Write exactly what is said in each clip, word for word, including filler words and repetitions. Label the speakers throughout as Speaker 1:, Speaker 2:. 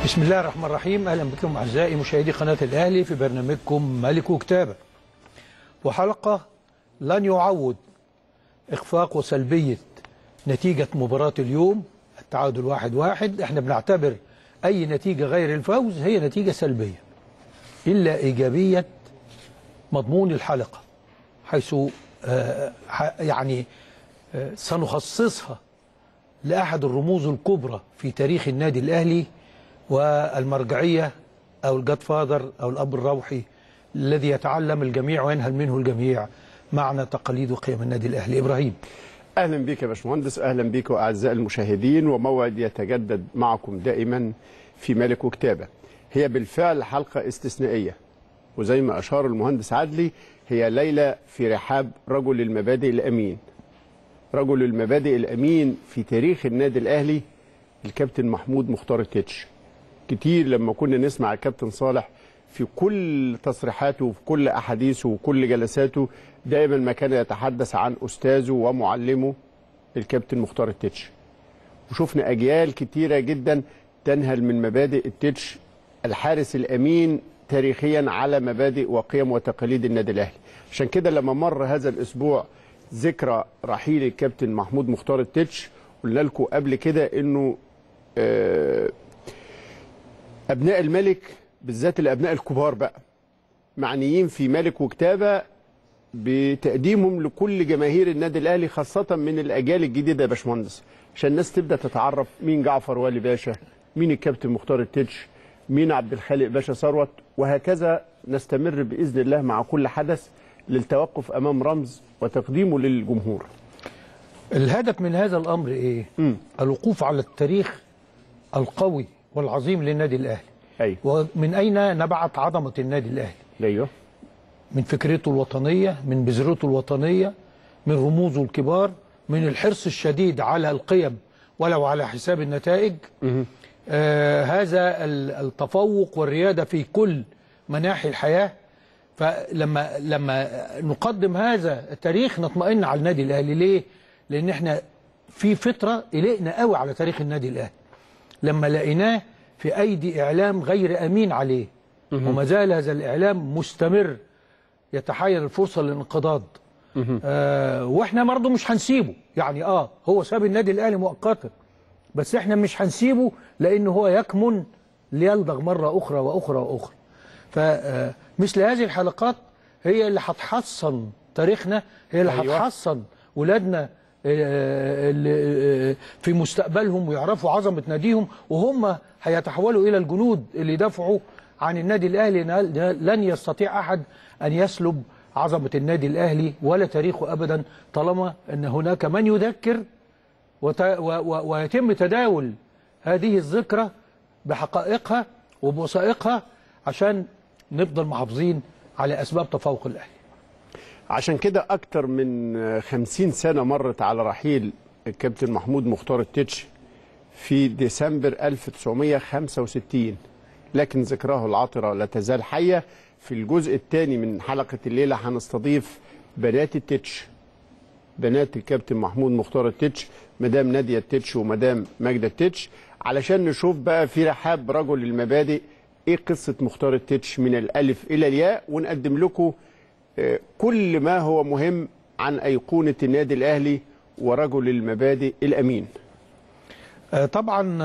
Speaker 1: بسم الله الرحمن الرحيم. أهلا بكم أعزائي مشاهدي قناة الأهلي في برنامجكم ملك وكتابة، وحلقة لن يعوض إخفاق وسلبية نتيجة مباراة اليوم التعادل واحد واحد. احنا بنعتبر أي نتيجة غير الفوز هي نتيجة سلبية، إلا إيجابية مضمون الحلقة، حيث آه يعني آه سنخصصها لأحد الرموز الكبرى في تاريخ النادي الأهلي والمرجعية أو الجاد فاذر أو الأب الروحي الذي يتعلم الجميع وينهل منه الجميع معنى تقاليد وقيم النادي الأهلي. إبراهيم،
Speaker 2: أهلا بك يا باشمهندس. أهلا بك أعزائي المشاهدين، وموعد يتجدد معكم دائما في ملك وكتابة. هي بالفعل حلقة استثنائية، وزي ما أشار المهندس عدلي هي ليلة في رحاب رجل المبادئ الأمين، رجل المبادئ الأمين في تاريخ النادي الأهلي، الكابتن محمود مختار التتش. كتير لما كنا نسمع الكابتن صالح في كل تصريحاته وفي كل أحاديثه وكل جلساته دائما ما كان يتحدث عن أستاذه ومعلمه الكابتن مختار التتش، وشفنا أجيال كتيرة جدا تنهل من مبادئ التتش الحارس الأمين تاريخيا على مبادئ وقيم وتقاليد النادي الأهلي. عشان كده لما مر هذا الأسبوع ذكرى رحيل الكابتن محمود مختار التتش، قلنا لكم قبل كده إنه أبناء الملك بالذات الأبناء الكبار بقى معنيين في ملك وكتابة بتقديمهم لكل جماهير النادي الأهلي، خاصة من الأجيال الجديدة يا باشمهندس، عشان الناس تبدأ تتعرف مين جعفر والي باشا، مين الكابتن مختار التتش، مين عبد الخالق باشا ثروت، وهكذا نستمر بإذن الله مع كل حدث للتوقف أمام رمز وتقديمه للجمهور.
Speaker 1: الهدف من هذا الأمر إيه؟ م. الوقوف على التاريخ القوي والعظيم للنادي الأهلي.
Speaker 2: أيوه.
Speaker 1: ومن أين نبعت عظمة النادي الأهلي؟
Speaker 2: أيوه. من
Speaker 1: فكرته الوطنية، من بذرته الوطنية، من رموزه الكبار، من الحرص الشديد على القيم ولو على حساب النتائج. آه هذا التفوق والريادة في كل مناحي الحياة. فلما لما نقدم هذا التاريخ نطمئن على النادي الأهلي. ليه؟ لأن احنا في فترة قلقنا قوي على تاريخ النادي الأهلي لما لقيناه في أيدي إعلام غير أمين عليه، وما زال هذا الإعلام مستمر يتحين الفرصة للانقضاض. آه واحنا برضه مش هنسيبه، يعني اه هو ساب النادي الأهلي مؤقتا، بس احنا مش هنسيبه لأنه هو يكمن ليلدغ مرة أخرى وأخرى وأخرى. فمثل هذه الحلقات هي اللي هتحصن تاريخنا، هي اللي
Speaker 2: أيوة.
Speaker 1: هتحصن ولادنا في مستقبلهم ويعرفوا عظمة ناديهم، وهم هيتحولوا إلى الجنود اللي دافعوا عن النادي الأهلي. لن يستطيع أحد أن يسلب عظمة النادي الأهلي ولا تاريخه أبدا، طالما أن هناك من يذكر ويتم تداول هذه الذكرى بحقائقها وبوثائقها عشان نفضل محافظين على أسباب تفوق الأهلي.
Speaker 2: عشان كده أكتر من خمسين سنة مرت على رحيل الكابتن محمود مختار التتش في ديسمبر ألف وتسعمائة وخمسة وستين، لكن ذكراه العطرة لا تزال حية. في الجزء الثاني من حلقة الليلة هنستضيف بنات التتش، بنات الكابتن محمود مختار التتش، مدام نادية التتش ومدام ماجدة التتش، علشان نشوف بقى في رحاب رجل المبادئ ايه قصة مختار التتش من الألف إلى الياء، ونقدم لكم كل ما هو مهم عن أيقونة النادي الأهلي ورجل المبادئ الأمين.
Speaker 1: طبعا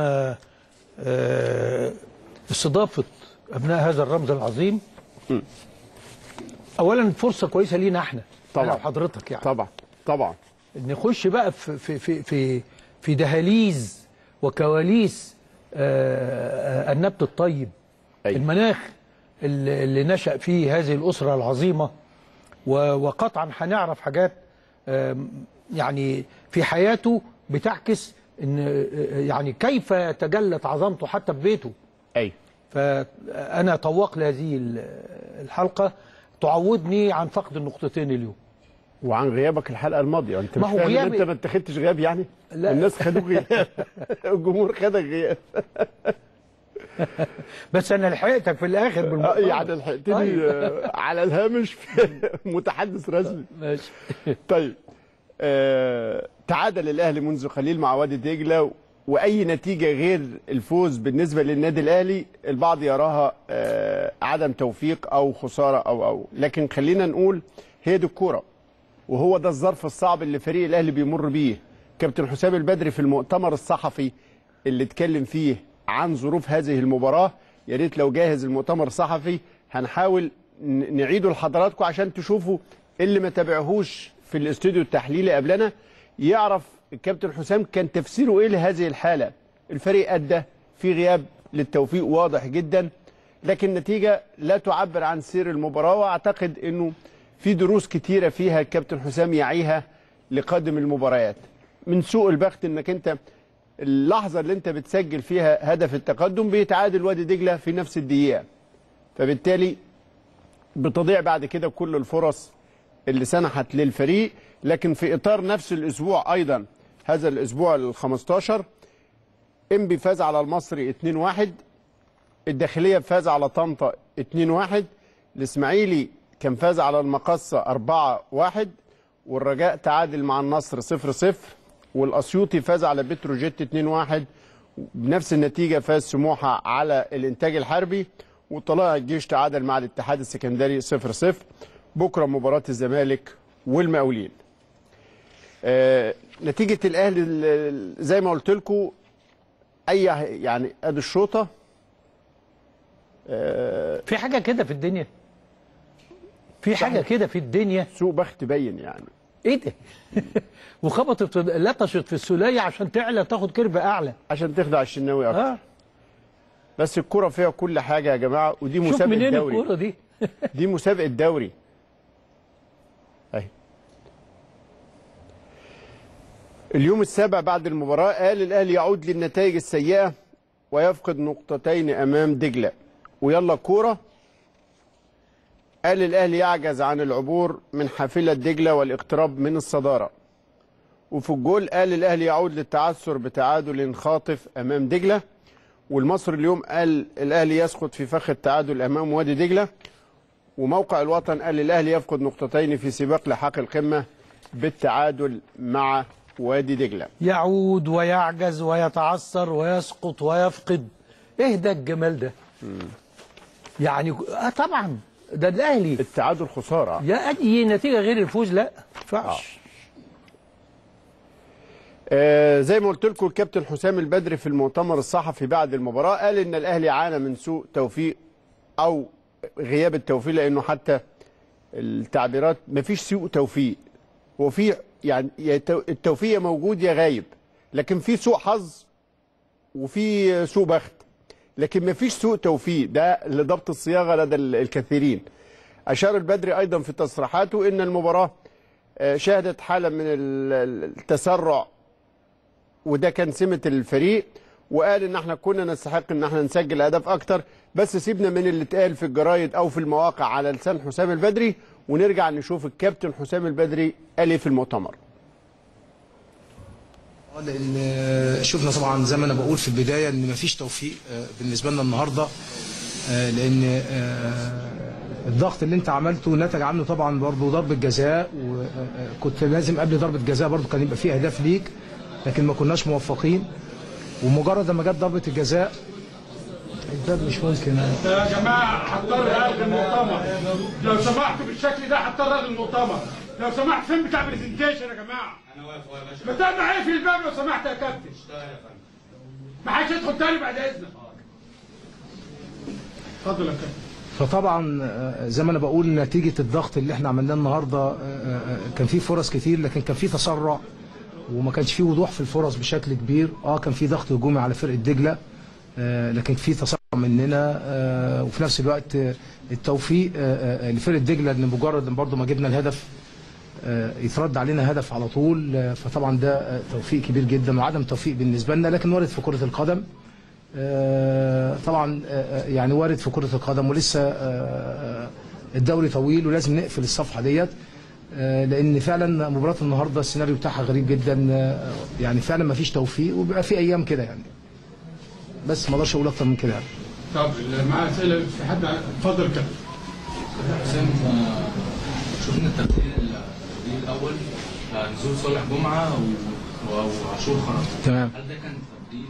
Speaker 1: استضافة أبناء هذا الرمز العظيم م. أولا فرصة كويسة لينا احنا طبعا وحضرتك، يعني
Speaker 2: طبعا طبعا
Speaker 1: نخش بقى في في في في, في دهاليز وكواليس النبت الطيب. أي. المناخ اللي, اللي نشأ فيه هذه الأسرة العظيمة، وقطعا هنعرف حاجات يعني في حياته بتعكس ان يعني كيف تجلت عظمته حتى في بيته.
Speaker 2: اي
Speaker 1: فانا طوق لهذه الحلقه تعوضني عن فقد النقطتين اليوم
Speaker 2: وعن غيابك الحلقه الماضيه. انت
Speaker 1: ما
Speaker 2: مش
Speaker 1: هو
Speaker 2: فاهم
Speaker 1: غياب
Speaker 2: انت ما اتخذتش غياب يعني؟ لا. الناس خدوا غياب الجمهور خدك غياب
Speaker 1: بس انا لحقتك في الاخر بالمقابل.
Speaker 2: يعني لحقتني على الهامش متحدث رسمي.
Speaker 1: ماشي.
Speaker 2: طيب آه تعادل الاهلي منذ قليل مع وادي دجله واي نتيجه غير الفوز بالنسبه للنادي الاهلي البعض يراها آه عدم توفيق او خساره او او لكن خلينا نقول هي دي الكوره، وهو ده الظرف الصعب اللي فريق الاهلي بيمر بيه. كابتن حسام البدري في المؤتمر الصحفي اللي اتكلم فيه عن ظروف هذه المباراه، يا ريت لو جاهز المؤتمر الصحفي هنحاول نعيده لحضراتكم عشان تشوفوا اللي ما تابعهوش في الاستوديو التحليلي قبلنا يعرف الكابتن حسام كان تفسيره ايه لهذه الحاله. الفريق ادى في غياب للتوفيق واضح جدا، لكن النتيجه لا تعبر عن سير المباراه، واعتقد انه في دروس كتيره فيها الكابتن حسام يعيها لقادم المباريات. من سوء البخت انك انت اللحظه اللي انت بتسجل فيها هدف التقدم بيتعادل وادي دجله في نفس الدقيقه، فبالتالي بتضيع بعد كده كل الفرص اللي سنحت للفريق. لكن في اطار نفس الاسبوع ايضا هذا الاسبوع ال خمستاشر انبي فاز على المصري اتنين واحد، الداخليه فاز على طنطا اتنين واحد، الاسماعيلي كان فاز على المقصه أربعة واحد، والرجاء تعادل مع النصر صفر صفر، والاسيوطي فاز على بتروجيت اتنين واحد، بنفس النتيجه فاز سموحه على الانتاج الحربي، وطلائع الجيش تعادل مع الاتحاد السكندري صفر صفر. بكره مباراه الزمالك والمقاولين. آه نتيجه الاهلي زي ما قلت لكم اي يعني ادي الشوطه.
Speaker 1: آه في حاجه كده في الدنيا، في حاجه كده في الدنيا
Speaker 2: سوء بخت باين يعني.
Speaker 1: ايه ده؟ وخبطت لطشت في السوليه عشان تعلى تاخد كيرف اعلى
Speaker 2: عشان تخدع الشناوي اكتر.
Speaker 1: آه.
Speaker 2: بس الكرة فيها كل حاجه يا جماعه، ودي مسابقه
Speaker 1: شوف منين
Speaker 2: دوري.
Speaker 1: الكوره دي؟
Speaker 2: دي مسابقه دوري اهي. اليوم السابع بعد المباراه قال الاهلي يعود للنتائج السيئه ويفقد نقطتين امام دجله، ويلا كوره. قال الاهلي يعجز عن العبور من حافله دجله والاقتراب من الصداره. وفي الجول قال الاهلي يعود للتعثر بتعادل خاطف امام دجله. والمصري اليوم قال الاهلي يسقط في فخ التعادل امام وادي دجله. وموقع الوطن قال الاهلي يفقد نقطتين في سباق لحاق القمه بالتعادل مع وادي دجله.
Speaker 1: يعود ويعجز ويتعثر ويسقط ويفقد، ايه ده الجمال ده؟ مم. يعني اه طبعا ده الاهلي
Speaker 2: التعادل خساره،
Speaker 1: يا اي نتيجه غير الفوز لا ما ينفعش.
Speaker 2: آه زي ما قلت لكم الكابتن حسام البدري في المؤتمر الصحفي بعد المباراه قال ان الاهلي عانى من سوء توفيق او غياب التوفيق، لانه حتى التعبيرات مفيش سوء توفيق، هو في يعني التوفيق موجود يا غايب، لكن في سوء حظ وفي سوء بخت، لكن مفيش سوء توفيق. ده لضبط الصياغه لدى الكثيرين. اشار البدري ايضا في تصريحاته ان المباراه شهدت حاله من التسرع وده كان سمه الفريق، وقال ان احنا كنا نستحق ان احنا نسجل اهداف اكتر، بس سيبنا من اللي اتقال في الجرايد او في المواقع على لسان حسام البدري ونرجع نشوف الكابتن حسام البدري قال ايه في المؤتمر.
Speaker 3: لان شفنا طبعا زي ما انا بقول في البدايه ان مفيش توفيق بالنسبه لنا النهارده، لان الضغط اللي انت عملته نتج عنه طبعا برضه ضربه جزاء، وكنت لازم قبل ضربه جزاء برضه كان يبقى فيه اهداف ليك، لكن ما كناش موفقين. ومجرد ما جت ضربه الجزاء الباب مش ممكن.
Speaker 4: يا جماعه هضطر الغي المؤتمر لو سمحتوا بالشكل ده، هضطر الغي المؤتمر لو سمحت. فين بتاع برزنتيشن يا جماعه؟ انا واقف يا باشا. ما تقطع ايه في الباب لو سمحت يا كابتن؟ اشتغل يا فندم. ما حدش يدخل تاني بعد اذنك. اتفضل يا كابتن.
Speaker 3: فطبعا زي ما انا بقول نتيجه الضغط اللي احنا عملناه النهارده كان في فرص كتير، لكن كان في تسرع وما كانش في وضوح في الفرص بشكل كبير. اه كان في ضغط هجومي على فرقه دجله، لكن في تسرع مننا، وفي نفس الوقت التوفيق لفرقه دجله ان مجرد برضه ما جبنا الهدف يترد علينا هدف على طول، فطبعا ده توفيق كبير جدا وعدم توفيق بالنسبه لنا، لكن وارد في كره القدم. طبعا يعني وارد في كره القدم، ولسه الدوري طويل ولازم نقفل الصفحه ديت، لان فعلا مباراه النهارده السيناريو بتاعها غريب جدا، يعني فعلا ما فيش توفيق وبيبقى في ايام كده يعني، بس ما اقدرش اقول اكتر من كده يعني.
Speaker 4: طب معايا اسئله في حد؟ اتفضل كده.
Speaker 5: حسام شفنا التبديل الاول نزول صالح جمعه وعاشور خرج،
Speaker 3: تمام.
Speaker 5: هل ده كان تبديل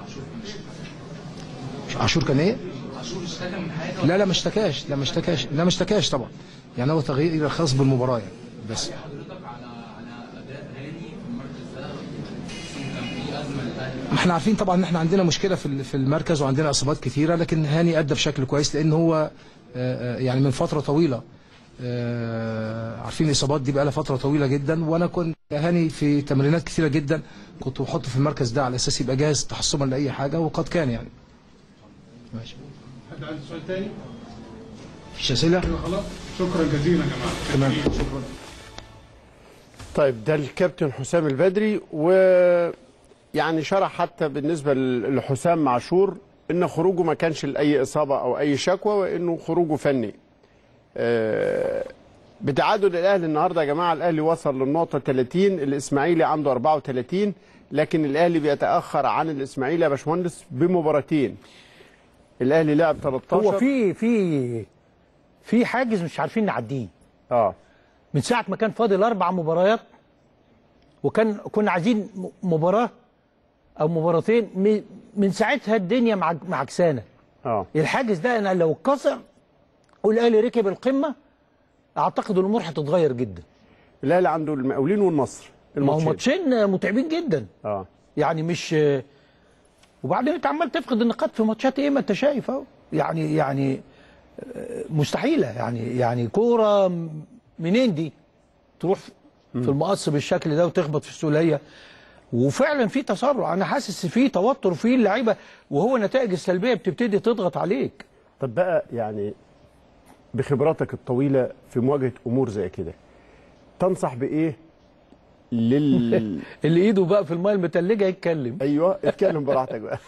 Speaker 5: عاشور كان اشتكى.
Speaker 3: عاشور كان ايه؟
Speaker 5: عاشور اشتكى من حاجه؟
Speaker 3: لا لا ما اشتكاش، لا ما اشتكاش، لا ما اشتكاش طبعا. يعني هو تغيير خاص بالمباراه يعني بس.
Speaker 5: حضرتك على على اداء هاني في المركز ده كان في ازمه للاهلي.
Speaker 3: ما احنا عارفين طبعا ان احنا عندنا مشكله في في المركز وعندنا اصابات كثيره، لكن هاني ادى بشكل كويس لان هو يعني من فتره طويله عارفين الاصابات دي بقى لها فتره طويله جدا، وانا كنت هاني في تمرينات كثيره جدا كنت بحطه في المركز ده على اساس يبقى جاهز تحسبا لاي حاجه، وقد كان يعني. ماشي.
Speaker 4: حد عنده سؤال تاني؟
Speaker 3: مفيش اسئله؟
Speaker 4: خلاص شكرا جزيلا يا جماعه.
Speaker 3: تمام شكرا.
Speaker 2: طيب ده الكابتن حسام البدري، ويعني شرح حتى بالنسبه لحسام عاشور ان خروجه ما كانش لاي اصابه او اي شكوى، وانه خروجه فني. أه بتعادل الاهلي النهارده يا جماعه، الاهلي وصل للنقطه ثلاثين، الاسماعيلي عنده أربعة وثلاثين، لكن الاهلي بيتاخر عن الاسماعيلي يا باشمهندس بمباراتين. الاهلي لعب ثلاثة عشر.
Speaker 1: هو في في في حاجز مش عارفين نعديه.
Speaker 2: اه
Speaker 1: من ساعه ما كان فاضل اربع مباريات وكان كنا عايزين مباراه او مباراتين، من ساعتها الدنيا معكسانه.
Speaker 2: اه
Speaker 1: الحاجز ده انا لو اتكسر والاهلي ركب القمه اعتقد الامور هتتغير جدا.
Speaker 2: الاهلي عنده المقاولين والنصر،
Speaker 1: ما هو ماتشين متعبين جدا.
Speaker 2: اه
Speaker 1: يعني مش، وبعدين انت عمال تفقد النقاط في ماتشات ايه ما انت شايف اهو. يعني يعني مستحيله، يعني يعني كوره منين دي تروح في المقص بالشكل ده وتخبط في السوليه. وفعلا في تسرع، انا حاسس في توتر في اللعيبه، وهو النتائج السلبيه بتبتدي تضغط عليك.
Speaker 2: طب بقى يعني بخبراتك الطويله في مواجهه امور زي كده تنصح بايه لل
Speaker 1: اللي ايده بقى في الماء المتلجه يتكلم؟
Speaker 2: ايوه اتكلم براحتك بقى.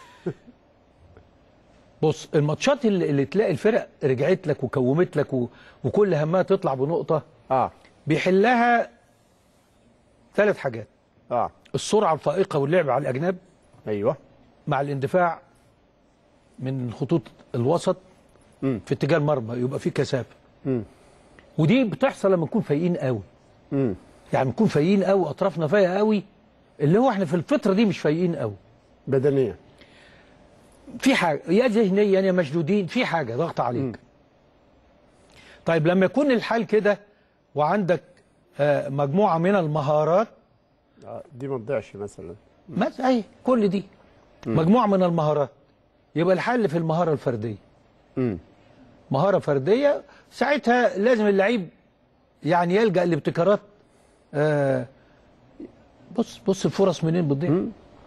Speaker 1: بص، الماتشات اللي, اللي تلاقي الفرق رجعت لك وكومت لك و... وكل همها تطلع بنقطه،
Speaker 2: اه
Speaker 1: بيحلها ثلاث حاجات.
Speaker 2: اه
Speaker 1: السرعه الفائقه واللعب على الاجناب،
Speaker 2: ايوه،
Speaker 1: مع الاندفاع من خطوط الوسط
Speaker 2: م.
Speaker 1: في اتجاه المرمى يبقى في كثافه.
Speaker 2: م.
Speaker 1: ودي بتحصل لما نكون فايقين قوي.
Speaker 2: م.
Speaker 1: يعني نكون فايقين قوي، اطرافنا فايقه قوي، اللي هو احنا في الفتره دي مش فايقين قوي
Speaker 2: بدنيا.
Speaker 1: في حاجه يا ذهنيا يا مشدودين، في حاجه ضغط عليك. م. طيب لما يكون الحال كده وعندك آه مجموعه من المهارات،
Speaker 2: آه دي ما تضيعش مثلا،
Speaker 1: مثلا اهي كل دي م. مجموعه من المهارات، يبقى الحل في المهاره الفرديه.
Speaker 2: م.
Speaker 1: مهاره فرديه، ساعتها لازم اللعيب يعني يلجأ لابتكارات. آه بص بص الفرص منين بتضيع.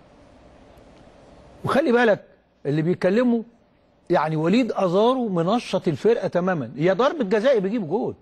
Speaker 1: وخلي بالك اللي بيتكلموا يعني وليد أزارو منشط الفرقه تماما، يا ضربه جزاء بيجيب جول.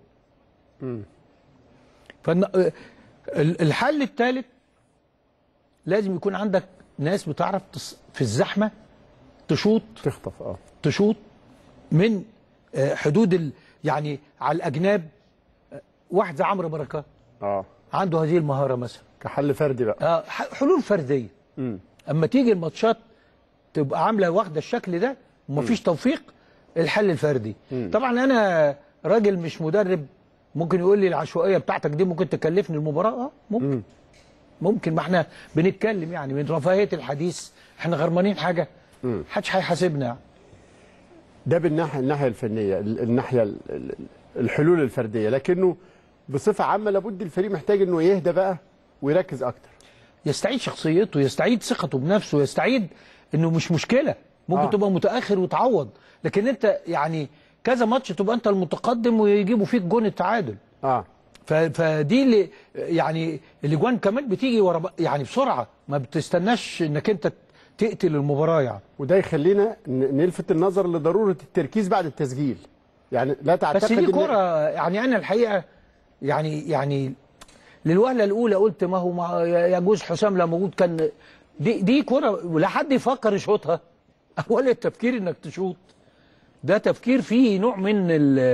Speaker 1: فالحل الثالث لازم يكون عندك ناس بتعرف في الزحمه تشوط،
Speaker 2: تخطف اه
Speaker 1: تشوط من حدود ال... يعني على الاجناب. واحد زي عمرو بركات
Speaker 2: اه
Speaker 1: عنده هذه المهاره مثلا
Speaker 2: كحل فردي بقى.
Speaker 1: اه حلول فرديه. م. اما تيجي الماتشات تبقى عامله واخده الشكل ده ومفيش توفيق، الحل الفردي. م. طبعا انا راجل مش مدرب، ممكن يقول لي العشوائيه بتاعتك دي ممكن تكلفني المباراه. اه ممكن م. ممكن، ما احنا بنتكلم يعني من رفاهيه الحديث، احنا غرمانين حاجه محدش هيحاسبنا يعني.
Speaker 2: ده بالناحيه الناحيه الفنيه، الناحيه الحلول الفرديه، لكنه بصفه عامه لابد الفريق محتاج انه يهدى بقى ويركز اكتر،
Speaker 1: يستعيد شخصيته، يستعيد ثقته بنفسه، يستعيد انه مش مشكله ممكن آه. تبقى متاخر وتعوض، لكن انت يعني كذا ماتش تبقى انت المتقدم ويجيبوا فيك جون التعادل.
Speaker 2: اه
Speaker 1: فدي اللي يعني الاجوان كمان بتيجي ورا يعني بسرعه، ما بتستناش انك انت تقتل المباراه يعني.
Speaker 2: وده يخلينا نلفت النظر لضروره التركيز بعد التسجيل، يعني لا تعتقد
Speaker 1: بس دي كوره يعني. انا الحقيقه يعني يعني للوهله الاولى قلت ما هو يجوز حسام لو موجود كان دي دي كوره ولا حد يفكر يشوطها. ولا التفكير انك تشوط ده تفكير فيه نوع من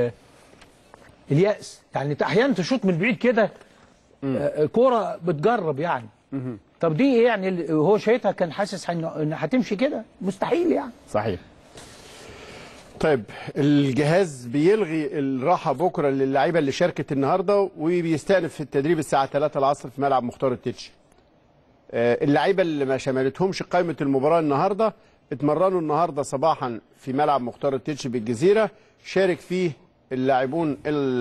Speaker 1: اليأس، يعني انت احيانا تشوط من بعيد كده كوره بتجرب يعني. مم. طب دي ايه يعني؟ هو شايتها كان حاسس ان هتمشي كده؟ مستحيل يعني.
Speaker 2: صحيح. طيب الجهاز بيلغي الراحه بكره للاعيبه اللي شاركت النهارده، وبيستأنف في التدريب الساعه ثلاثة العصر في ملعب مختار التتش. اللعيبه اللي ما شملتهمش قائمه المباراه النهارده اتمرنوا النهارده صباحا في ملعب مختار التتش بالجزيره، شارك فيه اللاعبون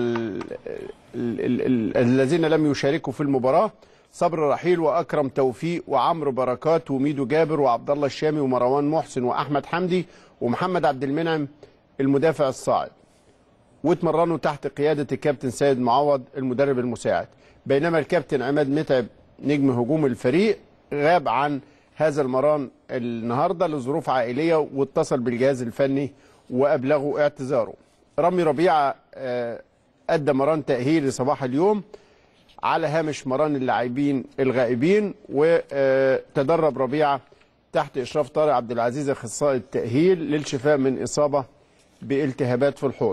Speaker 2: الذين لم يشاركوا في المباراه: صبر رحيل واكرم توفيق وعمرو بركات وميدو جابر وعبد الله الشامي ومروان محسن واحمد حمدي ومحمد عبد المنعم المدافع الصاعد. واتمرنوا تحت قياده الكابتن سيد معوض المدرب المساعد، بينما الكابتن عماد متعب نجم هجوم الفريق غاب عن هذا المران النهارده لظروف عائليه، واتصل بالجهاز الفني وابلغوا اعتذاره. رامي ربيعه ادى مران تاهيلي صباح اليوم على هامش مران اللاعبين الغائبين، وتدرب ربيعه تحت اشراف طارق عبد العزيز اخصائي التاهيل للشفاء من اصابه بالتهابات في الحوض.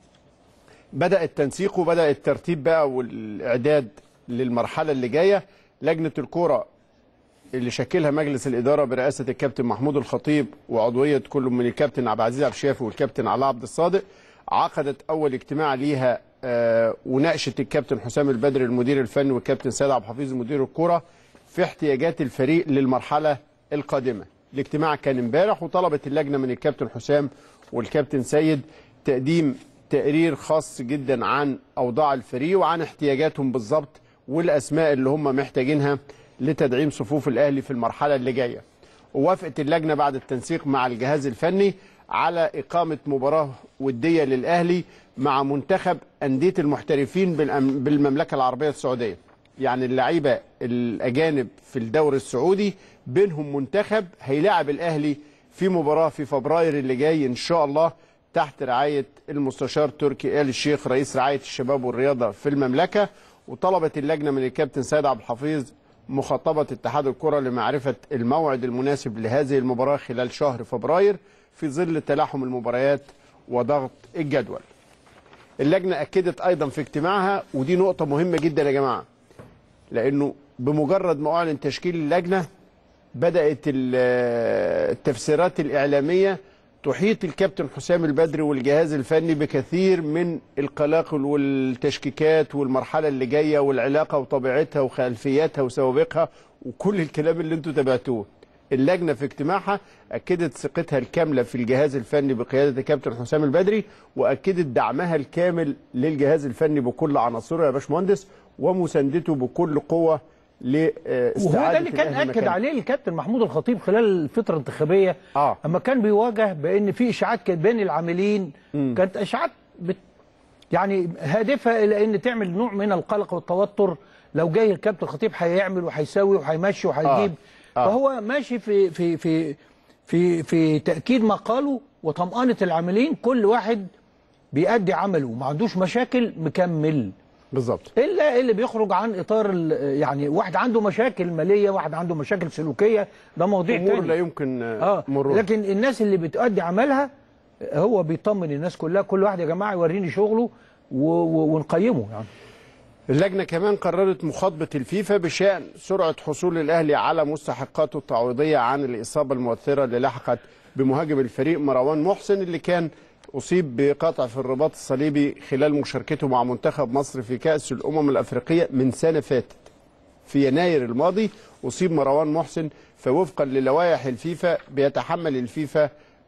Speaker 2: بدأ التنسيق وبدأ الترتيب بقى والاعداد للمرحله اللي جايه. لجنه الكره اللي شكلها مجلس الاداره برئاسه الكابتن محمود الخطيب وعضويه كل من الكابتن عبد العزيز عبد الشافي والكابتن علاء عبد الصادق عقدت اول اجتماع ليها آه وناقشت الكابتن حسام البدري المدير الفني والكابتن سيد عبد الحفيظ مدير الكره في احتياجات الفريق للمرحله القادمه. الاجتماع كان امبارح، وطلبت اللجنه من الكابتن حسام والكابتن سيد تقديم تقرير خاص جدا عن اوضاع الفريق وعن احتياجاتهم بالظبط والاسماء اللي هم محتاجينها لتدعيم صفوف الاهلي في المرحله اللي جايه. ووافقت اللجنه بعد التنسيق مع الجهاز الفني على اقامه مباراه وديه للاهلي مع منتخب انديه المحترفين بالمملكه العربيه السعوديه. يعني اللعيبه الاجانب في الدوري السعودي بينهم منتخب هيلاعب الاهلي في مباراه في فبراير اللي جاي ان شاء الله تحت رعايه المستشار تركي آل الشيخ رئيس رعايه الشباب والرياضه في المملكه. وطلبت اللجنه من الكابتن سيد عبد الحفيظ مخاطبه اتحاد الكره لمعرفه الموعد المناسب لهذه المباراه خلال شهر فبراير في ظل تلاحم المباريات وضغط الجدول. اللجنه اكدت ايضا في اجتماعها، ودي نقطه مهمه جدا يا جماعه، لانه بمجرد ما اعلن تشكيل اللجنه بدات التفسيرات الاعلاميه تحيط الكابتن حسام البدري والجهاز الفني بكثير من القلاقل والتشكيكات والمرحله اللي جايه والعلاقه وطبيعتها وخلفياتها وسوابقها وكل الكلام اللي انتم تابعتوه. اللجنه في اجتماعها اكدت ثقتها الكامله في الجهاز الفني بقياده الكابتن حسام البدري، واكدت دعمها الكامل للجهاز الفني بكل عناصره يا باشمهندس ومساندته بكل قوه لاستعاده.
Speaker 1: وهو ده اللي كان اكد عليه الكابتن محمود الخطيب خلال الفتره الانتخابيه
Speaker 2: آه.
Speaker 1: اما كان بيواجه بان في اشاعات كانت بين العاملين، م. كانت اشاعات بت يعني هادفه الى ان تعمل نوع من القلق والتوتر. لو جاي الكابتن الخطيب هيعمل وهيسوي وهيمشي وهيجيب، آه. آه. فهو ماشي في في في في في تاكيد ما قاله وطمانه العاملين، كل واحد بيأدي عمله وما عندوش مشاكل مكمل بالظبط، الا اللي بيخرج عن اطار يعني واحد عنده مشاكل ماليه، واحد عنده مشاكل سلوكيه، ده مواضيع تاني
Speaker 2: لا يمكن
Speaker 1: اه مرور. لكن الناس اللي بتؤدي عملها هو بيطمن الناس كلها، كل واحد يا جماعه يوريني شغله ونقيمه يعني.
Speaker 2: اللجنه كمان قررت مخاطبه الفيفا بشان سرعه حصول الاهلي على مستحقاته التعويضيه عن الاصابه المؤثره اللي لحقت بمهاجم الفريق مروان محسن اللي كان أصيب بقطع في الرباط الصليبي خلال مشاركته مع منتخب مصر في كأس الأمم الأفريقية من سنة فاتت. في يناير الماضي أصيب مروان محسن، فوفقا للوائح الفيفا بيتحمل الفيفا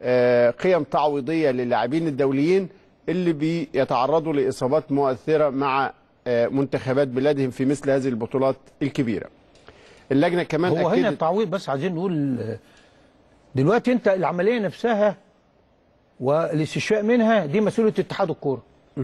Speaker 2: قيم تعويضية للاعبين الدوليين اللي بيتعرضوا لإصابات مؤثرة مع منتخبات بلادهم في مثل هذه البطولات الكبيرة. اللجنة كمان
Speaker 1: هو
Speaker 2: أكدت
Speaker 1: هنا التعويض، بس عايزين نقول دلوقتي أنت العملية نفسها والاستشفاء منها دي مسؤوليه اتحاد الكوره،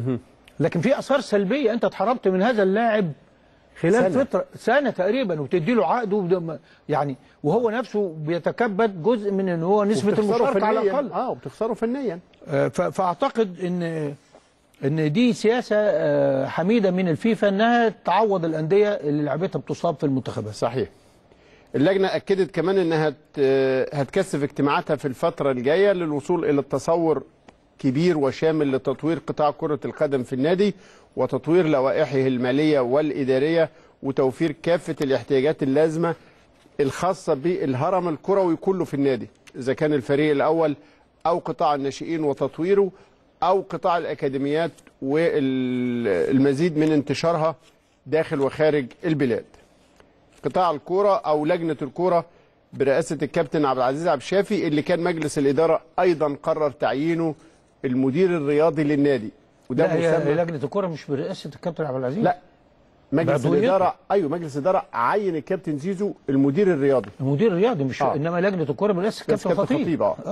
Speaker 1: لكن في اثار سلبيه. انت اتحرمت من هذا اللاعب خلال سنة. فتره سنه تقريبا، وتدي له عقد يعني، وهو نفسه بيتكبد جزء من ان هو نسبه المشاركه على الاقل
Speaker 2: اه وبتخسره فنيا.
Speaker 1: آه فاعتقد ان ان دي سياسه آه حميده من الفيفا انها تعوض الانديه اللي لعبتها بتصاب في المنتخبات.
Speaker 2: صحيح. اللجنة أكدت كمان أنها هتكثف اجتماعاتها في الفترة الجاية للوصول إلى التصور كبير وشامل لتطوير قطاع كرة القدم في النادي وتطوير لوائحه المالية والإدارية وتوفير كافة الاحتياجات اللازمة الخاصة بالهرم الكروي كله في النادي، إذا كان الفريق الأول أو قطاع الناشئين وتطويره أو قطاع الأكاديميات والمزيد من انتشارها داخل وخارج البلاد. قطاع الكوره او لجنه الكوره برئاسه الكابتن عبد العزيز عبد الشافي، اللي كان مجلس الاداره ايضا قرر تعيينه المدير الرياضي للنادي. وده
Speaker 1: لا هي
Speaker 2: مسمى
Speaker 1: لجنه الكره مش برئاسه الكابتن عبد العزيز.
Speaker 2: لا مجلس
Speaker 1: بعضويته.
Speaker 2: الاداره، ايوه مجلس الاداره عين الكابتن زيزو المدير الرياضي.
Speaker 1: المدير الرياضي مش
Speaker 2: آه.
Speaker 1: انما لجنه الكره برئاسه الكابتن
Speaker 2: كابتن
Speaker 1: خطيب.
Speaker 2: خطيب. اه
Speaker 1: آه.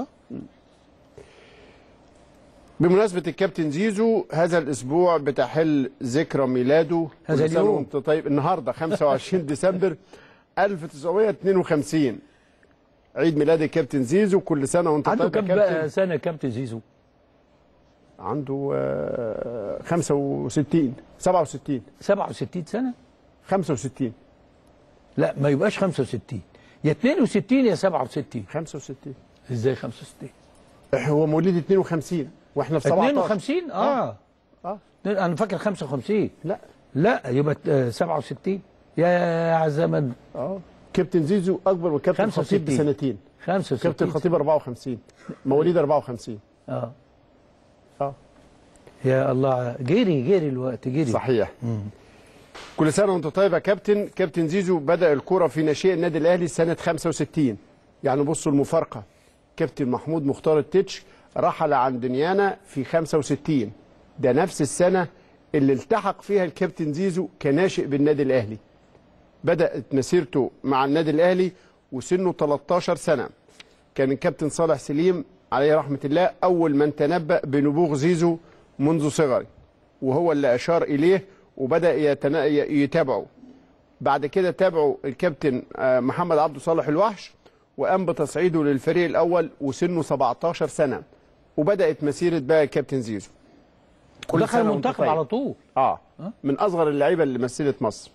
Speaker 2: بمناسبة الكابتن زيزو، هذا الأسبوع بتحل ذكرى ميلاده.
Speaker 1: هذا
Speaker 2: كل سنة
Speaker 1: اليوم.
Speaker 2: وأنت طيب. النهارده خمسة وعشرين ديسمبر ألف وتسعمائة واثنين وخمسين عيد ميلاد الكابتن زيزو. كل سنة وأنت
Speaker 1: عنده
Speaker 2: طيب يا
Speaker 1: كام
Speaker 2: كابتن.
Speaker 1: بقى سنه كابتن زيزو؟
Speaker 2: عنده آه، خمسة وستين سبعة وستين
Speaker 1: سبعة وستين سنه؟
Speaker 2: خمسة وستين
Speaker 1: لا ما يبقاش خمسة وستين، يا اثنين وستين يا سبعة وستين.
Speaker 2: خمسة وستين.
Speaker 1: ازاي خمسة وستين؟
Speaker 2: هو مواليد اثنين وخمسين واحنا في سبعتاشر.
Speaker 1: اثنين وخمسين اه
Speaker 2: اه
Speaker 1: انا فاكر خمسة وخمسين.
Speaker 2: لا
Speaker 1: لا يبقى آه، سبعة وستين. يا عزمن.
Speaker 2: اه كابتن زيزو اكبر من كابتن
Speaker 1: خمسة
Speaker 2: خطيب
Speaker 1: وستين.
Speaker 2: بسنتين.
Speaker 1: خمسة وستين.
Speaker 2: كابتن خطيب أربعة وخمسين مواليد أربعة وخمسين.
Speaker 1: اه
Speaker 2: اه
Speaker 1: يا الله، جري جري الوقت جري.
Speaker 2: صحيح. مم. كل سنه وانت طيب يا كابتن. كابتن زيزو بدا الكوره في ناشئ النادي الاهلي سنه خمسة وستين. يعني بصوا المفارقه، كابتن محمود مختار التتش رحل عن دنيانا في خمسة وستين، ده نفس السنه اللي التحق فيها الكابتن زيزو كناشئ بالنادي الاهلي. بدات مسيرته مع النادي الاهلي وسنه ثلاثة عشر سنه. كان الكابتن صالح سليم عليه رحمه الله اول من تنبأ بنبوغ زيزو منذ صغره، وهو اللي اشار اليه وبدا يتنا... يتابعه. بعد كده تابعه الكابتن محمد عبد صالح الوحش وقام بتصعيده للفريق الاول وسنه سبعة عشر سنه، وبدات مسيره بقى الكابتن زيزو.
Speaker 1: ودخل المنتخب على طول.
Speaker 2: اه من اصغر اللعيبه اللي مثلت مصر.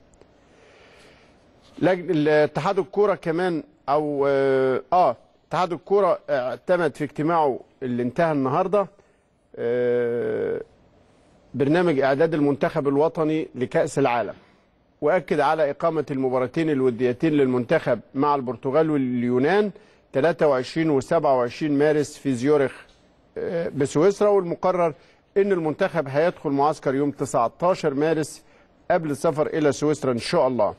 Speaker 2: لجنه اتحاد الكوره كمان او اه اتحاد الكوره اعتمد في اجتماعه اللي انتهى النهارده آه برنامج إعداد المنتخب الوطني لكأس العالم، وأكد على إقامة المباراتين الوديتين للمنتخب مع البرتغال واليونان ثلاثة وعشرين و سبعة وعشرين مارس في زيورخ بسويسرا، والمقرر أن المنتخب هيدخل معسكر يوم تسعة عشر مارس قبل السفر إلى سويسرا إن شاء الله.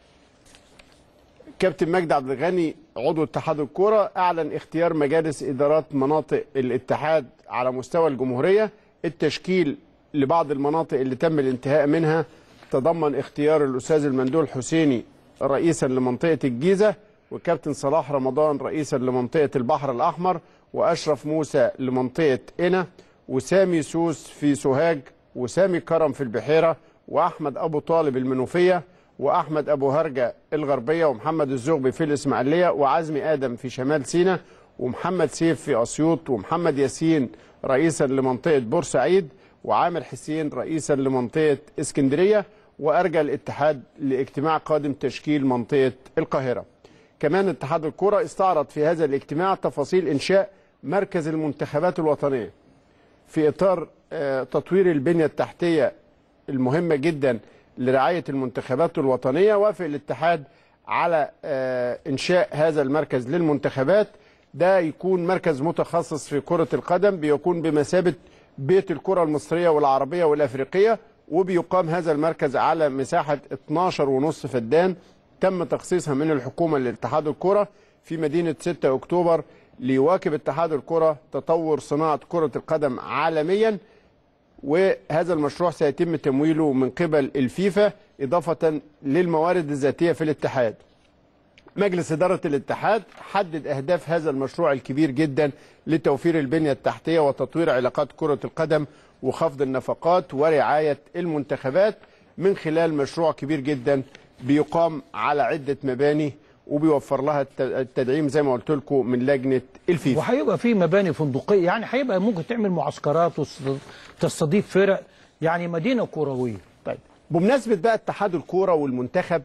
Speaker 2: كابتن مجدي عبد الغني عضو اتحاد الكرة أعلن اختيار مجالس إدارات مناطق الاتحاد على مستوى الجمهورية. التشكيل لبعض المناطق اللي تم الانتهاء منها تضمن اختيار الأستاذ المندول حسيني رئيسا لمنطقة الجيزة، وكابتن صلاح رمضان رئيسا لمنطقة البحر الأحمر، وأشرف موسى لمنطقة قنا، وسامي سوس في سوهاج، وسامي كرم في البحيرة، وأحمد أبو طالب المنوفية، وأحمد أبو هرجة الغربية، ومحمد الزغبي في الإسماعيلية، وعزمي آدم في شمال سيناء، ومحمد سيف في أسيوط، ومحمد ياسين رئيسا لمنطقة بورسعيد، وعامر حسين رئيسا لمنطقة اسكندرية. وأرجى الاتحاد لاجتماع قادم تشكيل منطقة القاهرة. كمان اتحاد الكرة استعرض في هذا الاجتماع تفاصيل إنشاء مركز المنتخبات الوطنية في إطار تطوير البنية التحتية المهمة جدا لرعاية المنتخبات الوطنية. وافق الاتحاد على إنشاء هذا المركز للمنتخبات، ده يكون مركز متخصص في كرة القدم، بيكون بمثابة بيت الكرة المصرية والعربية والأفريقية، وبيقام هذا المركز على مساحة اثناشر ونص فدان تم تخصيصها من الحكومة لاتحاد الكرة في مدينة ستة أكتوبر ليواكب اتحاد الكرة تطور صناعة كرة القدم عالميا. وهذا المشروع سيتم تمويله من قبل الفيفا إضافة للموارد الذاتية في الاتحاد. مجلس إدارة الاتحاد حدد أهداف هذا المشروع الكبير جدا لتوفير البنية التحتية وتطوير علاقات كرة القدم وخفض النفقات ورعاية المنتخبات من خلال مشروع كبير جدا بيقام على عدة مباني وبيوفر لها التدعيم زي ما قلت لكم من لجنة الفيفا.
Speaker 1: وهيبقى في مباني فندقية، يعني هيبقى ممكن تعمل معسكرات وتستضيف فرق، يعني مدينة كروية.
Speaker 2: طيب بمناسبة بقى اتحاد الكورة والمنتخب،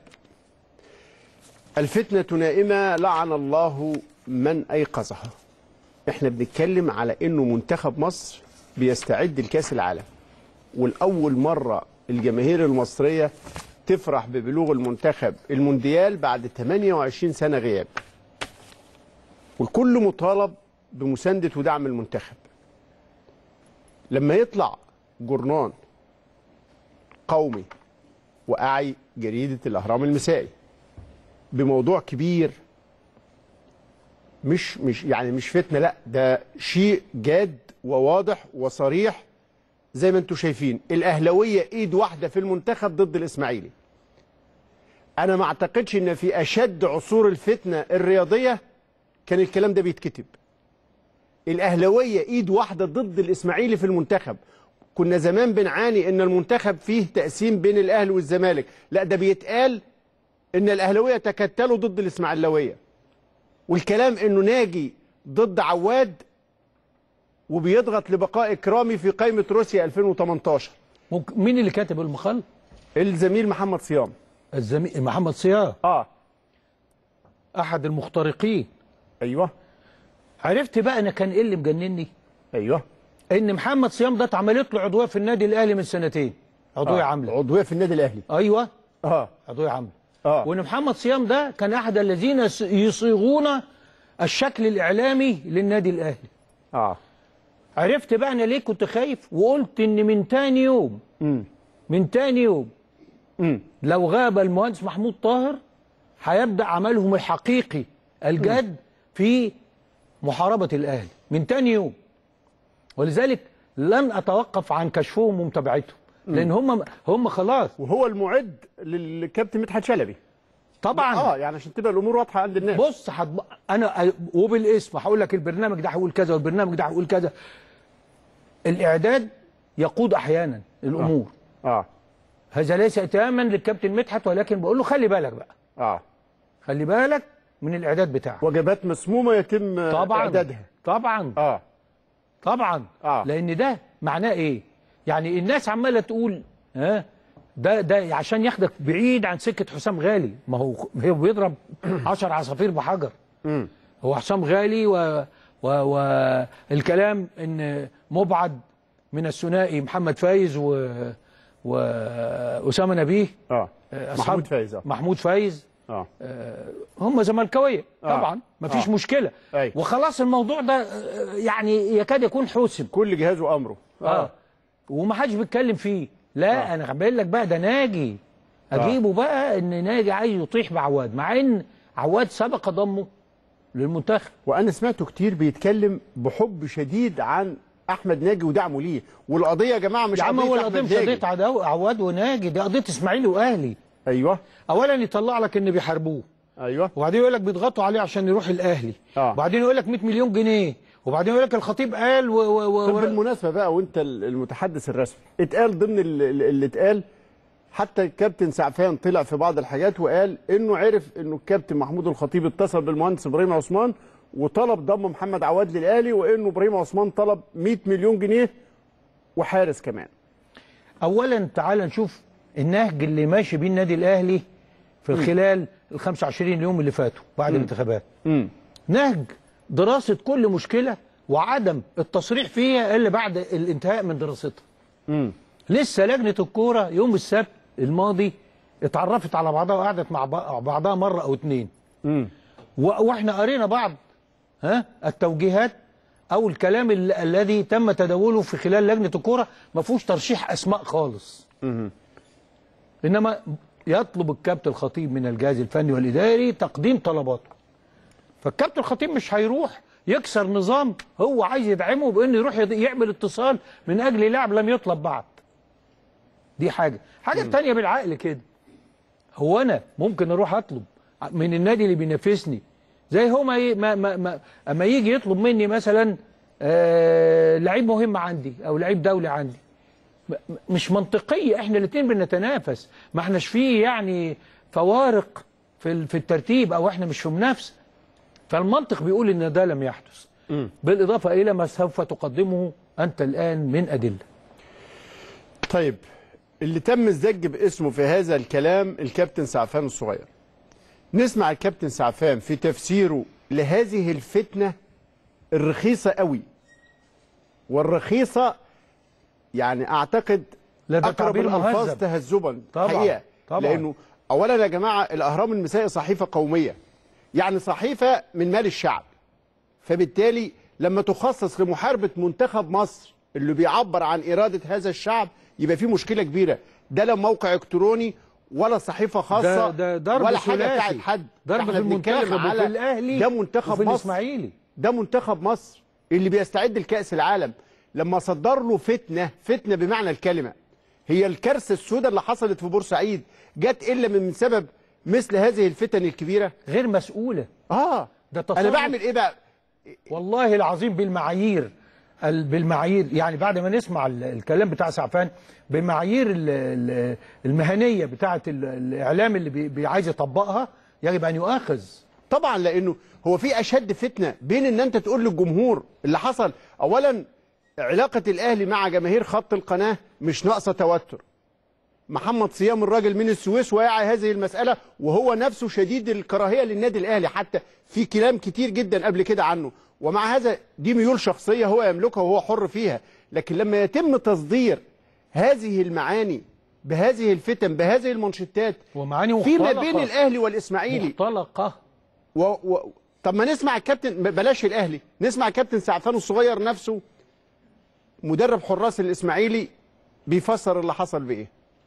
Speaker 2: الفتنة نائمة لعن الله من أيقظها. احنا بنتكلم على انه منتخب مصر بيستعد لكأس العالم، والأول مرة الجماهير المصرية تفرح ببلوغ المنتخب المونديال بعد ثمانية وعشرين سنة غياب، والكل مطالب بمساندة ودعم المنتخب. لما يطلع جورنان قومي وأعي جريدة الأهرام المسائي بموضوع كبير، مش مش يعني مش فتنه، لا ده شيء جاد وواضح وصريح زي ما انتم شايفين. الاهلاويه ايد واحده في المنتخب ضد الاسماعيلي. انا ما اعتقدش ان في اشد عصور الفتنه الرياضيه كان الكلام ده بيتكتب. الاهلاويه ايد واحده ضد الاسماعيلي في المنتخب. كنا زمان بنعاني ان المنتخب فيه تقسيم بين الاهلي والزمالك، لا ده بيتقال ان الاهلاويه تكتلوا ضد الاسماعيلاويه. والكلام انه ناجي ضد عواد وبيضغط لبقاء اكرامي في قائمه روسيا ألفين وتمنتاشر.
Speaker 1: ممكن مين اللي كاتب المقال؟
Speaker 2: الزميل محمد صيام.
Speaker 1: الزميل محمد صيام
Speaker 2: اه
Speaker 1: احد المخترقين.
Speaker 2: ايوه.
Speaker 1: عرفت بقى انا كان ايه اللي مجنني؟
Speaker 2: ايوه.
Speaker 1: ان محمد صيام ده اتعملت له عضويه في النادي الاهلي من سنتين. عضويه
Speaker 2: آه.
Speaker 1: عامله.
Speaker 2: عضويه في النادي الاهلي.
Speaker 1: ايوه.
Speaker 2: اه
Speaker 1: عضويه عامله.
Speaker 2: اه
Speaker 1: وان محمد صيام ده كان احد الذين يصيغون الشكل الاعلامي للنادي الاهلي.
Speaker 2: اه
Speaker 1: عرفت بقى انا ليه كنت خايف، وقلت ان من تاني يوم
Speaker 2: امم
Speaker 1: من تاني يوم
Speaker 2: امم
Speaker 1: لو غاب المهندس محمود طاهر هيبدا عملهم الحقيقي الجاد في محاربه الاهلي من تاني يوم. ولذلك لن اتوقف عن كشفهم ومتابعتهم، لان هم هم خلاص.
Speaker 2: وهو المعد للكابتن مدحت شلبي
Speaker 1: طبعا.
Speaker 2: اه يعني عشان تبقى الامور واضحه عند الناس.
Speaker 1: بص حد... انا وبالاسم هقول لك البرنامج ده هيقول كذا والبرنامج ده هيقول كذا. الاعداد يقود احيانا الامور.
Speaker 2: اه, آه.
Speaker 1: هذا ليس اتهاما للكابتن مدحت، ولكن بقول له خلي بالك بقى.
Speaker 2: اه
Speaker 1: خلي بالك من الاعداد بتاعك.
Speaker 2: وجبات مسمومه يتم
Speaker 1: طبعا
Speaker 2: اعدادها.
Speaker 1: طبعا
Speaker 2: اه
Speaker 1: طبعا
Speaker 2: آه.
Speaker 1: لان ده معناه ايه؟ يعني الناس عماله تقول ها ده ده عشان ياخدك بعيد عن سكه حسام غالي. ما هو هو بيضرب عشر عصافير بحجر.
Speaker 2: امم
Speaker 1: هو حسام غالي و والكلام ان مبعد من الثنائي محمد فايز و واسامه نبيه.
Speaker 2: اه محمود فايز. اه
Speaker 1: محمود فايز.
Speaker 2: اه
Speaker 1: هم زملكاويه طبعا.
Speaker 2: آه.
Speaker 1: ما فيش
Speaker 2: آه.
Speaker 1: مشكله.
Speaker 2: أي.
Speaker 1: وخلاص الموضوع ده يعني يكاد يكون حوسم.
Speaker 2: كل جهاز وامره.
Speaker 1: اه, آه. وما حدش بيتكلم فيه. لا آه. انا هبين لك بقى ده ناجي اجيبه. آه. بقى ان ناجي عايز يطيح بعواد، مع ان عواد سبق ضمه للمنتخب.
Speaker 2: وانا سمعته كتير بيتكلم بحب شديد عن احمد ناجي ودعمه ليه. والقضيه يا جماعه مش
Speaker 1: قضيه
Speaker 2: قضيه
Speaker 1: احمد ناجي. مش قضيه عواد وناجي، دي قضيه اسماعيلي واهلي.
Speaker 2: ايوه.
Speaker 1: اولا يطلع لك ان بيحاربوه.
Speaker 2: ايوه.
Speaker 1: وبعدين يقول لك بيضغطوا عليه عشان يروح الاهلي.
Speaker 2: آه.
Speaker 1: وبعدين يقول لك مئة مليون جنيه. وبعدين يقول لك الخطيب قال و... و...
Speaker 2: طب بالمناسبه بقى وانت المتحدث الرسمي، اتقال ضمن اللي اتقال حتى الكابتن سعفان طلع في بعض الحاجات وقال انه عرف انه الكابتن محمود الخطيب اتصل بالمهندس ابراهيم عثمان وطلب ضم محمد عواد للاهلي، وانه ابراهيم عثمان طلب مئة مليون جنيه وحارس كمان.
Speaker 1: اولا تعال نشوف النهج اللي ماشي بيه النادي الاهلي في خلال ال خمسة وعشرين يوم اللي فاتوا بعد الانتخابات. نهج دراسه كل مشكله وعدم التصريح فيها الا بعد الانتهاء من دراستها.
Speaker 2: امم
Speaker 1: لسه لجنه الكوره يوم السبت الماضي اتعرفت على بعضها وقعدت مع بعضها مره او اتنين.
Speaker 2: امم
Speaker 1: واحنا قرينا بعض ها التوجيهات او الكلام ال الذي تم تداوله في خلال لجنه الكوره، ما فيهوش ترشيح اسماء خالص.
Speaker 2: امم
Speaker 1: انما يطلب الكابتن الخطيب من الجهاز الفني والاداري تقديم طلباته. فالكابتن الخطيب مش هيروح يكسر نظام هو عايز يدعمه بانه يروح يعمل اتصال من اجل لاعب لم يطلب بعد. دي حاجه، حاجه ثانيه بالعقل كده. هو انا ممكن اروح اطلب من النادي اللي بينافسني زي هو ما ما ما, ما اما يجي يطلب مني مثلا آه لعيب مهم عندي او لعيب دولي عندي، مش منطقيه. احنا الاثنين بنتنافس، ما احناش فيه يعني فوارق في في الترتيب او احنا مش في منافسه. فالمنطق بيقول ان ده لم يحدث. م. بالاضافه الى ما سوف تقدمه انت الان من ادله.
Speaker 2: طيب اللي تم الزج باسمه في هذا الكلام الكابتن سعفان الصغير. نسمع الكابتن سعفان في تفسيره لهذه الفتنه الرخيصه قوي، والرخيصه يعني اعتقد اقرب الالفاظ تهذبا حقيقه.
Speaker 1: طبعا.
Speaker 2: لانه اولا يا جماعه الاهرام المسائي صحيفه قوميه، يعني صحيفه من مال الشعب، فبالتالي لما تخصص لمحاربه منتخب مصر اللي بيعبر عن اراده هذا الشعب يبقى في مشكله كبيره. ده لا موقع الكتروني ولا صحيفه خاصه
Speaker 1: ده ده ضرب
Speaker 2: ولا حاجه بتاعت
Speaker 1: ثلاثي.
Speaker 2: حد.
Speaker 1: ضرب
Speaker 2: احنا
Speaker 1: في
Speaker 2: بنتكلم
Speaker 1: المنتخب
Speaker 2: على
Speaker 1: وفي الاهلي
Speaker 2: ده منتخب
Speaker 1: وفي
Speaker 2: مصر،
Speaker 1: الاسماعيلي.
Speaker 2: ده منتخب مصر اللي بيستعد لكأس العالم. لما صدر له فتنه، فتنه بمعنى الكلمه، هي الكارثه السوداء اللي حصلت في بورسعيد جت الا من سبب مثل هذه الفتن الكبيره
Speaker 1: غير مسؤوله.
Speaker 2: اه
Speaker 1: ده
Speaker 2: انا
Speaker 1: تصرف.
Speaker 2: بعمل ايه بقى؟
Speaker 1: والله العظيم بالمعايير ال- بالمعايير يعني بعد ما نسمع ال- الكلام بتاع سعفان بالمعايير ال- ال- المهنيه بتاعه ال- الاعلام اللي بي- بي- عايز يطبقها يجب ان يؤاخذ.
Speaker 2: طبعا، لانه هو في اشد فتنه بين ان انت تقول للجمهور اللي حصل. اولا علاقه الاهلي مع جماهير خط القناه مش ناقصه توتر. محمد صيام الراجل من السويس ويعي هذه المساله، وهو نفسه شديد الكراهيه للنادي الاهلي، حتى في كلام كتير جدا قبل كده عنه. ومع هذا دي ميول شخصيه هو يملكها وهو حر فيها، لكن لما يتم تصدير هذه المعاني بهذه الفتن بهذه المنشطات
Speaker 1: ومعاني
Speaker 2: فيما
Speaker 1: مختلقة.
Speaker 2: بين الاهلي والاسماعيلي
Speaker 1: مختلقه.
Speaker 2: و... و... طب ما نسمع الكابتن، بلاش الاهلي، نسمع الكابتن سعفان الصغير نفسه مدرب حراس الاسماعيلي بيفسر اللي حصل بايه.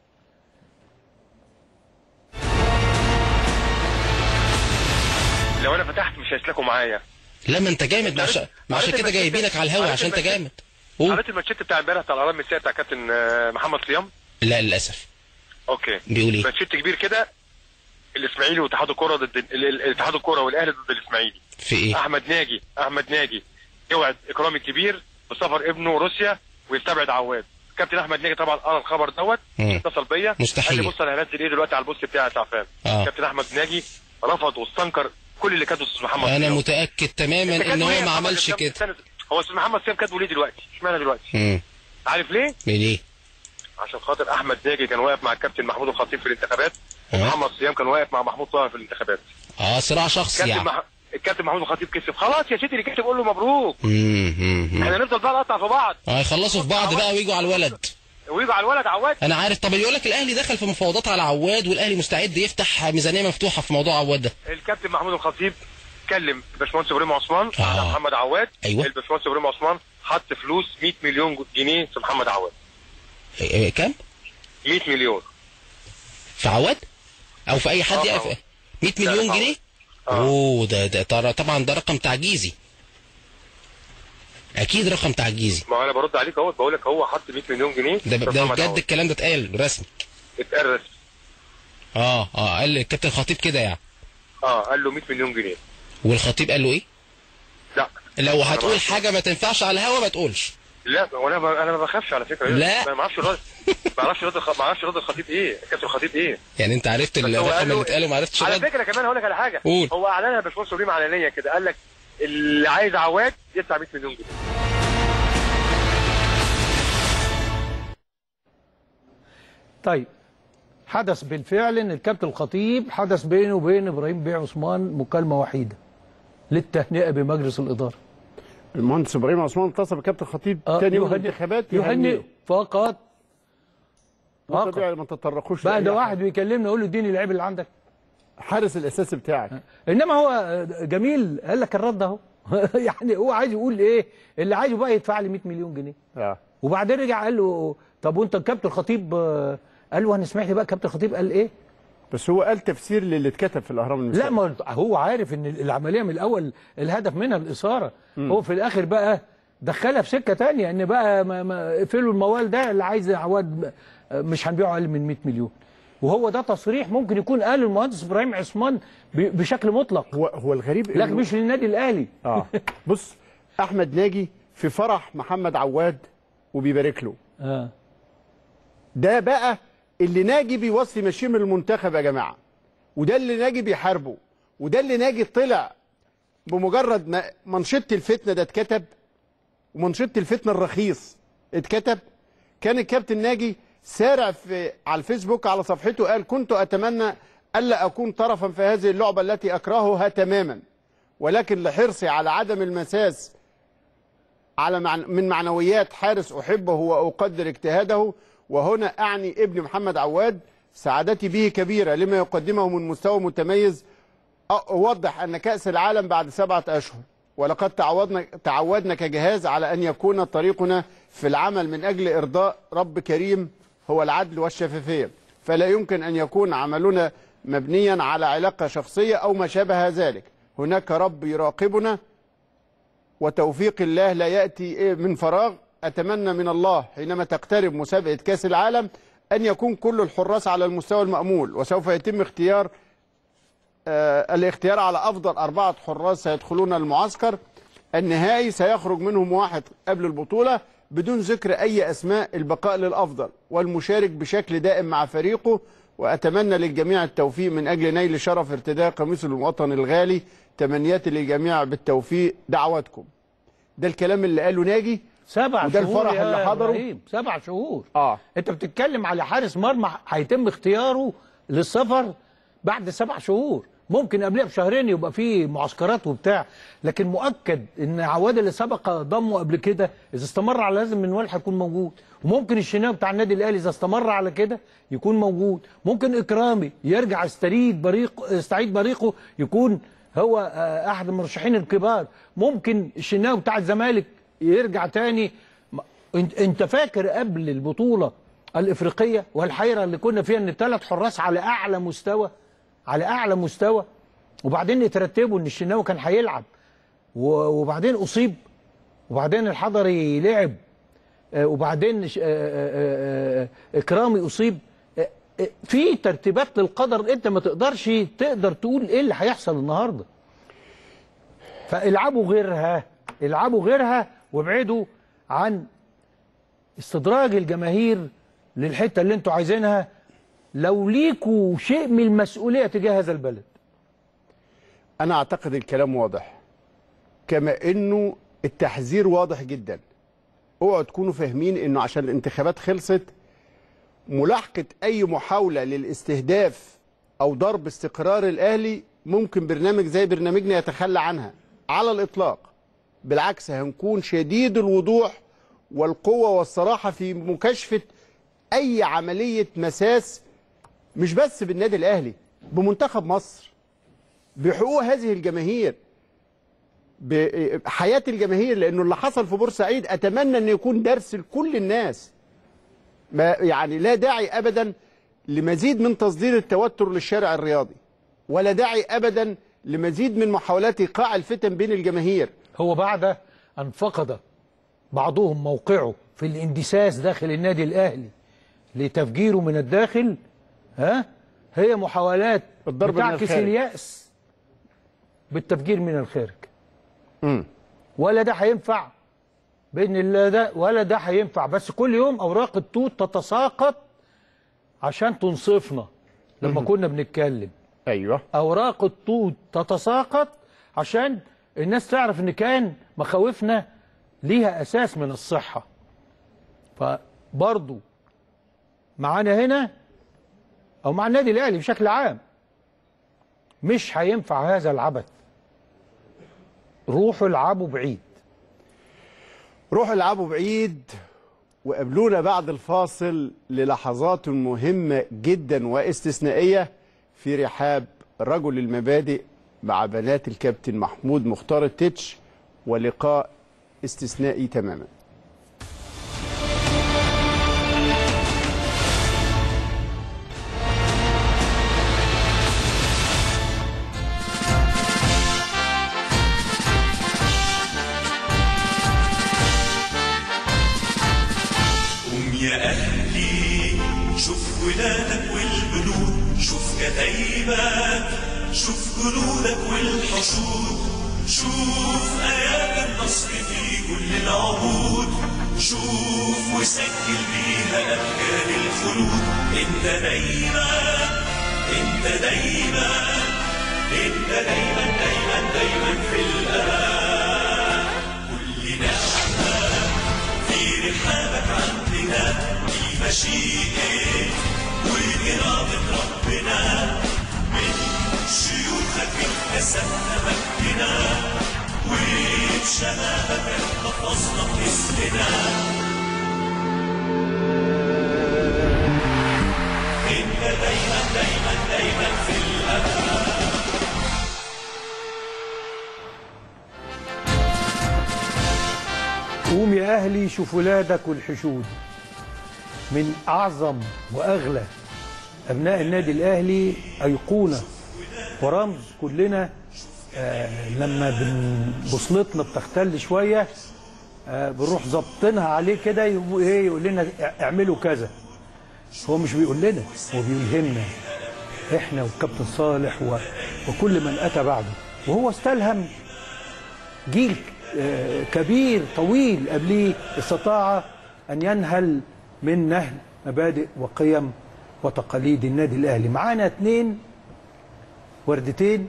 Speaker 6: لو انا فتحت مش هيسلكوا معايا.
Speaker 7: لا ما انت جامد، ما عشان ما عشان كده جايبينك على الهوا عشان انت جامد. قول.
Speaker 6: قريت الماتشات بتاع امبارح بتاع الارام الساعه بتاع كابتن آه، محمد صيام؟
Speaker 7: لا للاسف.
Speaker 6: اوكي.
Speaker 7: بيقول ايه؟
Speaker 6: ماتشات كبير كده، الاسماعيلي واتحاد الكوره ضد ال- ال- الاتحاد الكوره والاهلي ضد الاسماعيلي.
Speaker 7: في ايه؟
Speaker 6: احمد ناجي احمد ناجي يوعد اكرامي الكبير بسفر ابنه روسيا ويستبعد عواد. كابتن احمد ناجي طبعا قرا الخبر دوت،
Speaker 7: مم.
Speaker 6: اتصل بيا
Speaker 7: مستحيل.
Speaker 6: قال لي بص انا هنزل ايه دلوقتي على البوست بتاعي يا سعفان.
Speaker 7: آه.
Speaker 6: كابتن احمد ناجي رفض واستنكر كل اللي كاتبه استاذ محمد
Speaker 7: انا
Speaker 6: صيام.
Speaker 7: متاكد تماما
Speaker 6: اللي
Speaker 7: ان
Speaker 6: كاتبه
Speaker 7: هو
Speaker 6: إيه يا
Speaker 7: ما
Speaker 6: محمد
Speaker 7: عملش
Speaker 6: صيام؟
Speaker 7: كده.
Speaker 6: استنى، هو استاذ محمد صيام كاتبه ليه دلوقتي؟ اشمعنى دلوقتي؟
Speaker 7: امم
Speaker 6: عارف ليه؟
Speaker 7: ليه؟
Speaker 6: عشان خاطر احمد ناجي كان واقف مع الكابتن محمود الخطيب في الانتخابات،
Speaker 7: آه.
Speaker 6: ومحمد صيام كان واقف مع محمود طاهر في الانتخابات.
Speaker 7: اه صراع شخصي
Speaker 6: الكابتن
Speaker 7: يعني.
Speaker 6: مح... الكابتن محمود الخطيب كسب، خلاص يا سيدي اللي كسب قول له مبروك.
Speaker 7: امم امم
Speaker 6: احنا نفضل بقى نقطع في بعض
Speaker 7: اه يخلصوا في بعض بقى ويجوا على الولد.
Speaker 6: ويجوا على الولد عواد.
Speaker 7: انا عارف. طب يقول لك الاهلي دخل في مفاوضات على عواد والاهلي مستعد يفتح ميزانيه مفتوحه في موضوع عواد ده.
Speaker 6: الكابتن محمود الخطيب كلم الباشمهندس ابراهيم عثمان
Speaker 7: آه.
Speaker 6: على محمد عواد.
Speaker 7: أيوة.
Speaker 6: الباشمهندس ابراهيم عثمان حط فلوس مية مليون جنيه في محمد عواد.
Speaker 7: إيه إيه كام؟
Speaker 6: مية مليون
Speaker 7: في عواد او في اي حد
Speaker 6: آه،
Speaker 7: يعني
Speaker 6: آه.
Speaker 7: مية مليون
Speaker 6: لا،
Speaker 7: جنيه؟
Speaker 6: آه.
Speaker 7: اوه ده ده ترى طبعا ده رقم تعجيزي. اكيد رقم تعجيزي.
Speaker 6: ما انا برد عليك اهو، بقول لك هو حط مية مليون جنيه
Speaker 7: ده
Speaker 6: في
Speaker 7: ده
Speaker 6: محمد
Speaker 7: بجد
Speaker 6: عواد.
Speaker 7: الكلام ده اتقال رسمي.
Speaker 6: اتقال رسمي.
Speaker 7: اه اه قال الكابتن الخطيب كده يعني.
Speaker 6: اه قال له مية مليون جنيه.
Speaker 7: والخطيب قال له ايه؟
Speaker 6: لا
Speaker 7: لو
Speaker 6: أنا
Speaker 7: هتقول
Speaker 6: ما-
Speaker 7: حاجه ما تنفعش على الهوا ما تقولش.
Speaker 6: لا وانا ب... انا ما بخافش على فكره.
Speaker 7: لا.
Speaker 6: انا ما اعرفش الراجل ما اعرفش الراجل ما اعرفش الراجل الخطيب ايه، كابتن الخطيب ايه.
Speaker 7: يعني انت عرفت
Speaker 6: بس هو
Speaker 7: الرقم
Speaker 6: قال له-
Speaker 7: اللي اتقال وما عرفتش
Speaker 6: على
Speaker 7: الرد؟
Speaker 6: فكره كمان هقول لك على حاجه.
Speaker 7: قول.
Speaker 6: هو اعلنها باشمهندس ابراهيم علنيه كده، قال لك اللي عايز عواد يدفع مية مليون جنيه.
Speaker 1: طيب حدث بالفعل ان الكابتن الخطيب حدث بينه وبين ابراهيم بيه عثمان مكالمه وحيده للتهنئه بمجلس الاداره.
Speaker 2: المهندس ابراهيم عثمان اتصل بكابتن خطيب
Speaker 1: آه،
Speaker 2: تاني يوم
Speaker 1: يهنئ-
Speaker 2: الانتخابات
Speaker 1: يهنئ فقط. فقط.
Speaker 2: طبيعي ما تتطرقوش
Speaker 1: بقى
Speaker 2: لأي
Speaker 1: ده
Speaker 2: حاجة.
Speaker 1: واحد بيكلمنا يقول له اديني اللعيب اللي عندك.
Speaker 2: حارس الاساسي بتاعك.
Speaker 1: انما هو جميل قال لك الرد اهو. يعني هو عايز يقول ايه؟ اللي عايزه بقى يدفع لي مية مليون جنيه.
Speaker 2: اه
Speaker 1: وبعدين رجع قال له طب وانت الكابتن الخطيب آه، قال له انا سمعت بقى الكابتن الخطيب قال ايه؟
Speaker 2: بس هو قال تفسير للي اتكتب في الاهرام المسائي.
Speaker 1: لا ما هو عارف ان العمليه من الاول الهدف منها الاثاره. هو في الاخر بقى دخلها في سكه ثانيه ان بقى ما ما اقفلوا الموال ده اللي عايز عواد مش هنبيعه اقل من مية مليون. وهو ده تصريح ممكن يكون قاله المهندس ابراهيم عثمان ب- بشكل مطلق.
Speaker 2: هو هو الغريب
Speaker 1: لكن
Speaker 2: إنه-
Speaker 1: مش للنادي الاهلي.
Speaker 2: اه بص احمد ناجي في فرح محمد عواد وبيبارك له.
Speaker 1: اه
Speaker 2: ده بقى اللي ناجي بيوصي ماشيه من المنتخب يا جماعه، وده اللي ناجي بيحاربه، وده اللي ناجي طلع بمجرد ما منشطه الفتنه ده اتكتب، ومنشطه الفتنه الرخيص اتكتب، كان الكابتن ناجي سارع في على الفيسبوك على صفحته قال كنت اتمنى الا اكون طرفا في هذه اللعبه التي اكرهها تماما، ولكن لحرصي على عدم المساس على معنى من معنويات حارس احبه واقدر اجتهاده، وهنا اعني ابن محمد عواد، سعادتي به كبيره لما يقدمه من مستوى متميز. اوضح ان كاس العالم بعد سبعه اشهر، ولقد تعودنا تعودنا كجهاز على ان يكون طريقنا في العمل من اجل ارضاء رب كريم هو العدل والشفافيه. فلا يمكن أن يكون عملنا مبنيا على علاقة شخصية أو ما شابه ذلك. هناك رب يراقبنا، وتوفيق الله لا يأتي من فراغ. أتمنى من الله حينما تقترب مسابقة كأس العالم أن يكون كل الحراس على المستوى المأمول، وسوف يتم اختيار آه الاختيار على أفضل أربعة حراس سيدخلون المعسكر النهائي. سيخرج منهم واحد قبل البطولة بدون ذكر أي أسماء، البقاء للأفضل والمشارك بشكل دائم مع فريقه. وأتمنى للجميع التوفيق من أجل نيل شرف ارتداء قميص الوطن الغالي. تمنياتي للجميع بالتوفيق، دعواتكم. ده الكلام اللي قاله ناجي.
Speaker 1: سبع
Speaker 2: وده
Speaker 1: شهور
Speaker 2: الفرح اللي حضره.
Speaker 1: إبراهيم. سبع شهور.
Speaker 2: اه
Speaker 1: انت بتتكلم على حارس مرمى هيتم اختياره للسفر بعد سبع شهور، ممكن قبلها بشهرين يبقى فيه معسكرات وبتاع، لكن مؤكد ان عواد اللي سبق ضمه قبل كده اذا استمر على لازم منوال هيكون موجود، وممكن الشناوي بتاع النادي الاهلي اذا استمر على كده يكون موجود، ممكن اكرامي يرجع يستعيد بريق يستعيد بريقه يكون هو احد المرشحين الكبار، ممكن الشناوي بتاع الزمالك يرجع تاني. انت فاكر قبل البطوله الافريقيه والحيره اللي كنا فيها ان الثلاث حراس على اعلى مستوى على اعلى مستوى، وبعدين يترتبوا ان الشناوي كان هيلعب وبعدين اصيب، وبعدين الحضري لعب، وبعدين اكرامي اصيب. في ترتيبات للقدر انت ما تقدرش تقدر تقول ايه اللي هيحصل النهارده. فالعبوا غيرها، العبوا غيرها وابعدوا عن استدراج الجماهير للحته اللي انتوا عايزينها. لو ليكوا شيء من المسؤوليه تجاه هذا البلد.
Speaker 2: انا اعتقد الكلام واضح، كما انه التحذير واضح جدا. اوعوا تكونوا فاهمين انه عشان الانتخابات خلصت ملاحقه اي محاوله للاستهداف او ضرب استقرار الاهلي ممكن برنامج زي برنامجنا يتخلى عنها على الاطلاق. بالعكس، هنكون شديد الوضوح والقوه والصراحه في مكاشفه اي عمليه مساس، مش بس بالنادي الاهلي، بمنتخب مصر، بحقوق هذه الجماهير، بحياه الجماهير. لانه اللي حصل في بورسعيد اتمنى ان يكون درس لكل الناس. ما يعني لا داعي ابدا لمزيد من تصدير التوتر للشارع الرياضي، ولا داعي ابدا لمزيد من محاولات ايقاع الفتن بين الجماهير.
Speaker 1: هو بعد ان فقد بعضهم موقعه في الاندساس داخل النادي الاهلي لتفجيره من الداخل، ها هي محاولات بتعكس اليأس بالتفجير من الخارج.
Speaker 2: امم
Speaker 1: ولا ده هينفع باذن الله، ده ولا ده هينفع. بس كل يوم اوراق التوت تتساقط عشان تنصفنا. لما مم. كنا بنتكلم
Speaker 2: ايوه
Speaker 1: اوراق التوت تتساقط عشان الناس تعرف ان كان مخاوفنا ليها اساس من الصحه. فبرضو معانا هنا او مع النادي الاهلي بشكل عام مش هينفع هذا العبث. روحوا العبوا بعيد،
Speaker 2: روحوا العبوا بعيد. وقابلونا بعد الفاصل للحظات مهمه جدا واستثنائيه في رحاب رجل المبادئ مع بنات الكابتن محمود مختار التتش، ولقاء استثنائي تماما.
Speaker 8: يا أهلي شوف ولادك والبنود، شوف كتايبك، شوف جنودك والحشود، شوف آيات النصر في كل العهود، شوف وسجل بيها أبكار الخلود. انت دايما انت دايما انت دايما دايما دايما في الأمان. كل نعمة في رحابك عندنا دي مشيئة وإرادة ربنا، من شيوخك اكتسبنا مجدنا، وبشبابك احتفظنا باسمنا. انت دايما دايما دايما في الأمان.
Speaker 1: قوم يا أهلي شوف ولادك والحشود، من أعظم وأغلى أبناء النادي الأهلي أيقونة ورمز كلنا. آه لما بوصلتنا بتختل شوية آه بنروح ظابطينها عليه كده، ايه يقول لنا اعملوا كذا. هو مش بيقول لنا، هو بيلهمنا احنا والكابتن صالح و... وكل من اتى بعده. وهو استلهم جيل آه كبير طويل قبليه استطاع ان ينهل من نهل مبادئ وقيم وتقاليد النادي الاهلي. معانا اتنين وردتين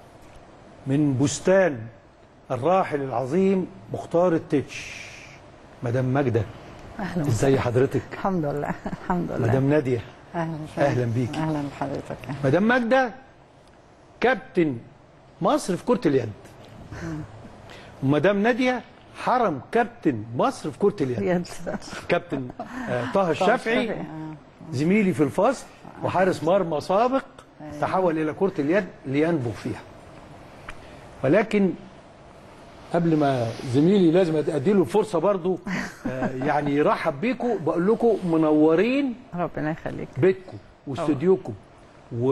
Speaker 1: من بستان الراحل العظيم مختار التتش. مدام ماجدة،
Speaker 9: اهلا
Speaker 1: ازي حضرتك؟
Speaker 9: الحمد لله الحمد لله.
Speaker 1: مدام نادية،
Speaker 9: اهلا
Speaker 1: اهلا بيك.
Speaker 9: اهلا بحضرتك.
Speaker 1: مدام ماجدة كابتن مصر في كرة اليد، ومدام نادية حرم كابتن مصر في كرة اليد. كابتن آه طه الشافعي زميلي في الفصل وحارس مرمى سابق، تحول الى كرة اليد لينبغ فيها. ولكن قبل ما زميلي لازم ادي له الفرصه برضو آه يعني يرحب بيكم، بقول لكم منورين
Speaker 9: ربنا يخليك
Speaker 1: بيتكم واستوديوكم. و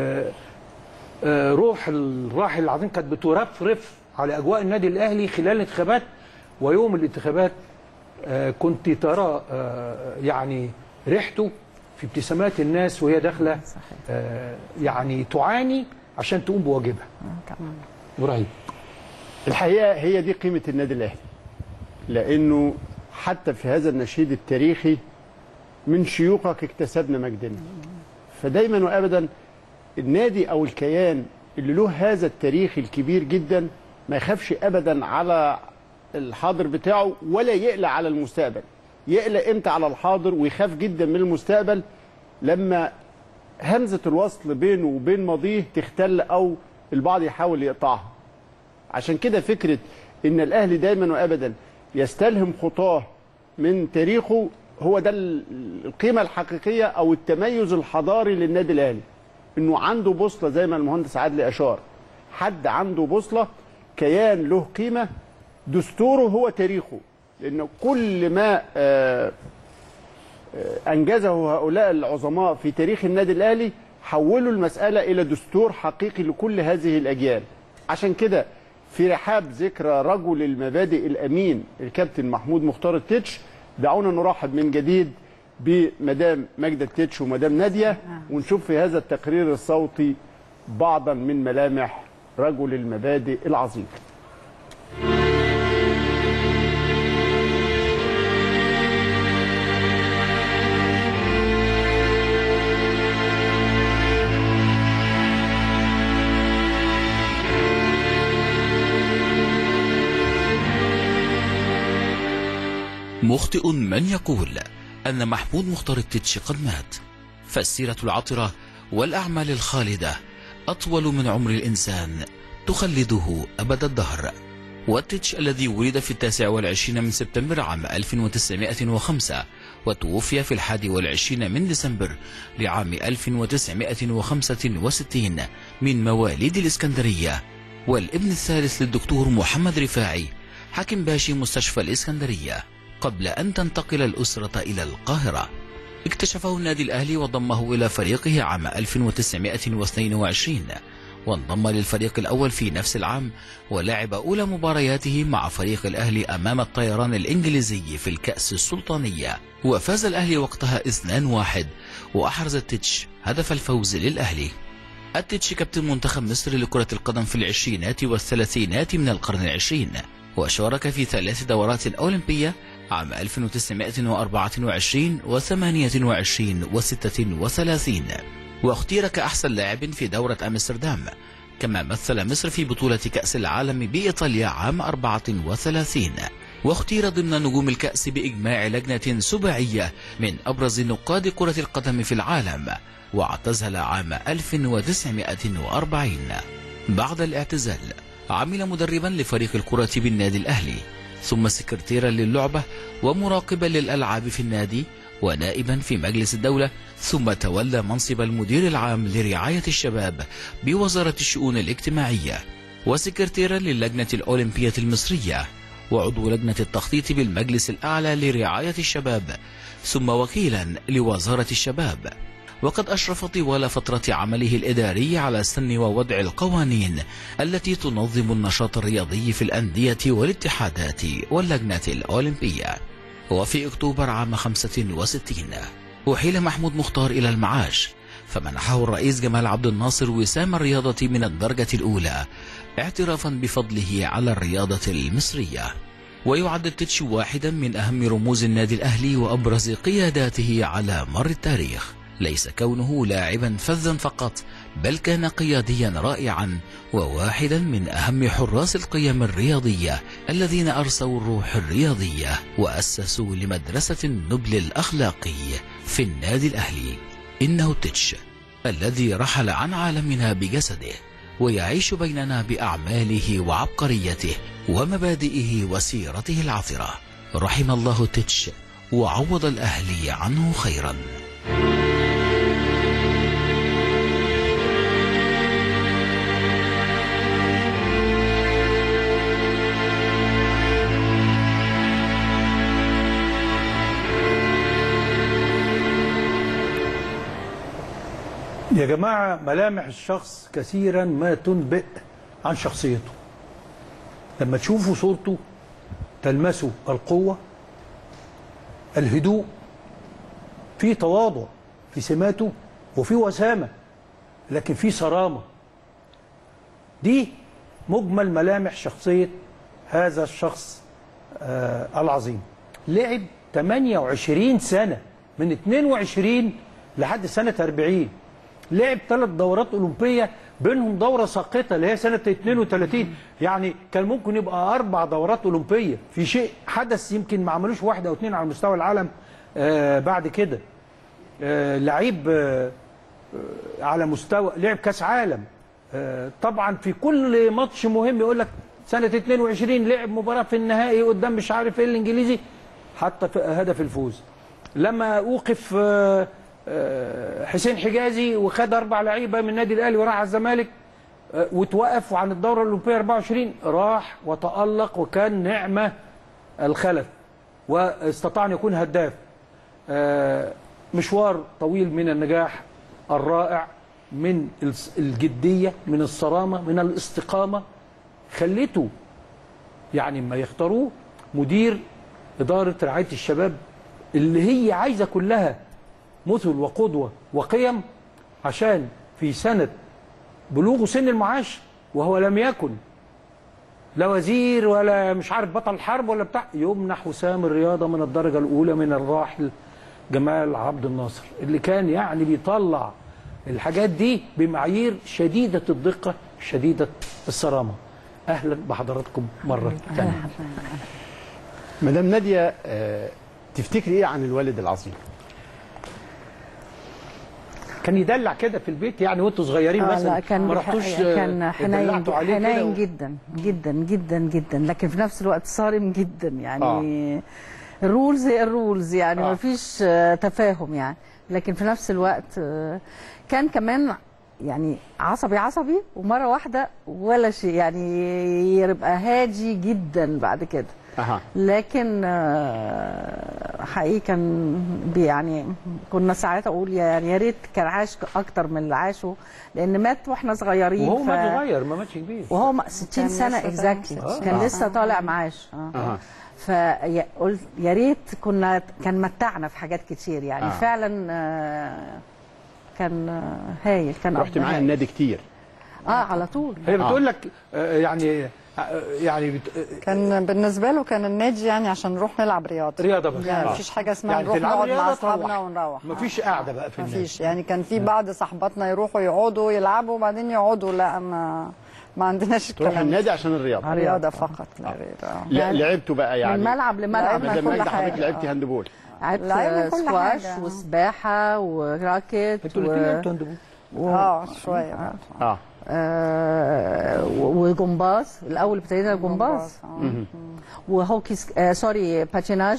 Speaker 1: آه روح الراحل العظيم كانت بترفرف على اجواء النادي الاهلي خلال الانتخابات، ويوم الانتخابات آه كنت ترى آه يعني ريحته في ابتسامات الناس وهي داخله آه يعني تعاني عشان تقوم بواجبها. ابراهيم،
Speaker 2: الحقيقه هي دي قيمه النادي الاهلي، لانه حتى في هذا النشيد التاريخي من شيوخك اكتسبنا مجدنا. فدايما وابدا النادي او الكيان اللي له هذا التاريخ الكبير جدا ما يخافش ابدا على الحاضر بتاعه ولا يقلق على المستقبل. يقلق امتى على الحاضر ويخاف جدا من المستقبل؟ لما همزه الوصل بينه وبين ماضيه تختل او البعض يحاول يقطعها. عشان كده فكره ان الاهلي دايما وابدا يستلهم خطاه من تاريخه، هو ده القيمه الحقيقيه او التميز الحضاري للنادي الاهلي، انه عنده بوصله زي ما المهندس عادل اشار. حد عنده بوصله، كيان له قيمه، دستوره هو تاريخه. لان كل ما انجزه هؤلاء العظماء في تاريخ النادي الاهلي حولوا المساله الى دستور حقيقي لكل هذه الاجيال. عشان كده في رحاب ذكرى رجل المبادئ الامين الكابتن محمود مختار التتش، دعونا نرحب من جديد بمدام ماجدة التتش ومدام نادية، ونشوف في هذا التقرير الصوتي بعضا من ملامح رجل المبادئ العظيم.
Speaker 10: مخطئ من يقول أن محمود مختار التتش قد مات، فالسيرة العطرة والأعمال الخالدة أطول من عمر الإنسان تخلده أبد الدهر. والتتش الذي ولد في التاسع والعشرين من سبتمبر عام ألف وتسعمائة وخمسة وتوفي في الحادي والعشرين من ديسمبر لعام ألف وتسعمائة وخمسة وستين من مواليد الإسكندرية، والابن الثالث للدكتور محمد رفاعي حاكم باشي مستشفى الإسكندرية، قبل أن تنتقل الأسرة إلى القاهرة. اكتشفه النادي الأهلي وضمه إلى فريقه عام ألف وتسعمائة واثنين وعشرين، وانضم للفريق الأول في نفس العام، ولعب أولى مبارياته مع فريق الأهلي أمام الطيران الإنجليزي في الكأس السلطانية، وفاز الأهلي وقتها اثنين واحد، وأحرز التتش هدف الفوز للأهلي. التتش كابتن منتخب مصر لكرة القدم في العشرينات والثلاثينات من القرن العشرين، وشارك في ثلاث دورات أولمبية عام ألف وتسعمائة وأربعة وعشرين وثمانية وعشرين وستة وثلاثين، واختير كأحسن لاعب في دورة أمستردام، كما مثل مصر في بطولة كأس العالم بإيطاليا عام أربعة وثلاثين، واختير ضمن نجوم الكأس بإجماع لجنة سباعية من أبرز نقاد كرة القدم في العالم، واعتزل عام ألف وتسعمائة وأربعين. بعد الاعتزال عمل مدربا لفريق الكرة بالنادي الأهلي، ثم سكرتيرا للعبة ومراقبا للألعاب في النادي، ونائبا في مجلس الدولة، ثم تولى منصب المدير العام لرعاية الشباب بوزارة الشؤون الاجتماعية، وسكرتيرا للجنة الأولمبية المصرية، وعضو لجنة التخطيط بالمجلس الأعلى لرعاية الشباب، ثم وكيلا لوزارة الشباب. وقد أشرف طوال فترة عمله الإداري على سن ووضع القوانين التي تنظم النشاط الرياضي في الأندية والاتحادات واللجنة الأولمبية. وفي أكتوبر عام خمسة وستين أحيل محمود مختار إلى المعاش، فمنحه الرئيس جمال عبد الناصر وسام الرياضة من الدرجة الأولى اعترافا بفضله على الرياضة المصرية. ويعد التتش واحدا من أهم رموز النادي الأهلي وأبرز قياداته على مر التاريخ، ليس كونه لاعبا فذا فقط، بل كان قياديا رائعا وواحدا من أهم حراس القيم الرياضية الذين أرسوا الروح الرياضية وأسسوا لمدرسة النبل الأخلاقي في النادي الأهلي. إنه التتش الذي رحل عن عالمنا بجسده ويعيش بيننا بأعماله وعبقريته ومبادئه وسيرته العطرة. رحم الله التتش وعوض الأهلي عنه خيرا.
Speaker 1: يا جماعة، ملامح الشخص كثيرا ما تنبئ عن شخصيته. لما تشوفوا صورته تلمسوا القوة، الهدوء، في تواضع في سماته، وفي وسامة، لكن في صرامة. دي مجمل ملامح شخصية هذا الشخص آه العظيم. لعب ثمانية وعشرين سنة، من اثنين وعشرين لحد سنة أربعين. لعب ثلاث دورات أولمبية، بينهم دورة ساقطة اللي هي سنة اثنين وثلاثين. يعني كان ممكن يبقى أربع دورات أولمبية، في شيء حدث يمكن ما عملوش واحد أو اثنين على مستوى العالم آه بعد كده. آه لعيب آه على مستوى، لعب كأس عالم. آه طبعا في كل ماتش مهم يقول لك سنة اثنين وعشرين لعب مباراة في النهائي قدام مش عارف ايه الإنجليزي، حتى هدف الفوز. لما أوقف آه حسين حجازي وخد اربع لعيبه من النادي الاهلي وراح على الزمالك وتوقف عن الدوره الاولمبيه أربعة وعشرين، راح وتالق وكان نعمه الخلف واستطاع ان يكون هداف. مشوار طويل من النجاح الرائع، من الجديه، من الصرامه، من الاستقامه، خليته يعني ما يختاروه مدير اداره رعايه الشباب اللي هي عايزه كلها مثل وقدوة وقيم، عشان في سنة بلوغه سن المعاش وهو لم يكن لا وزير ولا مش عارف بطل حرب ولا بتاع، يمنح وسام الرياضة من الدرجة الأولى من الراحل جمال عبد الناصر، اللي كان يعني بيطلع الحاجات دي بمعايير شديدة الدقة شديدة الصرامة. أهلا بحضراتكم مرة ثانية.
Speaker 2: مدام نادية، تفتكري إيه عن الوالد العظيم؟
Speaker 1: كان يدلع كده في البيت يعني وانتوا صغيرين
Speaker 9: آه
Speaker 1: مثلا؟
Speaker 9: كان
Speaker 1: ما رحتوش
Speaker 9: كان حنين حنين
Speaker 1: و...
Speaker 9: جدا جدا جدا جدا، لكن في نفس الوقت صارم جدا يعني. آه. الرولز هي الرولز يعني، آه. ما فيش تفاهم يعني، لكن في نفس الوقت كان كمان يعني عصبي عصبي ومره واحده ولا شيء، يعني يبقى هادي جدا بعد كده. أه. لكن حقيقي كان يعني كنا ساعات اقول يعني يا ريت كان عاش اكتر من اللي عاشه، لان مات واحنا صغيرين.
Speaker 1: وهو ف... مات صغير، ما ماتش كبير،
Speaker 9: وهو ستين سنه اكزاكتلي. آه. كان آه. لسه طالع معاش. اه, آه. فقلت يا ريت كنا كان متعنا في حاجات كتير يعني. آه. فعلا آه كان هايل. كان
Speaker 2: رحت معاه النادي كتير.
Speaker 9: اه على طول.
Speaker 1: هي بتقول لك آه يعني يعني بت...
Speaker 11: كان بالنسبه له كان النادي يعني عشان نروح نلعب رياضه
Speaker 1: رياضه بس.
Speaker 11: يعني مفيش حاجه اسمها يعني نروح نقعد مع اصحابنا ونروح.
Speaker 1: مفيش قاعده بقى في النادي.
Speaker 11: مفيش يعني. كان في بعض صاحباتنا يروحوا يقعدوا يلعبوا وبعدين يقعدوا. لا ما ما عندناش الكلام.
Speaker 2: تروح النادي عشان الرياضه.
Speaker 11: الرياضه فقط لا غير.
Speaker 2: لعبتوا بقى يعني
Speaker 9: من ملعب لملعب.
Speaker 2: كل حاجه. حضرتك لعبتي هاندبول؟
Speaker 9: لعبت سكواش وسباحه وراكت.
Speaker 1: انتوا الاثنين لعبتوا هاندبول؟
Speaker 11: اه شويه.
Speaker 9: اه آه وجمباز. الاول ابتدينا جمباز، وهوكي آه سوري باتيناج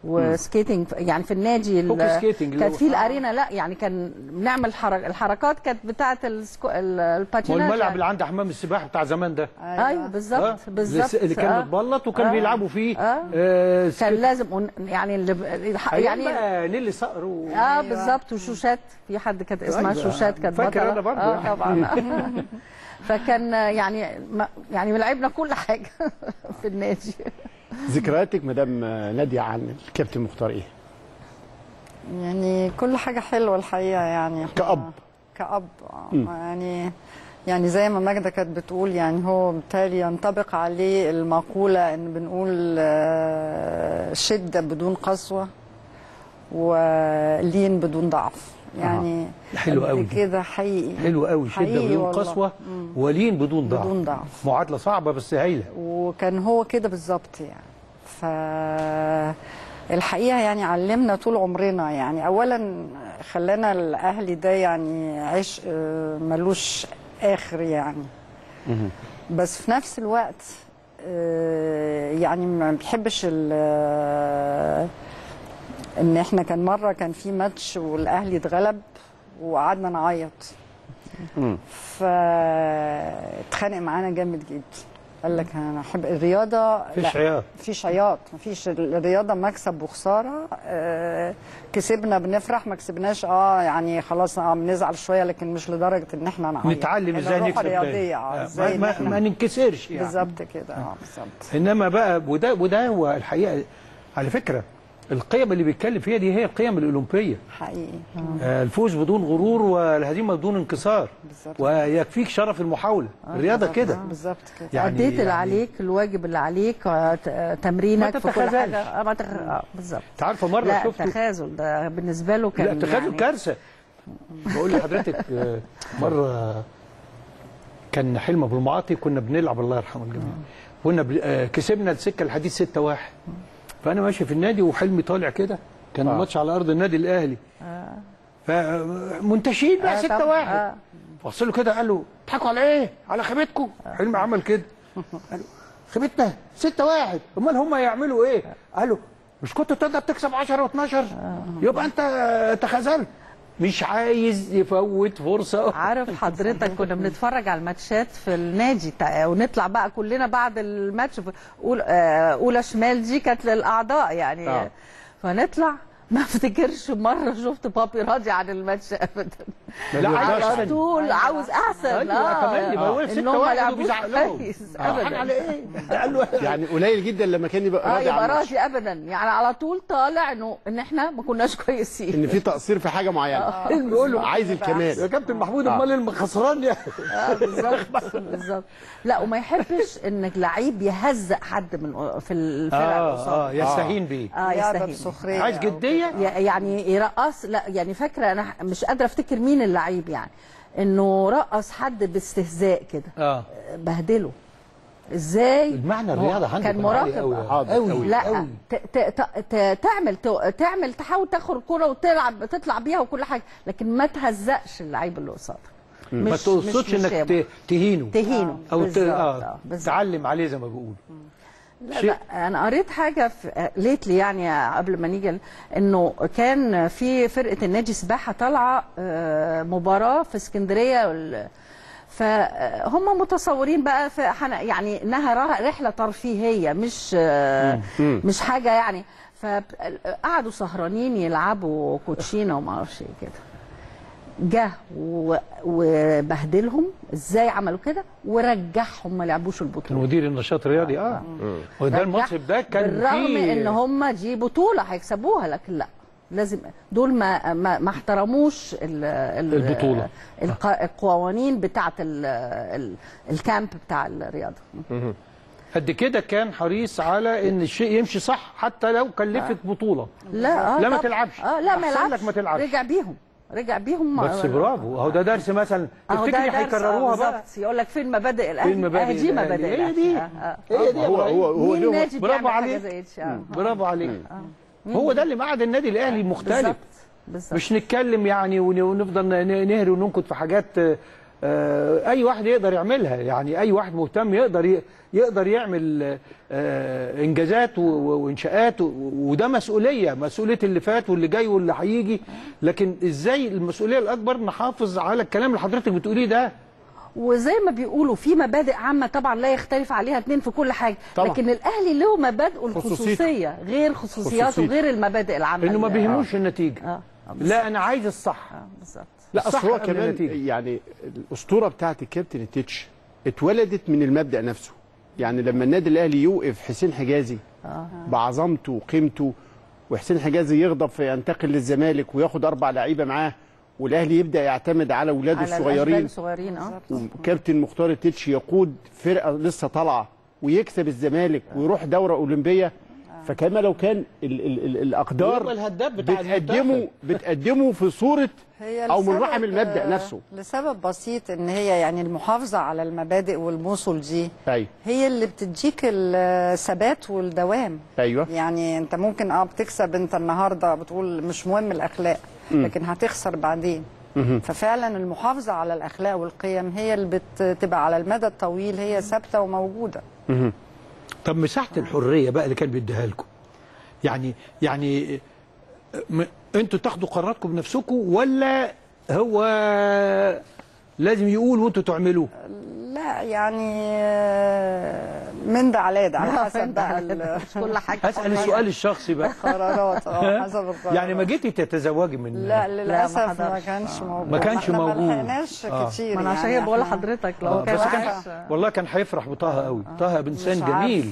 Speaker 9: وسكيتنج يعني في النادي ال-
Speaker 1: هوكي سكيتنج اللي
Speaker 9: كانت
Speaker 1: هو-
Speaker 9: في الارينا، لا يعني كان بنعمل حرك الحركات كانت بتاعه السكو... ال-
Speaker 1: هو
Speaker 9: الباتيناج
Speaker 1: الملعب
Speaker 9: يعني.
Speaker 1: اللي عند حمام السباحه بتاع زمان ده
Speaker 9: ايوه بالظبط
Speaker 1: آه.
Speaker 9: بالظبط
Speaker 1: اللي كان
Speaker 9: آه.
Speaker 1: متبلط وكان
Speaker 9: آه.
Speaker 1: بيلعبوا فيه
Speaker 9: آه.
Speaker 1: آه
Speaker 9: كان لازم ون- يعني اللي ب- يعني
Speaker 1: يعني نيلي صقر و...
Speaker 9: اه بالظبط وشوشات، في حد كانت اسمها
Speaker 1: أيوة.
Speaker 9: شوشات كانت
Speaker 1: فاكر
Speaker 9: بطلة.
Speaker 1: أنا برضه.
Speaker 9: اه طبعا فكان يعني ما- يعني لعبنا كل حاجه في النادي.
Speaker 2: ذكرياتك مدام ناديه عن الكابتن مختار ايه؟
Speaker 11: يعني كل حاجة حلوة الحقيقة يعني
Speaker 2: كأب.
Speaker 11: كأب آه.
Speaker 2: مم.
Speaker 11: يعني يعني زي ما ماجدة كانت بتقول يعني هو بالتالي ينطبق عليه المقولة ان بنقول آه، شدة بدون قسوة ولين بدون ضعف يعني
Speaker 1: حلو قوي
Speaker 11: كده حقيقي
Speaker 1: حلو قوي، شده
Speaker 11: حقيقي
Speaker 1: بدون
Speaker 11: والله.
Speaker 1: قسوه
Speaker 11: مم.
Speaker 1: ولين بدون ضعف
Speaker 11: بدون ضعف.
Speaker 1: معادله صعبه بس هايله.
Speaker 11: وكان هو كده بالظبط يعني. ف الحقيقه يعني علمنا طول عمرنا يعني اولا خلانا الاهلي ده يعني عيش آه، ملوش اخر يعني. بس في نفس الوقت آه، يعني ما بحبش ال- آه، ان احنا كان مره كان في ماتش والاهلي اتغلب وقعدنا نعيط فاتخانق معانا جامد جدا. قال لك انا احب الرياضه
Speaker 1: مفيش
Speaker 11: لا،
Speaker 1: عياط.
Speaker 11: مفيش عياط، مفيش الرياضه مكسب وخساره. آه كسبنا بنفرح، ما كسبناش اه يعني خلاص اه بنزعل شويه لكن مش لدرجه ان احنا نعيط.
Speaker 1: نتعلم ازاي
Speaker 11: الروح
Speaker 1: نكسب
Speaker 11: الرياضيه
Speaker 1: تاني.
Speaker 11: اه
Speaker 1: آه،
Speaker 11: ازاي
Speaker 1: ما,
Speaker 11: إن
Speaker 1: ما,
Speaker 11: إحنا-
Speaker 1: ما ننكسرش يعني.
Speaker 11: بالظبط كده اه بالظبط.
Speaker 1: انما بقى وده وده هو الحقيقه على فكره القيم اللي بيتكلم فيها دي هي القيم الاولمبيه.
Speaker 11: حقيقي
Speaker 1: آه، الفوز بدون غرور والهزيمه بدون انكسار.
Speaker 11: بالظبط.
Speaker 1: ويكفيك شرف المحاوله. الرياضه كده.
Speaker 11: بالظبط كده.
Speaker 1: يعني-
Speaker 9: اديت اللي
Speaker 1: يعني-
Speaker 9: عليك، الواجب اللي عليك، آه، ت- آه، تمرينك
Speaker 1: ما
Speaker 9: في كل
Speaker 1: تتخاذلش.
Speaker 9: حاجه. اه ما تخ... اه بالظبط.
Speaker 1: انت عارفه مره
Speaker 9: لا
Speaker 1: شفته
Speaker 9: التخاذل ده بالنسبه له كان
Speaker 1: لا تخاذل
Speaker 9: يعني
Speaker 1: كارثه. بقول لحضرتك آه، مره كان حلم ابو المعاطي كنا بنلعب الله يرحمه الجميع. كنا ب- آه، كسبنا السكه الحديد ستة واحد. فانا ماشي في النادي وحلمي طالع كده كان
Speaker 2: آه.
Speaker 1: الماتش على ارض النادي الاهلي. فمنتشين بقى
Speaker 9: آه،
Speaker 1: ستة
Speaker 9: طبعاً.
Speaker 1: واحد.
Speaker 9: آه.
Speaker 1: بص له كده قال له بتضحكوا على ايه؟ على خيبتكم. حلمي عمل كده. قال له خيبتنا ستة واحد، امال هم يعملوا ايه؟ قال له مش كنت تقدر تكسب عشرة واتناشر؟ يبقى انت تخاذلت. مش عايز يفوت فرصه.
Speaker 9: عارف حضرتك كنا بنتفرج على الماتشات في النادي بتاع- ونطلع بقى كلنا بعد الماتش في- أول- آه، اولى شمال دي كانت للاعضاء يعني.
Speaker 2: آه.
Speaker 9: فنطلع ما افتكرش مره شفت بابي راضي عن الماتش ابدا.
Speaker 1: لا عايز
Speaker 9: على
Speaker 1: احسن.
Speaker 9: طول عاوز احسن.
Speaker 1: ايوه كمان يبقى هو ستة
Speaker 9: انهم ما
Speaker 1: واحد
Speaker 9: لعبوش
Speaker 1: وبيزعق لهم.
Speaker 9: كويس
Speaker 1: فرحان
Speaker 9: ابدا.
Speaker 1: على ايه؟ قال له
Speaker 2: يعني قليل جدا لما كان يبقى
Speaker 9: اه
Speaker 2: راضي
Speaker 9: يبقى
Speaker 2: عن الماتش.
Speaker 9: راضي ابدا يعني على طول طالع انه ان احنا ما كناش كويسين.
Speaker 2: ان في تقصير في حاجه معينه.
Speaker 1: بيقول له
Speaker 2: عايز
Speaker 1: يا
Speaker 2: الكمال.
Speaker 1: كابتن محمود
Speaker 2: آه.
Speaker 1: امال اللي خسران يعني.
Speaker 9: اه بالظبط بالظبط. لا وما يحبش انك لعيب يهزق حد من في الفرق
Speaker 1: اه
Speaker 9: اللي
Speaker 1: اه
Speaker 9: قصاده.
Speaker 1: يستهين بيه.
Speaker 9: اه
Speaker 11: لعبة
Speaker 9: يستهين.
Speaker 11: بسخرية
Speaker 1: عايز
Speaker 11: أو
Speaker 1: جديه.
Speaker 9: ي- يعني يرقص. لا يعني فاكره انا مش قادره افتكر مين اللعيب يعني انه رقص حد باستهزاء كده.
Speaker 1: اه
Speaker 9: بهدله ازاي.
Speaker 1: المعنى الرياضه عنده
Speaker 9: كان
Speaker 1: عالي
Speaker 9: مراقب.
Speaker 1: قوي
Speaker 2: حاضر
Speaker 1: قوي
Speaker 2: قوي.
Speaker 9: لا
Speaker 1: قوي.
Speaker 9: ت- ت- ت- تعمل ت- تعمل تحاول تاخد الكرة وتلعب تطلع بيها وكل حاجه لكن ما تهزقش اللعيب اللي قصادك.
Speaker 1: ما تقصدش انك ت- تهينه
Speaker 9: تهينه
Speaker 1: او ت...
Speaker 9: بالظبط.
Speaker 1: آه.
Speaker 9: آه، بالظبط.
Speaker 1: تعلم عليه زي ما بيقولوا.
Speaker 9: لا
Speaker 1: شيء-
Speaker 9: لا انا قريت حاجه في ليتلي يعني قبل ما نيجي انه كان في فرقه النادي سباحه طالعه آه، مباراه في اسكندريه وال- فهم متصورين بقى في حن- يعني انها را- رحله ترفيهيه مش آه، مش حاجه يعني. فقعدوا سهرانين يلعبوا كوتشينه وما اعرفش ايه كده. جه و- وبهدلهم ازاي عملوا كده ورجعهم ما لعبوش
Speaker 1: كان
Speaker 9: البطوله.
Speaker 1: مدير النشاط الرياضي اه وده
Speaker 9: رجع-
Speaker 1: المصرف ده كان
Speaker 9: بالرغم
Speaker 1: فيه
Speaker 9: ان هم دي بطوله هيكسبوها لكن لا لازم دول ما ما, ما احترموش ال ال
Speaker 1: البطولة.
Speaker 9: الق- القوانين بتاعه ال ال الكامب بتاع الرياضه.
Speaker 1: قد كده كان حريص على ان الشيء يمشي صح حتى لو كلفك بطوله.
Speaker 9: لا آه
Speaker 1: لا ما
Speaker 9: طب-
Speaker 1: تلعبش.
Speaker 9: اه لا ما
Speaker 1: أحسن
Speaker 9: يلعبش.
Speaker 1: لك ما تلعبش.
Speaker 9: رجع بيهم رجع بيهم
Speaker 1: بس برافو اهو ده درس مثلا
Speaker 9: اهو ده
Speaker 1: تفتكري
Speaker 9: درس، آه،
Speaker 1: هيكرروها بقى.
Speaker 9: بالظبط. يقول لك فين مبادئ الاهلي؟
Speaker 1: فين مبادئ
Speaker 9: آه، دي
Speaker 1: الأهلي؟
Speaker 9: مبادئ
Speaker 1: هي
Speaker 9: الأهلي.
Speaker 1: دي.
Speaker 9: آه، آه.
Speaker 1: هي دي
Speaker 2: هو هو هو
Speaker 9: مين
Speaker 2: له-
Speaker 9: نادي
Speaker 1: برافو
Speaker 9: بيعمل حاجه
Speaker 1: عليك.
Speaker 9: زي دي؟ آه.
Speaker 1: برافو عليك. هو ده اللي معاد النادي الاهلي مختلف.
Speaker 9: بالظبط بالظبط.
Speaker 1: مش نتكلم يعني ون- ونفضل ن- نهري وننكت في حاجات آه، آه اي واحد يقدر يعملها، يعني اي واحد مهتم يقدر يقدر يعمل آه انجازات وانشاءات، وده مسؤوليه، مسؤوليه اللي فات واللي جاي واللي هيجي. لكن ازاي المسؤوليه الاكبر نحافظ على الكلام اللي حضرتك بتقوليه ده.
Speaker 9: وزي ما بيقولوا في مبادئ عامه طبعا لا يختلف عليها اثنين في كل حاجه، طبعا. لكن الاهلي له مبادئه الخصوصيه غير خصوصياته غير المبادئ العامه،
Speaker 1: انه ما بيهموش النتيجه. آه. لا انا عايز الصح.
Speaker 9: آه بالظبط.
Speaker 2: لا اصل هو كمان يعني الاسطوره بتاعت الكابتن التتش اتولدت من المبدا نفسه. يعني لما النادي الاهلي يوقف حسين حجازي آه. بعظمته وقيمته، وحسين حجازي يغضب فينتقل للزمالك وياخد اربع لعيبه معاه، والاهلي يبدا يعتمد على اولاده الصغيرين
Speaker 9: الصغيرين اه
Speaker 2: وكابتن مختار التتش يقود فرقه لسه طالعه ويكسب الزمالك ويروح دوره اولمبيه. فكما لو كان ال ال ال الاقدار بتقدمه بتقدمه في صوره او من رحم المبدا نفسه،
Speaker 11: لسبب بسيط ان هي يعني المحافظه على المبادئ والموصل دي
Speaker 2: أيوة.
Speaker 11: هي اللي بتديك الثبات والدوام.
Speaker 2: ايوه
Speaker 11: يعني انت ممكن اه بتكسب انت النهارده بتقول مش مهم الاخلاق، لكن هتخسر بعدين. ففعلا المحافظه على الاخلاق والقيم هي اللي بتبقى على المدى الطويل هي ثابته وموجوده.
Speaker 1: طب مساحه الحريه بقى اللي كان بيديها لكم، يعني يعني م... انتوا تاخدوا قراراتكم بنفسكم ولا هو لازم يقول وانتوا تعملوا؟
Speaker 11: لا يعني من ده على ده على حسب بقى
Speaker 9: مش كل حاجه.
Speaker 1: اسال السؤال الشخصي بقى.
Speaker 11: قرارات اه حسب القرارات.
Speaker 1: يعني ما جيتي تتزوجي من
Speaker 11: لا للاسف ما كانش موجود.
Speaker 1: ما كانش موجود.
Speaker 11: ما لحقناش
Speaker 1: آه.
Speaker 11: كتير.
Speaker 9: ما انا عشان كده بقول لحضرتك لو
Speaker 1: آه.
Speaker 9: كان,
Speaker 1: كان والله كان هيفرح بطه قوي. آه. طه انسان جميل.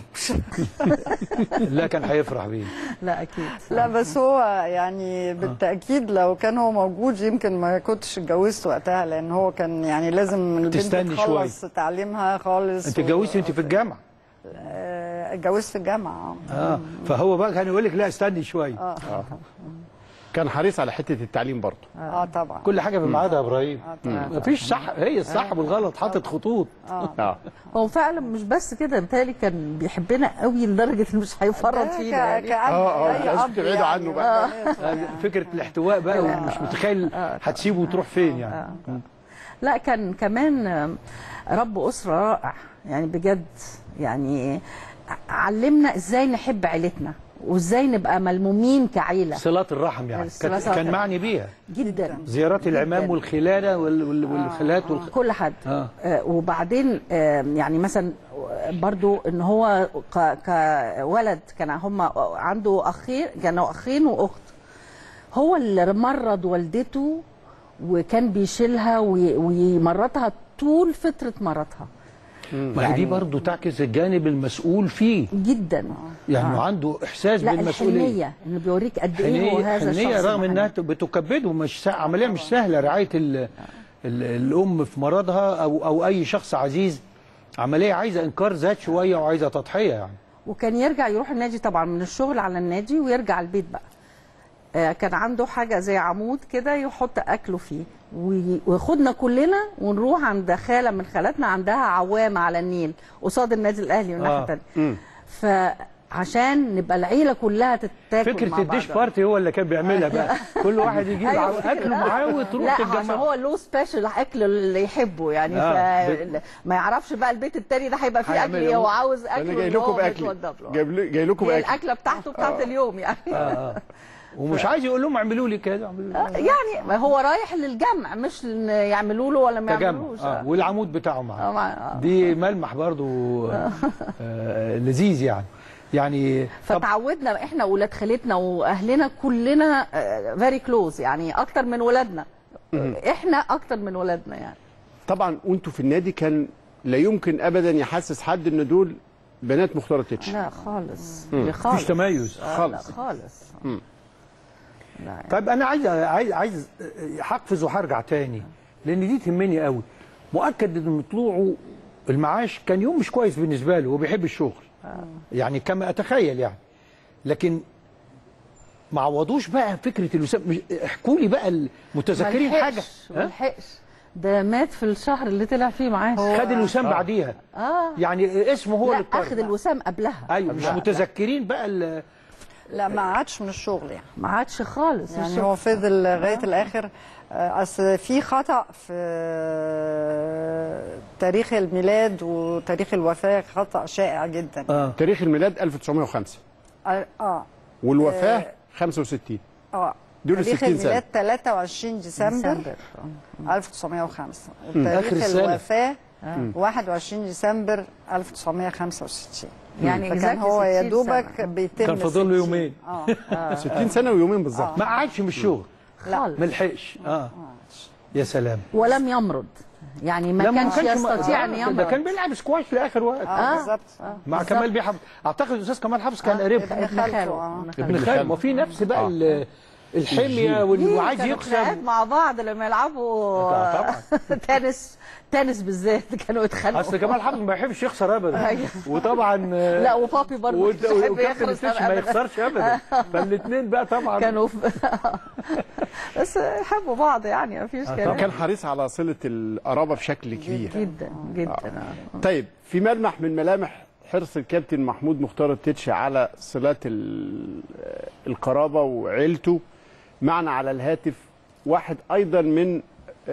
Speaker 1: لا كان هيفرح بيه.
Speaker 9: لا اكيد.
Speaker 11: لا بس هو يعني بالتاكيد لو كان هو موجود يمكن ما كنتش اتجوزت وقتها، لان هو كان يعني لازم البنت تخلص تعليمها خالص.
Speaker 1: انت اتجوزتي وانت في الجامعه؟
Speaker 11: اتجوزت في الجامعه
Speaker 1: اه اه فهو بقى كان يقول لك لا استني شويه.
Speaker 11: اه, آه.
Speaker 2: كان حريص على حته التعليم برضه.
Speaker 11: اه طبعا
Speaker 1: كل حاجه في ميعادها يا ابراهيم. اه مفيش صح، هي الصح والغلط حاطط خطوط.
Speaker 11: اه
Speaker 9: هو فعلا مش بس كده، بالتالي كان بيحبنا قوي لدرجه انه مش هيفرط فينا يعني.
Speaker 2: اه اه لازم تبعدوا عنه بقى.
Speaker 1: فكره الاحتواء بقى ومش متخيل هتسيبه وتروح فين يعني.
Speaker 9: لا كان كمان رب اسره رائع يعني بجد، يعني علمنا ازاي نحب عيلتنا وازاي نبقى ملمومين كعيله.
Speaker 1: صلات الرحم يعني كان معني بيها
Speaker 9: جدا،
Speaker 1: زيارات العمام والخلاله والخالات
Speaker 9: آه. كل حد. آه. آه وبعدين آه يعني مثلا برضو ان هو كولد كان هم عنده اخين، كانوا اخين واخت، هو اللي مرض والدته وكان بيشيلها ويمرضها طول فتره مرضها.
Speaker 1: ما يعني دي برضه تعكس الجانب المسؤول فيه
Speaker 9: جدا.
Speaker 1: يعني آه. عنده احساس
Speaker 9: لا
Speaker 1: بالمسؤوليه.
Speaker 9: الحنيه انه بيوريك قد ايه هو هذا الشخص.
Speaker 1: حنيه رغم انها بتكبده، مش عمليه مش سهله رعايه ال ال الام في مرضها او او اي شخص عزيز، عمليه عايزه انكار ذات شويه وعايزه تضحيه يعني.
Speaker 9: وكان يرجع يروح النادي طبعا من الشغل على النادي ويرجع البيت بقى. آه كان عنده حاجه زي عمود كده يحط اكله فيه وياخدنا كلنا ونروح عند خاله من خالاتنا عندها عوامه على النيل قصاد النادي الاهلي من ناحيه ثانيه. فعشان نبقى العيله كلها تتاكل
Speaker 1: فكره
Speaker 9: مع بعض.
Speaker 1: الديش بارتي هو اللي كان بيعملها بقى. كل واحد يجيب اكله معاه وتروح
Speaker 9: تتجمع. لا عشان هو له سبيشال اكل اللي يحبه يعني. آه. ما يعرفش بقى البيت التاني ده هيبقى فيه اكل ايه، هو عاوز اكل.
Speaker 2: انا جاي لكم باكل، جاي لكم باكل
Speaker 9: الاكله بتاعته بتاعت اليوم يعني.
Speaker 1: اه ومش عايز يقول لهم اعملوا لي كده اعملوا لي
Speaker 9: يعني ما هو رايح للجمع مش يعملوا له ولا ما يعملوش.
Speaker 1: آه. والعمود بتاعه معاه. آه. دي ملمح برضو آه لذيذ يعني. يعني
Speaker 9: فتعودنا احنا واولاد خالتنا واهلنا كلنا فيري كلوز يعني اكتر من ولادنا. احنا اكتر من ولادنا يعني.
Speaker 2: طبعا وانتوا في النادي كان لا يمكن ابدا يحسس حد ان دول بنات مختار التتش.
Speaker 9: لا خالص.
Speaker 1: خالص مفيش تميز
Speaker 9: خالص. لا خالص. مم.
Speaker 1: طيب انا عايز عايز عايز هقفز وهرجع تاني لان دي تهمني قوي. مؤكد ان طلوعه المعاش كان يوم مش كويس بالنسبه له وبيحب الشغل. آه. يعني كما اتخيل يعني. لكن ما عوضوش بقى فكره الوسام. احكوا لي بقى المتذكرين حاجه.
Speaker 9: ما لحقش ده مات في الشهر اللي طلع فيه معاش.
Speaker 1: خد الوسام آه. بعديها.
Speaker 9: اه
Speaker 1: يعني اسمه هو
Speaker 9: لا
Speaker 1: اللي
Speaker 9: اخد الوسام قبلها.
Speaker 1: ايوه مش متذكرين بقى
Speaker 11: لا ما عادش من الشغل يعني
Speaker 9: ما عادش خالص
Speaker 11: يعني
Speaker 9: الشغل.
Speaker 11: هو فضل لغايه آه. الاخر. اصل في خطا في تاريخ الميلاد وتاريخ الوفاه، خطا شائع جدا.
Speaker 2: آه. تاريخ الميلاد ألف وتسعمائة وخمسة
Speaker 11: اه, آه.
Speaker 2: والوفاه
Speaker 11: آه.
Speaker 2: خمسة وستين.
Speaker 11: اه
Speaker 2: دول
Speaker 11: تاريخ
Speaker 2: ستين سنة.
Speaker 11: الميلاد ثلاثة وعشرين ديسمبر ألف وتسعمائة وخمسة، وتاريخ الوفاه واحد وعشرين ديسمبر ألف وتسعمائة وخمسة وستين.
Speaker 9: يعني
Speaker 11: فكان هو يا دوبك بيتم
Speaker 1: كان فاضل له يومين.
Speaker 11: اه
Speaker 2: ستين سنة ويومين بالظبط.
Speaker 1: ما عادش من الشغل
Speaker 9: خالص،
Speaker 1: ما لحقش. اه يا سلام.
Speaker 9: ولم يمرض يعني ما كانش يستطيع ان يمرض.
Speaker 1: ده كان بيلعب سكواش لاخر وقت.
Speaker 11: اه بالظبط.
Speaker 9: آه.
Speaker 1: مع
Speaker 9: بالزبط.
Speaker 1: كمال بيه حافظ. اعتقد الاستاذ كمال حافظ كان قريبه.
Speaker 11: ابن خالته.
Speaker 1: ابن خالته. وفي نفس بقى آه. الحميه وعايز يكسب.
Speaker 9: كانوا مع بعض لما يلعبوا
Speaker 1: طبعا
Speaker 9: تنس تنس بالذات كانوا يتخانقوا.
Speaker 1: اصل كمال حافظ ما يحبش يخسر ابدا. وطبعا
Speaker 9: لا وبابي برضه
Speaker 1: وكابتن التتش ما يخسرش ابدا. فالاثنين بقى طبعا
Speaker 9: كانوا بس يحبوا بعض يعني ما فيش كلام.
Speaker 2: كان حريص على صله القرابه بشكل كبير
Speaker 9: جدا جدا.
Speaker 2: آه. طيب في ملمح من ملامح حرص الكابتن محمود مختار التتش على صلات القرابه وعيلته معنا على الهاتف واحد ايضا من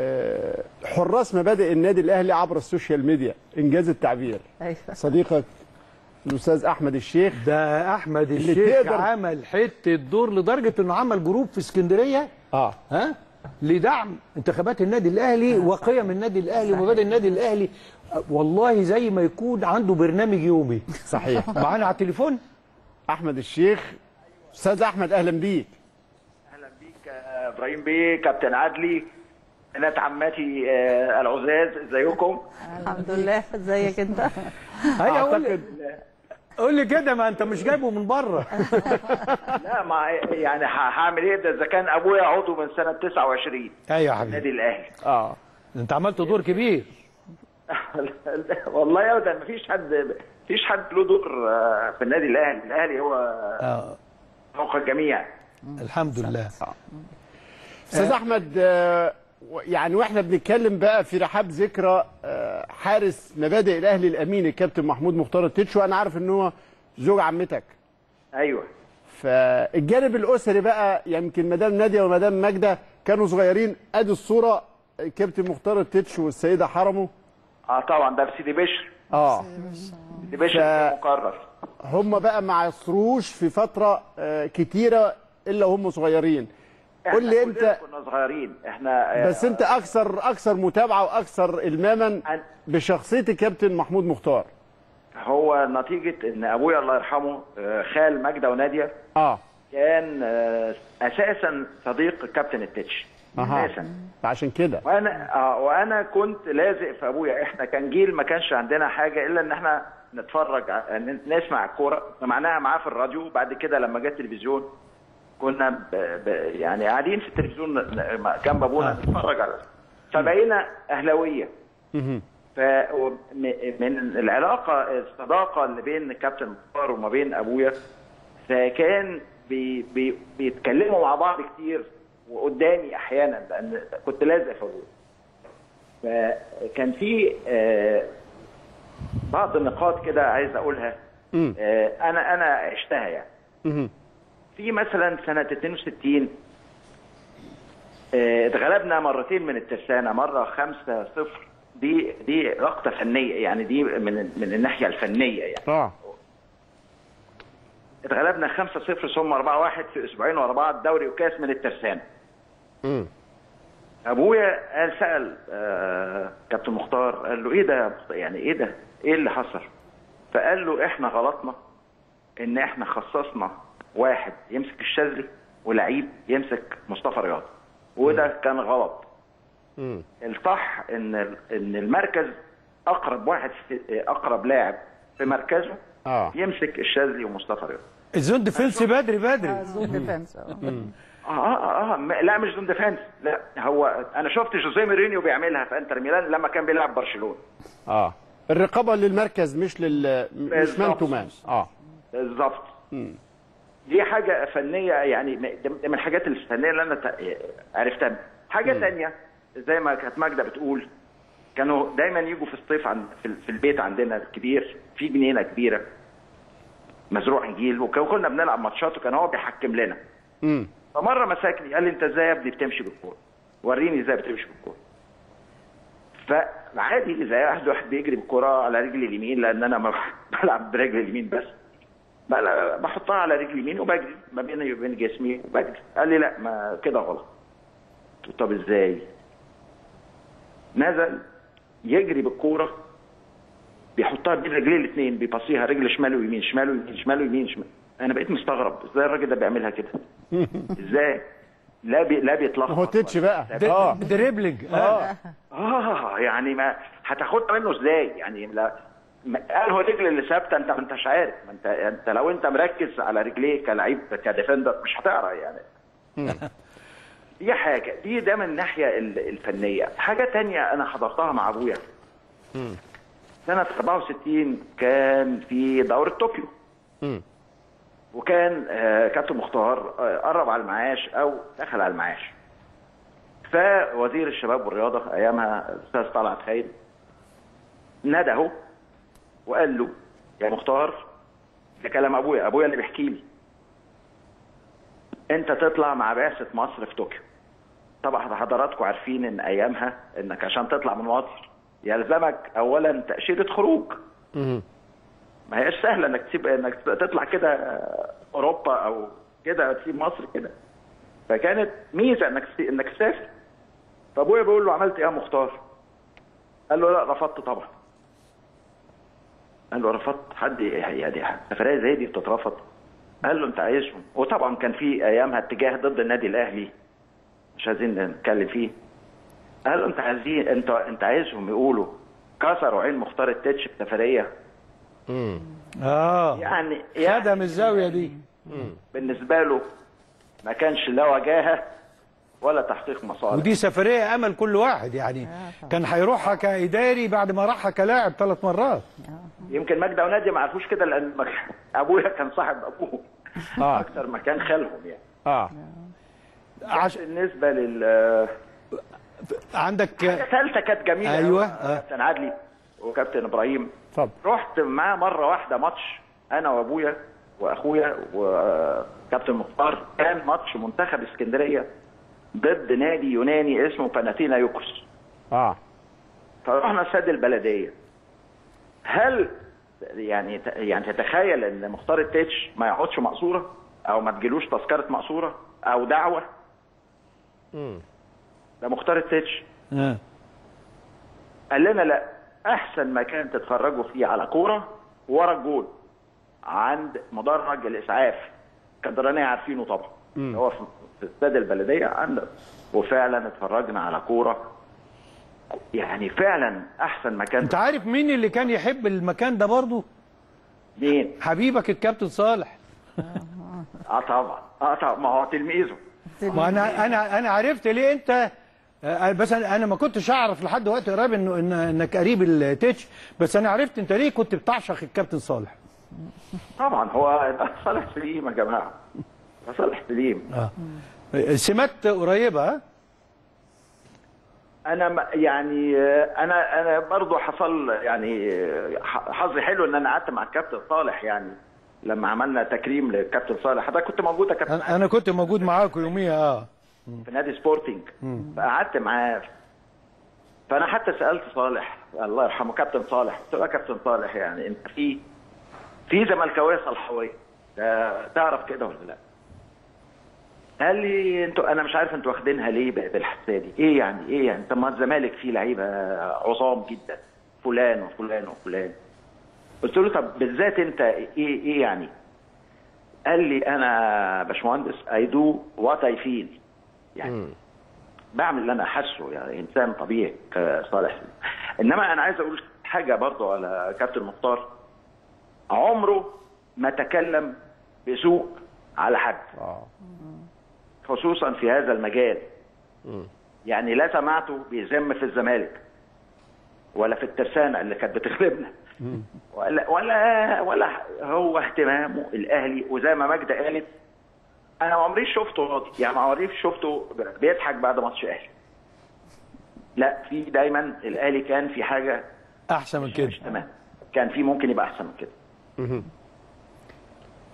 Speaker 2: حراس مبادئ النادي الاهلي عبر السوشيال ميديا، انجاز التعبير.
Speaker 9: أيوة.
Speaker 2: صديقك الاستاذ احمد الشيخ.
Speaker 1: ده احمد الشيخ عمل حته دور لدرجه انه عمل جروب في اسكندريه
Speaker 2: اه
Speaker 1: ها لدعم انتخابات النادي الاهلي وقيم النادي الاهلي ومبادئ النادي الاهلي. والله زي ما يكون عنده برنامج يومي.
Speaker 2: صحيح.
Speaker 1: معانا على التليفون
Speaker 2: احمد الشيخ. استاذ احمد اهلا بيك.
Speaker 12: اهلا بيك ابراهيم بيه، كابتن عدلي، بنات عماتي آه العزاز، ازيكم؟
Speaker 9: الحمد لله. ازيك انت؟
Speaker 1: هيا قول لي قول لي كده، ما انت مش جايبه من بره.
Speaker 12: لا ما يعني هعمل ايه ده اذا كان ابويا عضو من سنه تسعة وعشرين.
Speaker 1: ايوه يا حبيبي.
Speaker 12: النادي الاهلي.
Speaker 1: اه انت عملت دور كبير.
Speaker 12: والله يا ودي مفيش حد مفيش حد له دور في النادي الاهلي، الاهلي هو
Speaker 1: اه
Speaker 12: فوق الجميع.
Speaker 1: الحمد لله.
Speaker 2: استاذ احمد، يعني واحنا بنتكلم بقى في رحاب ذكرى حارس مبادئ الاهلي الامين الكابتن محمود مختار التتش، وانا عارف ان هو زوج عمتك.
Speaker 12: ايوه.
Speaker 2: فالجانب الاسري بقى، يمكن مدام ناديه ومدام ماجده كانوا صغيرين، ادي الصوره الكابتن مختار التتش والسيده حرمه.
Speaker 12: اه طبعا ده في سيدي بشر.
Speaker 2: اه
Speaker 12: سيدي بشر ف... مقرر.
Speaker 2: هم بقى ما عصروش في فتره كتيره الا هم صغيرين. قول لي انت.
Speaker 12: كنا صغيرين احنا.
Speaker 2: بس انت اكثر اكثر متابعه واكثر الماما بشخصيه الكابتن محمود مختار.
Speaker 12: هو نتيجه ان ابويا الله يرحمه خال ماجده وناديه
Speaker 2: اه
Speaker 12: كان اساسا صديق الكابتن التتش.
Speaker 2: اساسا عشان كده.
Speaker 12: وانا اه وانا كنت لازق في ابويا. احنا كان جيل ما كانش عندنا حاجه الا ان احنا نتفرج نسمع الكوره، سمعناها معاه في الراديو، وبعد كده لما جه التلفزيون كنا ب... ب... يعني قاعدين في التلفزيون جنب ابونا نتفرج على، فبقينا اهلاويه. فمن العلاقه الصداقه اللي بين الكابتن مختار وما بين ابويا، فكان بي... بي... بيتكلموا مع بعض كتير وقدامي احيانا لان كنت لازق في ابويا. فكان في آه بعض النقاط كده عايز اقولها. آه انا انا عشتها يعني. في مثلا سنة اتنين وستين اه اتغلبنا مرتين من الترسانة، مرة خمسة صفر، دي دي لقطة فنية يعني، دي من من الناحية الفنية يعني.
Speaker 2: اه
Speaker 12: اتغلبنا خمسة صفر ثم أربعة واحد في اسبوعين ورا بعض دوري وكاس من الترسانة.
Speaker 2: امم
Speaker 12: ابويا قال سأل آه كابتن مختار، قال له ايه ده يعني ايه ده؟ ايه اللي حصل؟ فقال له احنا غلطنا ان احنا خصصنا واحد يمسك الشاذلي ولعيب يمسك مصطفى رياض، وده مم. كان غلط.
Speaker 2: مم.
Speaker 12: الصح ان ان المركز اقرب واحد في اقرب لاعب في مركزه
Speaker 2: آه.
Speaker 12: يمسك الشاذلي ومصطفى رياض.
Speaker 1: الزون ديفنس بدري بدري.
Speaker 9: اه زون ديفنس.
Speaker 12: اه اه اه لا مش زون ديفنس، لا هو انا شفت جوزيه مورينيو بيعملها في انتر ميلان لما كان بيلعب برشلونه.
Speaker 2: اه الرقابه للمركز مش لل مش مان تو مان. اه
Speaker 12: بالظبط. دي حاجه فنيه يعني، من الحاجات الفنيه اللي انا عرفتها. حاجه م. ثانيه زي ما كانت ماجده بتقول، كانوا دايما يجوا في الصيف عند في البيت عندنا الكبير في جنينه كبيره، مزروع انجيل، وكنا بنلعب ماتشات وكان هو بيحكم لنا.
Speaker 2: امم
Speaker 12: فمره مسكني قال لي انت ازاي يا ابني بتمشي بالكوره؟ وريني ازاي بتمشي بالكوره. فعادي زي واحد واحد بيجري بالكوره على رجلي اليمين، لان انا بلعب برجلي اليمين بس. بحطها على رجلي اليمين وبجري ما بيني وبين جسمي وبجري. قال لي لا ما كده غلط. طب ازاي؟ نزل يجري بالكوره بيحطها بين رجليه الاثنين، بيبصيها رجل شمال ويمين شمال ويمين شمال ويمين شمال. انا بقيت مستغرب ازاي الراجل ده بيعملها كده؟ ازاي؟ لا بي لا بيتلخبط.
Speaker 2: هو تتش بقى
Speaker 1: اه دريبلينج
Speaker 12: اه اه يعني ما هتاخدها منه ازاي؟ يعني لا قال هو الرجل اللي ثابته انت ما انتش عارف، ما انت انت لو انت مركز على رجليه كلاعب كديفندر مش هتعرف يعني. دي حاجه، دي ده من الناحيه الفنيه. حاجه ثانيه انا حضرتها مع ابويا سنه أربعة وستين، كان في دوره طوكيو. وكان آه كابتن مختار آه قرب على المعاش او دخل على المعاش. فوزير الشباب والرياضه ايامها الاستاذ طلعت خير نده وقال له يا مختار، ده كلام ابويا، ابويا اللي بيحكي لي، انت تطلع مع بعثه مصر في طوكيو. طبعا حضراتكم عارفين ان ايامها انك عشان تطلع من مصر يلزمك اولا تاشيره خروج. ما هيش سهله انك تسيب انك تطلع كده اوروبا او كده تسيب مصر كده. فكانت ميزه انك انك تسافر. فابويا بيقول له عملت ايه يا مختار؟ قال له لا رفضت طبعا. قال له رفضت؟ حد يعني سفريه زي دي بتترفض؟ قال له انت عايزهم. وطبعا كان في ايامها اتجاه ضد النادي الاهلي مش عايزين نتكلم فيه. قال له انت عايزين انت انت عايزهم يقولوا كسروا عين مختار التتش بسفريه؟
Speaker 1: امم اه
Speaker 12: يعني يعني
Speaker 1: خدم الزاويه دي.
Speaker 12: مم. بالنسبه له ما كانش لا وجاهه ولا تحقيق مصالح.
Speaker 1: ودي سفريه امل كل واحد يعني. آه كان هيروحها كاداري بعد ما راحها كلاعب ثلاث مرات.
Speaker 12: آه. يمكن مجدي ونادي ما عرفوش كده لان ابويا كان صاحب ابوه آه. اكتر ما كان خالهم يعني.
Speaker 2: اه
Speaker 12: عش... بالنسبه لل
Speaker 1: عندك
Speaker 12: ثالثه كانت جميله.
Speaker 1: ايوه
Speaker 12: آه. كابتن عدلي وكابتن ابراهيم.
Speaker 2: طب
Speaker 12: رحت معاه مره واحده ماتش انا وابويا واخويا وكابتن مختار. كان ماتش منتخب اسكندريه ضد نادي يوناني اسمه باناثينايوكوس.
Speaker 2: اه
Speaker 12: فرحنا استاد البلديه. هل يعني يعني تتخيل ان مختار التتش ما يقعدش مقصوره او ما تجيلوش تذكره مقصوره او دعوه؟
Speaker 2: امم
Speaker 12: ده مختار التتش.
Speaker 1: اه
Speaker 12: قال لنا لا، احسن مكان تتفرجوا فيه على كوره ورا الجول عند مدرج الاسعاف. كدرانيه عارفينه طبعا.
Speaker 2: مم.
Speaker 12: هو في استاد البلديه عندنا. وفعلا اتفرجنا على كوره يعني فعلا احسن مكان.
Speaker 1: انت عارف مين اللي كان يحب المكان ده برضه؟
Speaker 12: مين؟
Speaker 1: حبيبك الكابتن صالح.
Speaker 12: اه طبعا اه طبعا ما هو تلميذه.
Speaker 1: ما انا انا انا عرفت ليه انت. بس انا ما كنتش اعرف لحد وقت قريب انه إن انك قريب التتش. بس انا عرفت انت ليه كنت بتعشق الكابتن صالح.
Speaker 12: طبعا هو صالح سليم يا جماعه. صالح سليم.
Speaker 1: اه سمات قريبه. ها
Speaker 12: انا يعني انا انا برضه حصل يعني حظي حلو ان انا قعدت مع الكابتن صالح يعني لما عملنا تكريم للكابتن صالح. حضرتك كنت موجود يا كابتن؟
Speaker 1: انا كنت موجود معاكم يوميها. اه
Speaker 12: في نادي سبورتنج. فقعدت معاه. فانا حتى سالت صالح الله يرحمه كابتن صالح، قلت له يا كابتن صالح يعني انت في في زملكاويه صلحويه تعرف كده ولا لا؟ قال لي انتوا انا مش عارف انتوا واخدينها ليه بالحساسيه دي؟ ايه يعني ايه يعني؟ طب ما الزمالك فيه لعيبه عظام جدا فلان وفلان وفلان. قلت له طب بالذات انت ايه ايه يعني؟ قال لي انا باشمهندس اي دو وات اي فيل يعني م. بعمل اللي انا حاسه يعني انسان طبيعي كصالح. انما انا عايز اقول حاجه برضه على كابتن مختار. عمره ما تكلم بسوء على حد آه. خصوصا في هذا المجال. م. يعني لا سمعته بيذم في الزمالك ولا في الترسانه اللي كانت بتغلبنا ولا ولا ولا هو اهتمامه الاهلي. وزي ما ماجده قالت انا ما عمري شفته راضي يعني ما عمري شفته بيضحك بعد ماتش اهلي. لا في دايما الاهلي كان في حاجه
Speaker 1: احسن من كده.
Speaker 12: تمام كان في ممكن يبقى احسن من كده.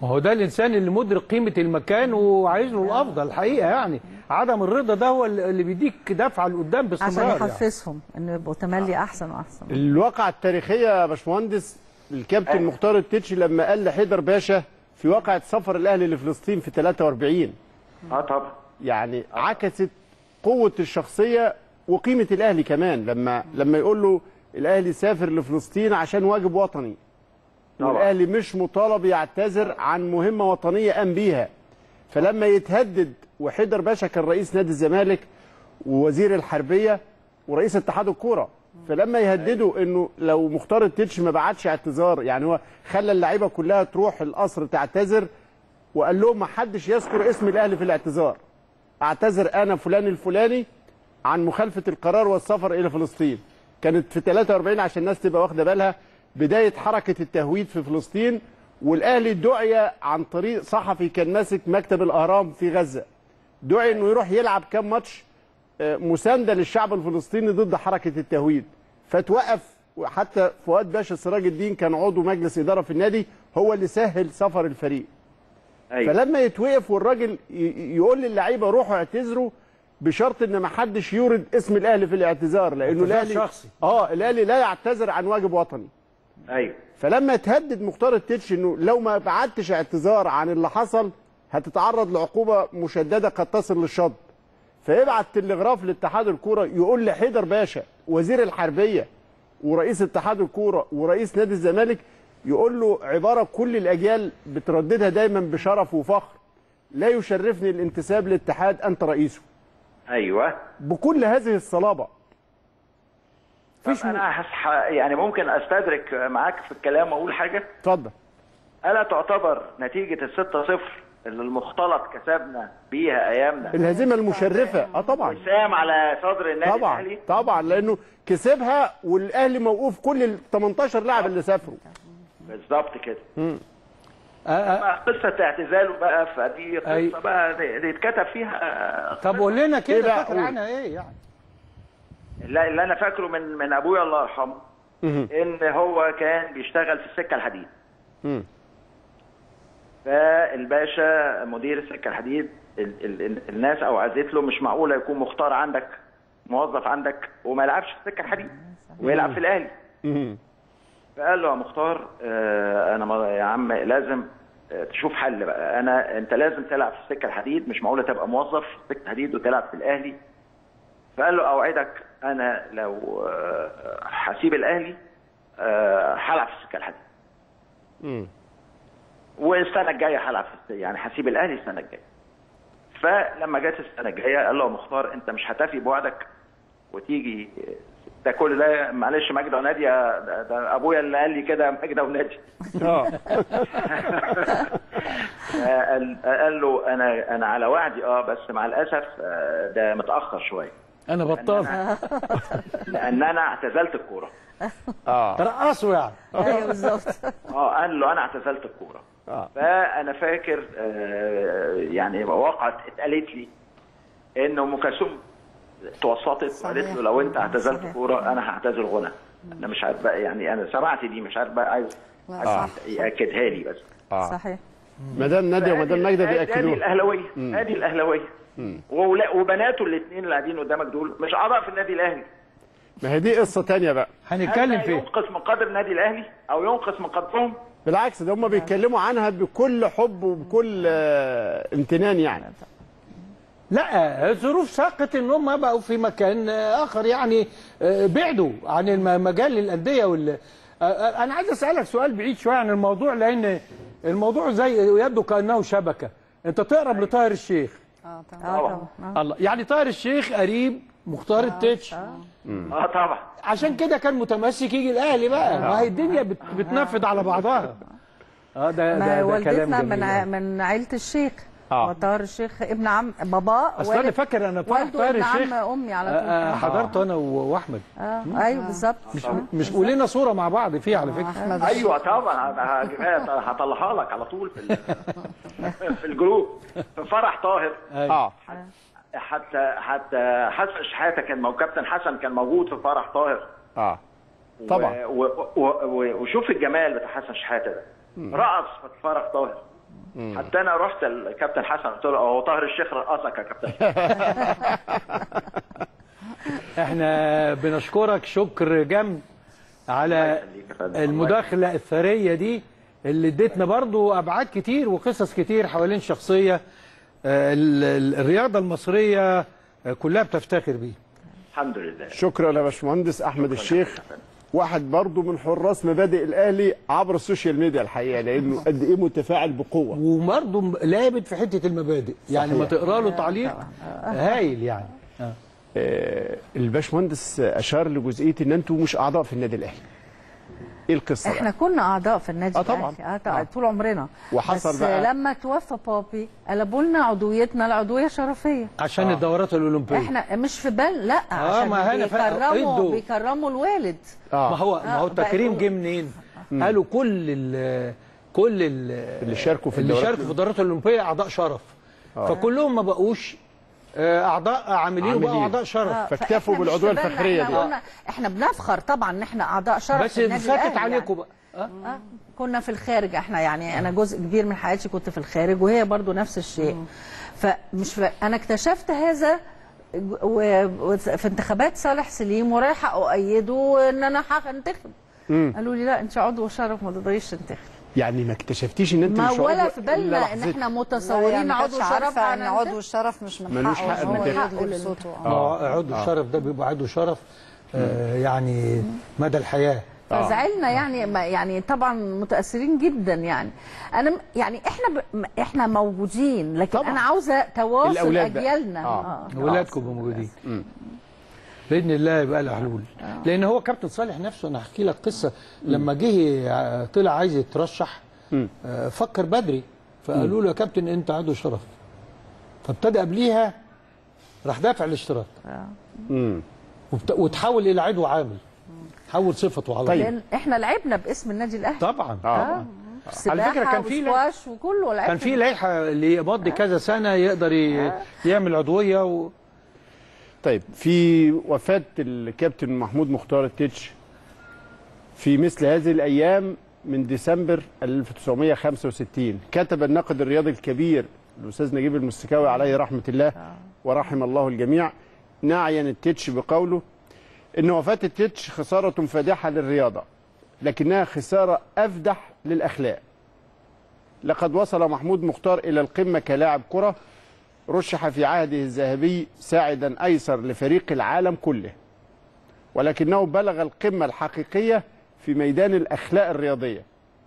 Speaker 1: ما هو ده الانسان اللي مدرك قيمه المكان وعايز له الافضل الحقيقه، يعني عدم الرضا ده هو اللي بيديك دفعه لقدام باستمرار
Speaker 9: عشان يحفزهم يعني. انه يبقوا تملي احسن واحسن.
Speaker 2: الواقعه التاريخيه يا باشمهندس، الكابتن مختار التتش لما قال لحيدر باشا في واقعه سفر الاهلي لفلسطين في ثلاثة وأربعين،
Speaker 12: اه طبعا
Speaker 2: يعني عكست قوه الشخصيه وقيمه الاهلي كمان، لما لما يقول له الاهلي سافر لفلسطين عشان واجب وطني، والاهلي مش مطالب يعتذر عن مهمه وطنيه قام بيها. فلما يتهدد، وحيدر باشا كان رئيس نادي الزمالك ووزير الحربيه ورئيس اتحاد الكوره، فلما يهددوا انه لو مختار التتش ما بعتش اعتذار، يعني هو خلى اللعيبه كلها تروح القصر تعتذر، وقال لهم ما حدش يذكر اسم الاهلي في الاعتذار، اعتذر انا فلان الفلاني عن مخالفه القرار والسفر الى فلسطين. كانت في ثلاثة وأربعين عشان الناس تبقى واخده بالها بدايه حركه التهويد في فلسطين، والاهلي دعي عن طريق صحفي كان ماسك مكتب الاهرام في غزه، دعي انه يروح يلعب كام ماتش مسانده للشعب الفلسطيني ضد حركه التهويد، فتوقف. وحتى فؤاد باشا سراج الدين كان عضو مجلس اداره في النادي، هو اللي سهل سفر الفريق. أيوة. فلما يتوقف والراجل يقول للعيبه روحوا اعتذروا بشرط ان ما حدش يورد اسم الاهلي في الاعتذار، لانه الاهلي شخصي. اه الاهلي لا يعتذر عن واجب وطني.
Speaker 12: ايوه.
Speaker 2: فلما تهدد مختار التتش انه لو ما بعتش اعتذار عن اللي حصل هتتعرض لعقوبه مشدده قد تصل للشط، فيبعت تلغراف لاتحاد الكوره يقول لحيدر باشا وزير الحربيه ورئيس اتحاد الكوره ورئيس نادي الزمالك، يقول له عباره كل الاجيال بترددها دايما بشرف وفخر: لا يشرفني الانتساب للاتحاد، انت رئيسه.
Speaker 12: ايوه.
Speaker 2: بكل هذه الصلابه.
Speaker 12: فيش انا هصح... يعني ممكن استدرك معاك في الكلام واقول حاجه؟
Speaker 2: اتفضل.
Speaker 12: الا تعتبر نتيجه الستة صفر اللي المختلط كسبنا بيها ايامنا
Speaker 2: الهزيمه المشرفه؟ اه طبعا.
Speaker 12: وسام على صدر النادي
Speaker 2: طبعا
Speaker 12: الاهلي.
Speaker 2: طبعا لانه كسبها والاهلي موقوف كل ال ثمانية عشر لاعب اللي سافروا.
Speaker 12: بالظبط كده. امم اما قصه اعتزاله بقى فدي قصه أي. بقى دي اتكتب فيها.
Speaker 1: طب قول لنا كده فاكر عنها ايه يعني؟
Speaker 12: لا اللي انا فاكره من من ابويا الله يرحمه ان هو كان بيشتغل في السكه الحديد. امم فالباشا مدير السكه الحديد ال ال ال الناس اوعزت له مش معقوله يكون مختار عندك موظف عندك وما يلعبش في السكه الحديد ويلعب في الاهلي. امم فقال له يا مختار آه انا يا عم لازم آه تشوف حل بقى، انا انت لازم تلعب في السكه الحديد، مش معقوله تبقى موظف في السكه الحديد وتلعب في الاهلي. فقال له اوعدك انا لو آه هسيب الاهلي آه هلعب في السكه الحديد. امم والسنه الجايه هلعب في يعني هسيب الاهلي السنه الجايه. فلما جت السنه الجايه قال له يا مختار انت مش هتفي بوعدك وتيجي ده كل ده معلش ماجده ونادي، ده, ده ابويا اللي قال لي كده ماجده ونادي. اه قال, قال له انا انا على وعدي اه بس مع الاسف ده متاخر شويه.
Speaker 1: انا بطلت
Speaker 12: لان انا اعتزلت الكوره.
Speaker 1: اه ترقصوا يعني.
Speaker 9: ايوه بالظبط.
Speaker 12: اه قال له انا اعتزلت الكوره. اه فانا فاكر آه يعني وقعت اتقالت لي ان ام كلثوم توسطت وقالت له لو انت اعتزلت كوره انا هعتزل غنى. انا مش عارف بقى يعني انا سمعت دي مش عارف بقى عايز ياكدها لي بس.
Speaker 9: اه صحيح.
Speaker 2: مدام ناديه ومدام ماجده بياكدوا.
Speaker 12: ادي الاهلاويه ادي الاهلاويه وبناته الاثنين اللي قاعدين قدامك دول مش اعضاء في النادي الاهلي.
Speaker 2: ما هي دي قصه ثانيه بقى
Speaker 1: هنتكلم فيها.
Speaker 12: ينقص من قدر النادي الاهلي او ينقص من قدرهم؟
Speaker 2: بالعكس ده هم بيتكلموا عنها بكل حب وبكل امتنان يعني.
Speaker 1: لا الظروف ساقت ان هم بقوا في مكان اخر يعني بعدوا عن مجال الانديه وال انا عايز اسالك سؤال بعيد شويه عن الموضوع لان الموضوع زي يبدو كانه شبكه. انت تقرب لطاهر الشيخ.
Speaker 9: اه طبعا.
Speaker 1: الله يعني طاهر الشيخ قريب مختار التتش.
Speaker 12: اه طبعا.
Speaker 1: عشان كده كان متمسك يجي الاهلي بقى. ما هي الدنيا بت... بتنفذ على بعضها. اه ده ده, ده
Speaker 9: والدتنا من من عيله الشيخ. اه طاهر الشيخ ابن عم بابا.
Speaker 1: اصل انا فاكر انا طاهر الشيخ
Speaker 9: عم امي على طول.
Speaker 1: آه حضرته انا واحمد.
Speaker 9: اه ايوه بالظبط.
Speaker 1: مش مش ولنا صوره مع بعض فيها على فكره.
Speaker 12: ايوه طبعا هطلعها لك على طول في في الجروب في فرح طاهر. اه حتى حتى حسن شحاته كان مو كابتن حسن كان موجود في فرح طاهر.
Speaker 2: اه طبعا.
Speaker 12: وشوف الجمال بتاع حسن شحاته ده رقص في فرح طاهر حتى انا رحت الكابتن حسن قلت له هو طاهر الشيخ رقصك يا كابتن.
Speaker 1: احنا بنشكرك شكر جم على المداخله الثريه دي اللي ادتنا برضو ابعاد كتير وقصص كتير حوالين شخصيه الرياضه المصريه كلها بتفتخر بيه.
Speaker 12: الحمد لله.
Speaker 2: شكرا يا باشمهندس احمد الشيخ، واحد برضو من حراس مبادئ الاهلي عبر السوشيال ميديا الحقيقه، لانه قد ايه متفاعل بقوه
Speaker 1: وبرضو لابد في حته المبادئ. يعني صحيح. ما تقرا له تعليق هايل يعني. آه.
Speaker 2: آه الباشمهندس اشار لجزئيه ان انتم مش اعضاء في النادي الاهلي. ايه القصه؟
Speaker 9: احنا بقى؟ كنا اعضاء في النادي
Speaker 2: اه طبعا
Speaker 9: الاهلي اه طبعا طول عمرنا.
Speaker 2: وحصل
Speaker 9: بس
Speaker 2: بقى
Speaker 9: لما توفى بابي قلبوا لنا عضويتنا العضويه شرفيه
Speaker 1: عشان آه. الدورات الاولمبيه.
Speaker 9: احنا مش في بال لا
Speaker 1: آه
Speaker 9: عشان
Speaker 1: ما
Speaker 9: بيكرموا بيكرموا الولد.
Speaker 1: آه. ما هو ما هو التكريم جه منين؟ قالوا كل ال كل ال
Speaker 2: اللي شاركوا في
Speaker 1: اللي شاركوا في الدورات الاولمبيه اعضاء شرف. آه. فكلهم ما بقوش اعضاء عاملين وبقوا اعضاء شرف.
Speaker 2: آه. فاكتفوا بالعضويه الفخريه دي.
Speaker 9: احنا, احنا بنفخر طبعا ان احنا اعضاء شرف
Speaker 1: بس في النادي الاهلي. بس فاتت عليكم بقى.
Speaker 9: آه. آه. كنا في الخارج احنا يعني انا جزء كبير من حياتي كنت في الخارج وهي برضو نفس الشيء. مم. فمش ف... انا اكتشفت هذا وفي انتخابات صالح سليم ورايحه اؤيده ان انا هنتخب. قالوا لي لا انت عضو شرف ما تقدريش تنتخب.
Speaker 2: يعني ما اكتشفتيش ان انت
Speaker 9: ما
Speaker 2: مش
Speaker 9: ولا في بالنا ان احنا متصورين يعني عضو شرف
Speaker 11: ان عضو الشرف مش من حقه ان هو يطلب صوته.
Speaker 1: اه عضو الشرف ده بيبقى عضو شرف آه يعني مدى الحياه.
Speaker 9: فزعلنا يعني يعني طبعا متاثرين جدا يعني. انا يعني احنا ب... احنا موجودين لكن طبعا. انا عاوزه تواصل اجيالنا.
Speaker 1: اه اولادكم موجودين باذن الله يبقى لها حلول. آه. لان هو كابتن صالح نفسه انا هحكي لك قصه لما جه طلع عايز يترشح آه فكر بدري فقالوا له يا كابتن انت عضو شرف فابتدى قبليها راح دافع الاشتراك.
Speaker 9: اه
Speaker 1: وتحول الى عضو عامل حول صفته على
Speaker 9: طيب. لان احنا لعبنا باسم النادي الاهلي
Speaker 1: طبعا.
Speaker 9: اه, آه. على فكره كان في سكواش وكله لعبنا.
Speaker 1: كان في لائحه اللي يمضي آه. كذا سنه يقدر ي... آه. يعمل عضويه و...
Speaker 2: طيب في وفاة الكابتن محمود مختار التتش في مثل هذه الأيام من ديسمبر ألف وتسعمائة وخمسة وستين كتب الناقد الرياضي الكبير الأستاذ نجيب المستكاوي عليه رحمة الله ورحم الله الجميع ناعيا التتش بقوله إن وفاة التتش خسارة فادحة للرياضة لكنها خسارة أفدح للأخلاق. لقد وصل محمود مختار إلى القمة كلاعب كرة رشح في عهده الذهبي ساعدا أيسر لفريق العالم كله ولكنه بلغ القمة الحقيقية في ميدان الأخلاق الرياضية.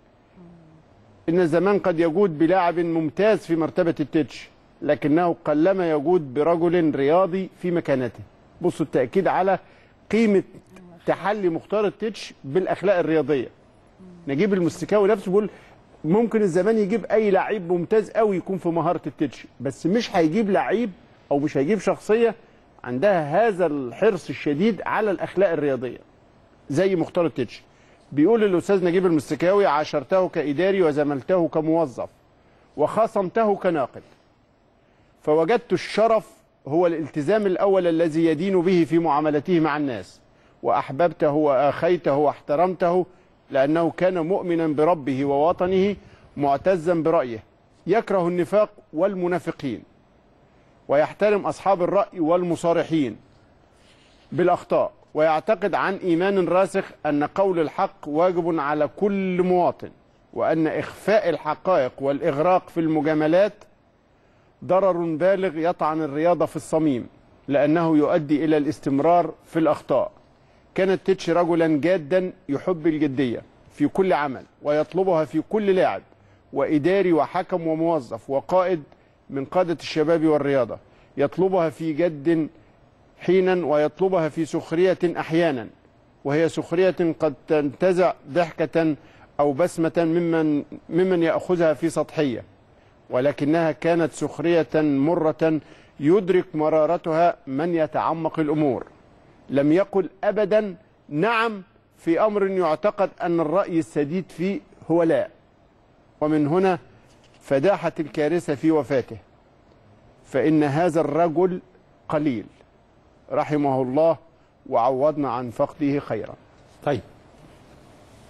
Speaker 2: إن الزمان قد يجود بلاعب ممتاز في مرتبة التتش لكنه قلما يجود برجل رياضي في مكانته. بصوا التأكيد على قيمة تحلي مختار التتش بالأخلاق الرياضية. نجيب المستكاوي نفسه بيقول ممكن الزمان يجيب اي لعيب ممتاز قوي يكون في مهاره التتش بس مش هيجيب لعيب او مش هيجيب شخصيه عندها هذا الحرص الشديد على الاخلاق الرياضيه زي مختار التتش. بيقول الاستاذ نجيب المستكاوي عاشرته كاداري وزملته كموظف وخاصمته كناقد فوجدت الشرف هو الالتزام الاول الذي يدين به في معاملته مع الناس واحببته واخيته واحترمته لأنه كان مؤمنا بربه ووطنه معتزا برأيه يكره النفاق والمنافقين ويحترم أصحاب الرأي والمصارحين بالأخطاء ويعتقد عن إيمان راسخ أن قول الحق واجب على كل مواطن وأن إخفاء الحقائق والإغراق في المجاملات ضرر بالغ يطعن الرياضة في الصميم لأنه يؤدي إلى الاستمرار في الأخطاء. كان التتش رجلا جادا يحب الجدية في كل عمل ويطلبها في كل لاعب وإداري وحكم وموظف وقائد من قادة الشباب والرياضة يطلبها في جد حينا ويطلبها في سخرية أحيانا وهي سخرية قد تنتزع ضحكة أو بسمة ممن, ممن يأخذها في سطحية ولكنها كانت سخرية مرة يدرك مرارتها من يتعمق الأمور. لم يقل أبدا نعم في أمر يعتقد أن الرأي السديد فيه هو لا ومن هنا فداحة الكارثة في وفاته فإن هذا الرجل قليل رحمه الله وعوضنا عن فقده خيرا.
Speaker 1: طيب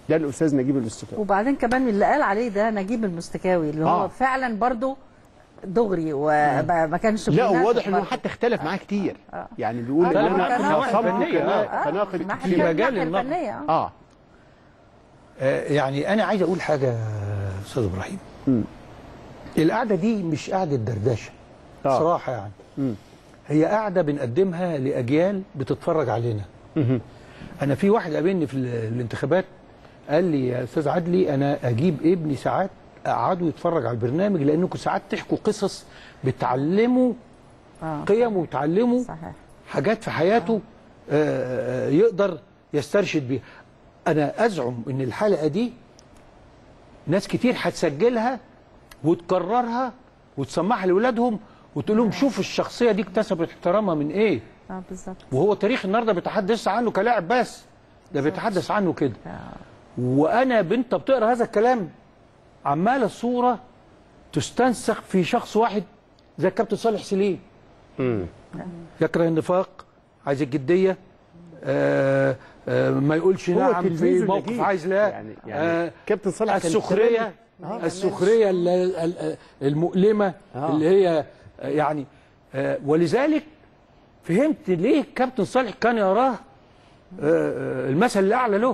Speaker 2: ده الاستاذ نجيب المستكاوي.
Speaker 9: وبعدين كمان اللي قال عليه ده نجيب المستكاوي اللي هو
Speaker 2: آه.
Speaker 9: فعلا برضو دغري وما ما كانش
Speaker 2: لا
Speaker 9: بيناقش
Speaker 2: واضح انه
Speaker 9: برضو.
Speaker 2: حتى اختلف معاه كتير.
Speaker 9: آه.
Speaker 2: يعني بيقول
Speaker 9: آه،
Speaker 2: ان
Speaker 9: طبعاً
Speaker 2: انا
Speaker 9: كان واحد
Speaker 2: نظمت
Speaker 1: فنية.
Speaker 2: كنا-
Speaker 1: آه.
Speaker 2: كناقد
Speaker 9: ناحية
Speaker 2: كتير.
Speaker 1: في مجال
Speaker 9: الناحية
Speaker 1: النقد.
Speaker 9: الفنية، آه.
Speaker 2: اه
Speaker 1: آه، يعني انا عايز اقول حاجه يا استاذ ابراهيم.
Speaker 2: مم.
Speaker 1: القعده دي مش قعده دردشه
Speaker 2: آه.
Speaker 1: صراحه يعني.
Speaker 2: مم.
Speaker 1: هي قعده بنقدمها لاجيال بتتفرج علينا.
Speaker 2: مهم.
Speaker 1: انا في واحد قابلني في ال- الانتخابات قال لي يا استاذ عدلي انا اجيب ابني ساعات اقعده يتفرج على البرنامج لانكم ساعات تحكوا قصص بتعلموا
Speaker 9: آه.
Speaker 1: قيم وتعلموا
Speaker 9: صحيح.
Speaker 1: حاجات في حياته آه، آه، يقدر يسترشد بيها. انا ازعم ان الحلقه دي ناس كتير هتسجلها وتكررها وتسمعها لاولادهم وتقول لهم شوفوا الشخصيه دي اكتسبت احترامها من ايه.
Speaker 9: اه بالظبط.
Speaker 1: وهو تاريخ النهارده بيتحدث عنه كلاعب بس، ده بيتحدث عنه كده. وانا بنت بتقرا هذا الكلام عماله الصوره تستنسخ في شخص واحد زي الكابتن صالح سليم. يكره النفاق، عايز الجديه، آه آه ما يقولش
Speaker 2: هو
Speaker 1: نعم في
Speaker 2: تلميذه
Speaker 1: موقف
Speaker 2: نجيب.
Speaker 1: عايز لا.
Speaker 2: يعني- يعني كابتن صالح كان
Speaker 1: السخريه
Speaker 2: آه.
Speaker 1: السخريه ال- ال- المؤلمه
Speaker 2: آه.
Speaker 1: اللي هي آه، يعني آه، ولذلك فهمت ليه الكابتن صالح كان يراه آه، آه، المثل الاعلى له،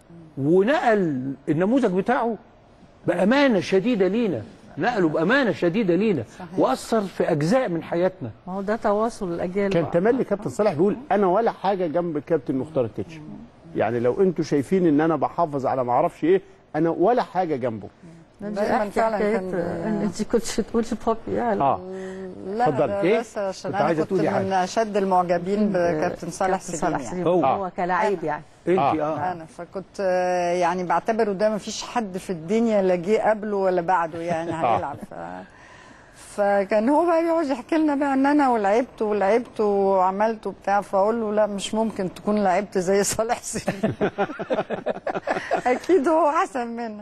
Speaker 1: ونقل النموذج بتاعه بامانه شديده لينا، نقله بامانه شديده لينا، واثر في اجزاء من حياتنا.
Speaker 9: ما هو ده تواصل الاجيال
Speaker 2: كان
Speaker 9: بقى.
Speaker 2: تملي كابتن صالح بيقول انا ولا حاجه جنب الكابتن مختار التتش. يعني لو انتوا شايفين ان انا بحافظ على ما اعرفش ايه، انا ولا حاجه جنبه.
Speaker 11: دايما فعلا كان
Speaker 9: ان انت كنتش تقولش بابي يعني.
Speaker 2: اه
Speaker 11: لا
Speaker 2: اتفضل.
Speaker 11: ده
Speaker 1: إيه؟
Speaker 11: بس عشان
Speaker 1: كنت
Speaker 11: انا
Speaker 1: عايزة
Speaker 11: كنت
Speaker 1: تقولي
Speaker 11: من
Speaker 1: حاجة.
Speaker 11: اشد المعجبين بكابتن صالح
Speaker 9: كابتن صالح
Speaker 11: سليم
Speaker 9: سليم
Speaker 11: يعني.
Speaker 1: هو.
Speaker 9: هو كلاعب يعني.
Speaker 1: انت
Speaker 2: آه.
Speaker 1: اه
Speaker 11: انا فكنت آه، يعني بعتبره ده ما فيش حد في الدنيا لا جه قبله ولا بعده يعني هيلعب ف... فكان هو بقى بيقعد يحكي لنا بقى ان انا ولعبت ولعبت وعملت وبتاع، فاقول له لا مش ممكن تكون لعبت زي صالح سليم. اكيد هو احسن منك.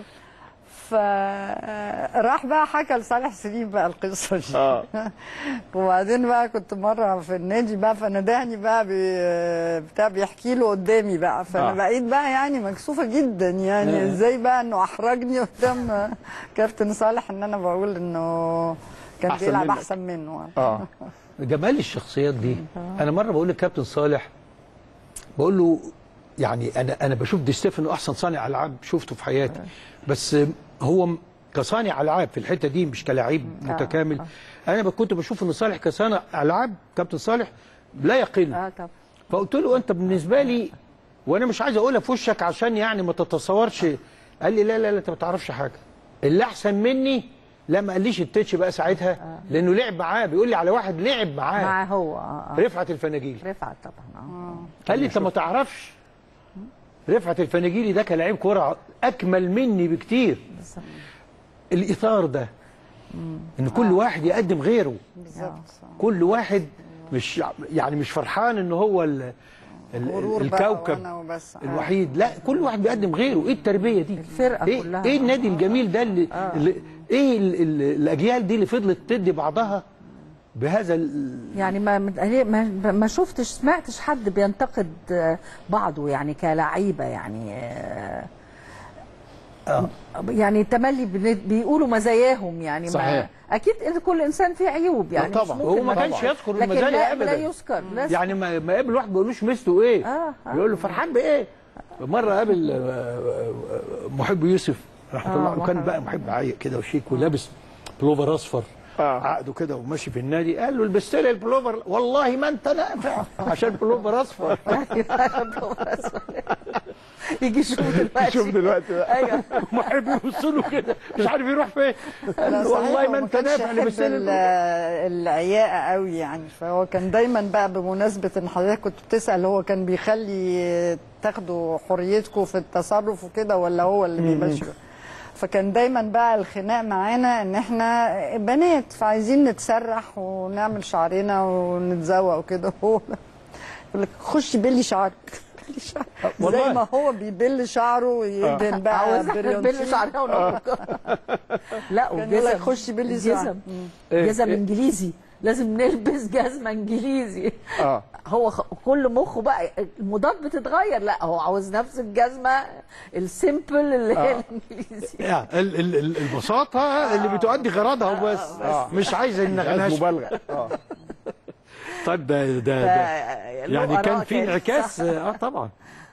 Speaker 11: فراح بقى حكى لصالح سليم بقى القصه دي.
Speaker 2: اه
Speaker 11: وبعدين بقى كنت مره في النادي بقى فندهني بقى بي- بتاع بيحكي له قدامي بقى، فانا
Speaker 2: آه.
Speaker 11: بقيت بقى يعني مكسوفه جدا يعني
Speaker 2: آه.
Speaker 11: ازاي بقى انه احرجني قدام كابتن صالح ان انا بقول انه كان
Speaker 2: أحسن
Speaker 11: بيلعب
Speaker 2: منك.
Speaker 11: احسن منه.
Speaker 2: اه
Speaker 1: جمال الشخصيات دي. انا مره بقول للكابتن صالح بقول له يعني انا انا بشوف دي ستيفانو احسن صانع العاب شفته في حياتي، بس هو م- كصانع العاب في الحته دي مش كلاعب متكامل. انا كنت بشوف ان صالح كصانع العاب كابتن صالح لا يقل.
Speaker 9: اه طبعا.
Speaker 1: فقلت له انت بالنسبه لي، وانا مش عايز اقولها في وشك عشان يعني ما تتصورش. قال لي لا لا لا انت ما تعرفش حاجه، اللي احسن مني لا ما قاليش التتش بقى ساعتها لانه لعب معاه، بيقول لي على واحد لعب معاه
Speaker 9: معاه هو اه اه
Speaker 1: رفعت الفناجيل.
Speaker 9: رفعت طبعا اه.
Speaker 1: قال لي انت ما تعرفش رفعت الفناجيلي ده كان لعيب كوره اكمل مني بكتير. الاثار ده ان كل واحد يقدم غيره،
Speaker 11: بالظبط.
Speaker 1: كل واحد مش يعني مش فرحان ان هو ال ال
Speaker 11: غرور بقى
Speaker 1: الكوكب
Speaker 11: وأنا وبس. آه.
Speaker 1: الوحيد، لا كل واحد بيقدم غيره. ايه التربيه دي؟
Speaker 9: الفرقه
Speaker 1: ايه
Speaker 9: كلها.
Speaker 1: ايه النادي الجميل ده اللي,
Speaker 9: آه.
Speaker 1: اللي ايه ال ال الاجيال دي اللي فضلت تدي بعضها بهذا ال
Speaker 9: يعني ما ما ما شفتش سمعتش حد بينتقد آه، بعضه يعني كلاعيبه يعني آه،
Speaker 1: آه.
Speaker 9: يعني تملي بن- بيقولوا مزاياهم يعني
Speaker 1: صحيح.
Speaker 9: ما اكيد إن كل انسان فيه عيوب يعني
Speaker 1: لا طبعا
Speaker 9: مش ممكن
Speaker 1: هو ما كانش
Speaker 9: طبعاً.
Speaker 1: يذكر
Speaker 9: لكن
Speaker 1: المزايا
Speaker 9: لا,
Speaker 1: ابدا
Speaker 9: لا يذكر لازم.
Speaker 1: يعني ما ما قابل واحد ما بيقولوش مثله ايه.
Speaker 9: آه، آه.
Speaker 1: يقول له فرحان بايه. مره قابل آه، آه، محب يوسف رحمه
Speaker 9: آه،
Speaker 1: الله، وكان
Speaker 9: محب.
Speaker 1: بقى محب عايق كده وشيك ولابس بلوفر اصفر عقده كده وماشي في النادي. قال له لبست لي البلوفر والله ما انت نافع عشان بلوفر اصفر.
Speaker 9: يجي يشوف دلوقتي
Speaker 2: شوف دلوقتي بقى.
Speaker 9: ايوه
Speaker 1: محب يبص له كده مش عارف يروح فين. قال
Speaker 11: لا
Speaker 1: له
Speaker 11: صحيح،
Speaker 1: والله
Speaker 11: هو
Speaker 1: ما انت
Speaker 11: كانش
Speaker 1: نافع
Speaker 11: يحب
Speaker 1: لبست لي
Speaker 11: ال-
Speaker 1: البلوفر.
Speaker 11: العياقه قوي يعني، فهو كان دايما بقى بمناسبه ان حضرتك كنت بتسال هو كان بيخلي تاخدوا حريتكم في التصرف وكده ولا هو اللي بيمشي، فكان دايما بقى الخناق معانا ان احنا بنات فعايزين نتسرح ونعمل شعرنا ونتزوق وكده، هو يقول لك خش بلي شعرك بلي شعرك زي
Speaker 1: والله.
Speaker 11: ما هو بيبل شعره ويدهن بقى
Speaker 9: عاوز بل
Speaker 11: بريونتين.
Speaker 9: شعرها ونقول لا
Speaker 11: كان يقول لك
Speaker 9: وجزم
Speaker 11: خش بلي شعرك.
Speaker 9: جزم جزم انجليزي لازم نلبس جزمه انجليزي.
Speaker 2: اه
Speaker 9: هو خ... كل مخه بقى الموضات بتتغير، لا هو عاوز نفس الجزمه السيمبل اللي هي
Speaker 1: آه.
Speaker 9: الانجليزي.
Speaker 1: يعني ال- ال- ال- البساطه اللي بتؤدي غرضها وبس،
Speaker 2: آه.
Speaker 1: مش عايزه النغناش
Speaker 2: مبالغه. اه
Speaker 1: طيب ده ده, ده يعني كان في انعكاس. اه طبعا.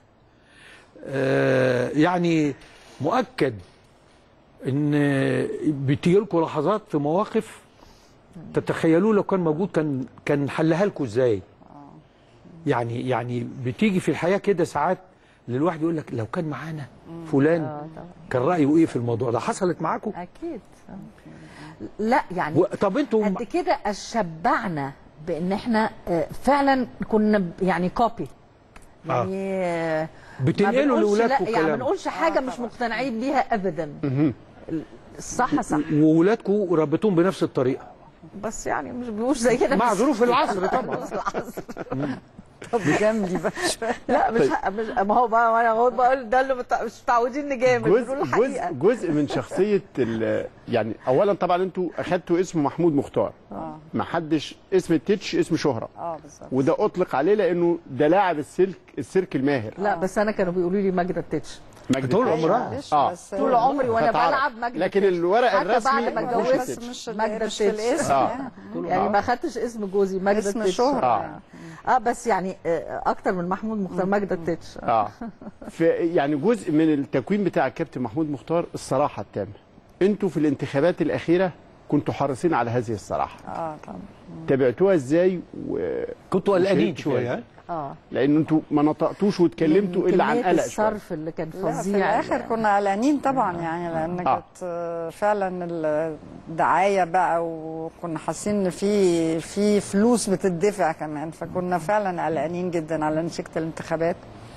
Speaker 1: آه يعني مؤكد ان بتيجي لكم لحظات في مواقف تتخيلوا لو كان موجود كان كان حلها لكم ازاي؟ يعني يعني بتيجي في الحياه كده ساعات للواحد يقول لك لو كان معانا فلان كان رايه ايه في الموضوع ده؟ حصلت معاكم؟
Speaker 9: اكيد. لا يعني
Speaker 1: و... طب انتوا
Speaker 9: قد كده اشبعنا بان احنا آه، فعلا كنا ب- يعني كوبي يعني آه.
Speaker 1: بتنقلوا لاولادكم
Speaker 9: لا يعني ما
Speaker 1: الكلام.
Speaker 9: بنقولش حاجه مش مقتنعين بيها ابدا. الصح صح،
Speaker 1: وولادكم ربيتوهم بنفس الطريقه
Speaker 9: بس يعني مش بيقولش زي كده
Speaker 1: مع
Speaker 9: بس-
Speaker 1: ظروف العصر طبعا.
Speaker 9: ظروف العصر. طب جامدي بقى شويه. لا مش ح- مش ما هو بقى انا هو بقول ده اللي متع- مش متعودين نجامل،
Speaker 2: جزء
Speaker 9: بنقول
Speaker 2: جزء
Speaker 9: الحقيقه.
Speaker 2: جزء من شخصيه ال- يعني اولا طبعا انتوا اخدتوا اسم محمود مختار.
Speaker 11: اه
Speaker 2: ما حدش اسم التتش اسم شهره،
Speaker 11: اه بالظبط.
Speaker 2: وده اطلق عليه لانه ده لاعب السلك السيرك الماهر.
Speaker 9: لا بس انا كانوا بيقولوا لي ماجدة التتش
Speaker 2: مجد
Speaker 1: طول
Speaker 2: التتش.
Speaker 1: عمرها.
Speaker 11: معلش
Speaker 2: اه
Speaker 11: بس
Speaker 9: طول عمري وانا
Speaker 2: فتعرف.
Speaker 9: بلعب ماجدة
Speaker 2: لكن
Speaker 9: التتش.
Speaker 2: الورق
Speaker 9: حتى
Speaker 2: الرسمي
Speaker 9: بعد ما
Speaker 2: ما فيهوش
Speaker 9: اتجوزت
Speaker 2: التتش.
Speaker 11: مش
Speaker 9: ماجدة
Speaker 11: مش في
Speaker 9: التتش.
Speaker 11: الاسم
Speaker 2: آه.
Speaker 11: يعني.
Speaker 9: يعني
Speaker 2: آه.
Speaker 9: ما خدتش اسم جوزي ماجدة
Speaker 11: اسم
Speaker 9: التتش.
Speaker 11: شهرة
Speaker 2: آه.
Speaker 11: يعني.
Speaker 9: اه بس يعني آه، اكتر من محمود مختار ماجدة التتش.
Speaker 2: اه في يعني جزء من التكوين بتاع الكابتن محمود مختار الصراحه التامه. انتوا في الانتخابات الاخيره كنتوا حريصين على هذه الصراحه.
Speaker 11: اه طبعا.
Speaker 2: تابعتوها ازاي و
Speaker 1: كنتوا قلقانين
Speaker 2: وشاركتوا
Speaker 1: شويه
Speaker 2: فيها؟
Speaker 1: ها؟
Speaker 9: اه
Speaker 2: لان انتوا ما نطقتوش واتكلمتوا الا عن
Speaker 9: كمية
Speaker 2: قلق شويه.
Speaker 9: الصرف اللي كان
Speaker 11: لا في
Speaker 9: فظيع.
Speaker 11: الاخر كنا قلقانين طبعا يعني لان
Speaker 2: آه.
Speaker 11: كانت آه، فعلا الدعايه بقى وكنا حاسين ان في في فلوس بتدفع كمان، فكنا فعلا قلقانين جدا على نتيجه الانتخابات.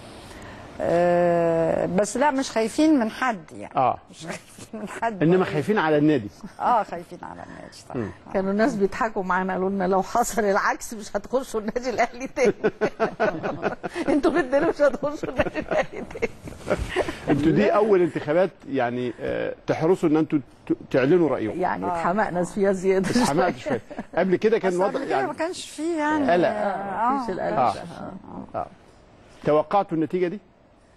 Speaker 11: آه، بس لا مش خايفين من حد يعني.
Speaker 2: اه
Speaker 11: مش خايفين من حد.
Speaker 2: انما خايفين على النادي.
Speaker 11: اه خايفين على النادي طبعا.
Speaker 9: كانوا الناس بيضحكوا معانا قالوا لنا لو حصل العكس مش هتخشوا النادي الاهلي تاني. انتوا بالدليل مش هتخشوا النادي الاهلي تاني.
Speaker 2: انتوا دي اول انتخابات يعني آه تحرصوا ان انتوا ت- تعلنوا رايكم.
Speaker 9: يعني اتحمقنا فيها زياده.
Speaker 2: اتحمقتوا شويه. قبل كده كان
Speaker 11: بس
Speaker 2: وضع
Speaker 11: قبل كده
Speaker 2: يعني
Speaker 11: ما كانش فيه يعني
Speaker 2: قلق.
Speaker 11: اه
Speaker 9: مفيش القلق.
Speaker 2: آه. آه. توقعتوا النتيجه دي؟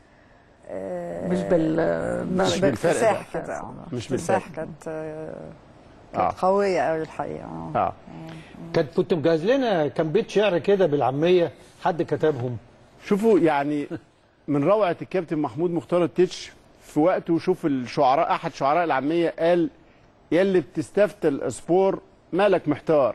Speaker 9: مش بال
Speaker 11: مش
Speaker 2: بالفرق
Speaker 11: بالكساح
Speaker 2: ده.
Speaker 11: كده اه
Speaker 2: مش
Speaker 11: بالكساح
Speaker 2: بالفرق.
Speaker 11: كانت آه،
Speaker 2: آه.
Speaker 11: كانت قويه قوي الحقيقه اه
Speaker 2: اه
Speaker 1: كنت كنت مجهز لنا كام بيت شعر كده بالعاميه حد كتبهم.
Speaker 2: شوفوا يعني من روعه الكابتن محمود مختار التتش في وقته. شوف الشعراء، احد شعراء العاميه قال: يلي بتستفتى الاسبور مالك محتار،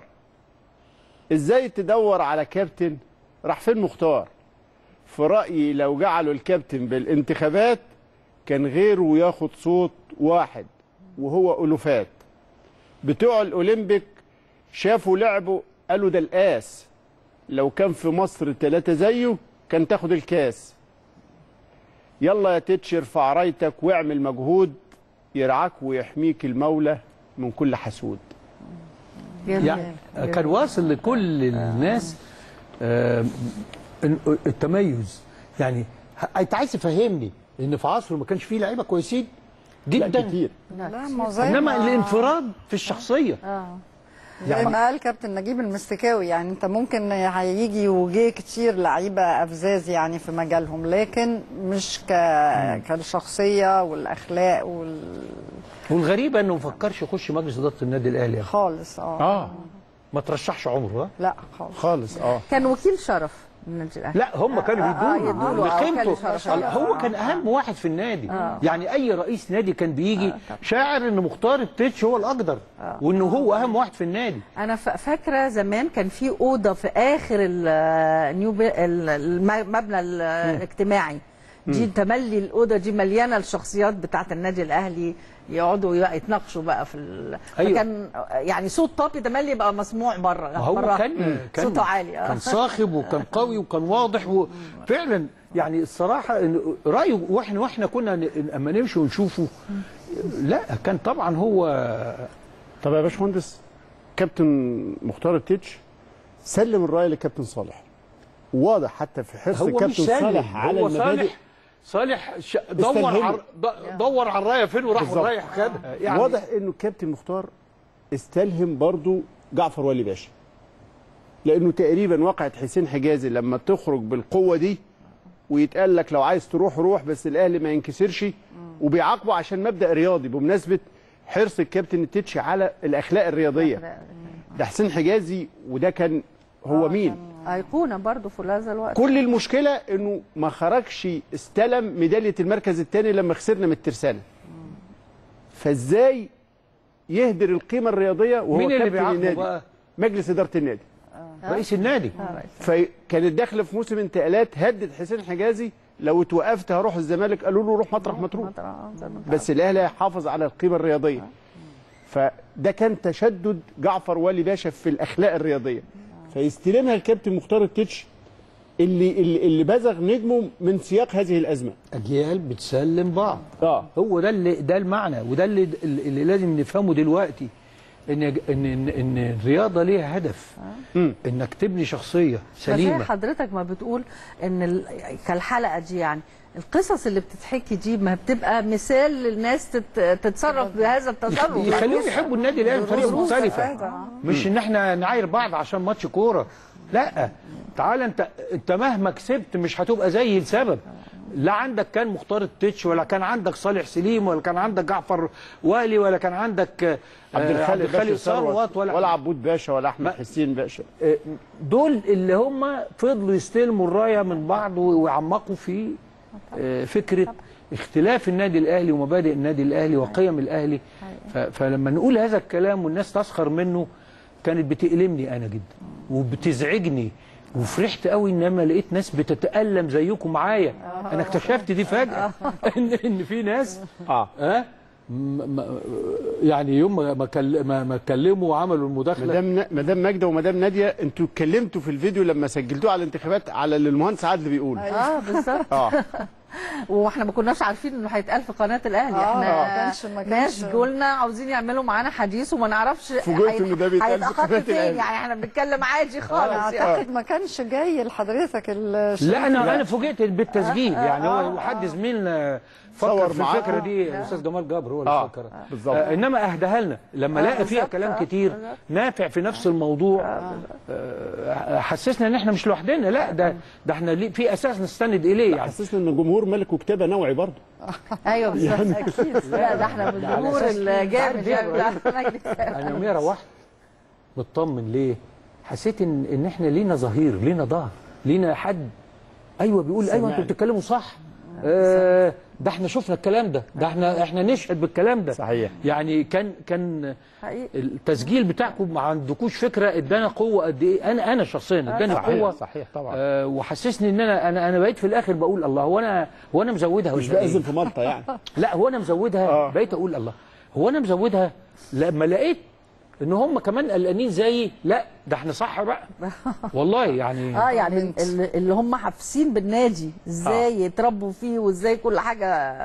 Speaker 2: ازاي تدور على كابتن راح فين مختار؟ في رايي لو جعلوا الكابتن بالانتخابات كان غيره ياخد صوت واحد وهو الوفات. بتوع الاولمبيك شافوا لعبه قالوا ده القاس، لو كان في مصر ثلاثة زيه كان تاخد الكاس. يلا يا تتش ارفع رايتك واعمل مجهود، يرعاك ويحميك المولى من كل حسود.
Speaker 1: يعني كان واصل لكل الناس آه التميز. يعني ه- انت عايز تفهمني ان في عصره ما كانش فيه لعيبه كويسين
Speaker 2: لا
Speaker 1: جدا
Speaker 2: كتير.
Speaker 11: لا ما هو زي
Speaker 1: انما
Speaker 11: ما-
Speaker 1: الانفراد في الشخصيه.
Speaker 11: اه زي ما قال كابتن نجيب المستكاوي يعني انت ممكن هيجي وجه كتير لعيبه افزاز يعني في مجالهم، لكن مش ك... كالشخصيه والاخلاق وال...
Speaker 1: والغريبه انه ما فكرش يخش مجلس اداره النادي الاهلي يعني.
Speaker 11: خالص اه
Speaker 1: اه ما ترشحش عمره. ها
Speaker 11: لا خالص
Speaker 2: خالص اه
Speaker 9: كان وكيل شرف من النادي الاهلي.
Speaker 1: لا هم كانوا
Speaker 9: آه، آه،
Speaker 1: بيدوا
Speaker 9: يدوا
Speaker 1: له
Speaker 9: له، آه،
Speaker 1: بقيمته.
Speaker 9: وكان شرف.
Speaker 1: هو كان اهم واحد في النادي.
Speaker 9: آه.
Speaker 1: يعني اي رئيس نادي كان بيجي شاعر ان مختار التتش هو الاقدر وانه هو اهم واحد في النادي.
Speaker 9: انا ف- فاكره زمان كان في اوضه في اخر النيو المبنى الاجتماعي دي، تملي الاوضه دي مليانه الشخصيات بتاعه النادي الاهلي يقعدوا يبقى يتناقشوا بقى في ال...
Speaker 1: أيوة.
Speaker 9: فكان يعني صوت بابي تملي يبقى مسموع بره.
Speaker 1: هو
Speaker 9: بره
Speaker 1: كان كان
Speaker 9: صوته عالي. آه.
Speaker 1: كان صاخب وكان قوي وكان واضح وفعلا يعني الصراحه إن رايه واحنا واحنا كنا ن- اما نمشي ونشوفه لا كان طبعا هو.
Speaker 2: طب يا باشمهندس، كابتن مختار التتش سلم الرايه للكابتن صالح، واضح حتى في حرص
Speaker 1: هو
Speaker 2: الكابتن
Speaker 1: مش سالم،
Speaker 2: صالح على
Speaker 1: هو
Speaker 2: المبادئ.
Speaker 1: صالح صالح ش... دور
Speaker 2: استلهمه.
Speaker 1: على د- دور على الرايه فين وراح
Speaker 2: بالظبط.
Speaker 1: والرايه خدها يعني.
Speaker 2: واضح انه الكابتن مختار استلهم برضو جعفر ولي باشا. لانه تقريبا وقعه حسين حجازي لما تخرج بالقوه دي ويتقال لك لو عايز تروح روح بس الاهلي ما ينكسرش، وبيعاقبه عشان مبدا رياضي بمناسبه حرص الكابتن التتش على الاخلاق الرياضيه. ده حسين حجازي، وده كان هو مين؟
Speaker 9: ايقونه برضه في هذا الوقت.
Speaker 2: كل المشكله انه ما خرجش استلم ميداليه المركز الثاني لما خسرنا من الترسانه. فازاي يهدر القيمه الرياضيه وهو
Speaker 1: مين اللي
Speaker 2: كابتن
Speaker 1: بيعاقبه
Speaker 2: النادي؟
Speaker 1: بقى؟
Speaker 2: مجلس اداره النادي.
Speaker 1: رئيس النادي.
Speaker 2: فكانت داخله في موسم انتقالات، هدد حسين حجازي لو اتوقفت هروح الزمالك، قالوا له روح مطرح ما تروح، بس الاهلي هيحافظ على القيمه الرياضيه. فده كان تشدد جعفر والي باشا في الاخلاق الرياضيه، فيستلمها الكابتن مختار التتش اللي اللي, اللي بزغ نجمه من سياق هذه الازمه.
Speaker 1: اجيال بتسلم بعض.
Speaker 2: اه
Speaker 1: هو ده اللي ده المعنى، وده اللي اللي لازم نفهمه دلوقتي، ان ان ان, إن الرياضه ليها هدف.
Speaker 2: آه.
Speaker 1: انك تبني شخصيه سليمه.
Speaker 9: زي حضرتك ما بتقول ان ال... كالحلقه دي، يعني القصص اللي بتتحكي دي ما بتبقى مثال للناس تت... تتصرف بهذا التصرف،
Speaker 1: يخليهم يحبوا النادي الاهلي بطريقه مختلفه، مش ان احنا نعاير بعض عشان ماتش كوره. لا، تعال انت انت مهما كسبت مش هتبقى زي السبب. لا عندك كان مختار التتش، ولا كان عندك صالح سليم، ولا كان عندك جعفر والي، ولا كان عندك
Speaker 2: عبد الخالق
Speaker 1: باشا ثروت، ولا
Speaker 2: ولا عبود باشا، ولا احمد حسين باشا.
Speaker 1: دول اللي هم فضلوا يستلموا الرايه من بعض ويعمقوا في فكره اختلاف النادي الاهلي ومبادئ النادي الاهلي وقيم الاهلي. فلما نقول هذا الكلام والناس تسخر منه كانت بتألمني انا جدا وبتزعجني، وفرحت قوي انما لقيت ناس بتتألم زيكم معايا. انا اكتشفت دي فجأة ان ان في ناس اه اه يعني يوم ما ما ما اتكلموا وعملوا المداخله.
Speaker 2: مدام مدام ماجده ومدام ناديه، انتوا اتكلمتوا في الفيديو لما سجلتوه على الانتخابات على اللي المهندس عادل بيقول.
Speaker 9: اه بالظبط. اه واحنا ما كناش عارفين انه هيتقال في قناه الاهلي.
Speaker 11: آه
Speaker 9: احنا
Speaker 11: ما كانش ما
Speaker 9: ناس جولنا عاوزين يعملوا معانا حديث وما نعرفش
Speaker 2: فوجئت انه ده بيتقال في قناه
Speaker 9: فين. يعني احنا بنتكلم عادي خالص.
Speaker 11: انا اعتقد ما كانش جاي لحضرتك الشريف.
Speaker 1: لا انا انا فوجئت بالتسجيل. يعني هو حد زميلنا فكر في الفكره دي، الاستاذ جمال جابر هو اللي
Speaker 2: آه.
Speaker 1: فكر
Speaker 2: بالظبط.
Speaker 1: آه انما اهداها لنا لما
Speaker 9: آه
Speaker 1: لقى فيها كلام كتير نافع في نفس الموضوع. آه حسسنا ان احنا مش لوحدنا، لا ده ده احنا في اساس نستند اليه. يعني
Speaker 2: حسسنا ان الجمهور ملك وكتابه نوعي برضه.
Speaker 9: ايوه بالظبط اكيد. لا ده احنا بالجمهور الجامد يعني.
Speaker 1: انا يوميا روحت مطمن. ليه؟ حسيت ان ان احنا لينا ظهير، لينا ظهر، لينا حد ايوه بيقول ايوه انتوا بتتكلموا صح. آه ده احنا شفنا الكلام ده، ده احنا احنا نشهد بالكلام ده.
Speaker 2: صحيح.
Speaker 1: يعني كان كان التسجيل بتاعكم ما عندكوش فكره ادانا قوه قد ايه. انا انا شخصيا ادانا قوه.
Speaker 2: صحيح طبعا.
Speaker 1: آه وحسسني ان انا انا انا بقيت في الاخر بقول الله، هو انا هو انا مزودها
Speaker 2: مش بأذن في مالطا يعني.
Speaker 1: لا هو انا مزودها. آه. بقيت اقول الله هو انا مزودها. لما لقيت ان هم كمان قلقانين زيي، لا ده احنا صح بقى والله. يعني
Speaker 9: اه يعني اللي هم حافظين بالنادي ازاي آه. يتربوا فيه وازاي كل حاجه.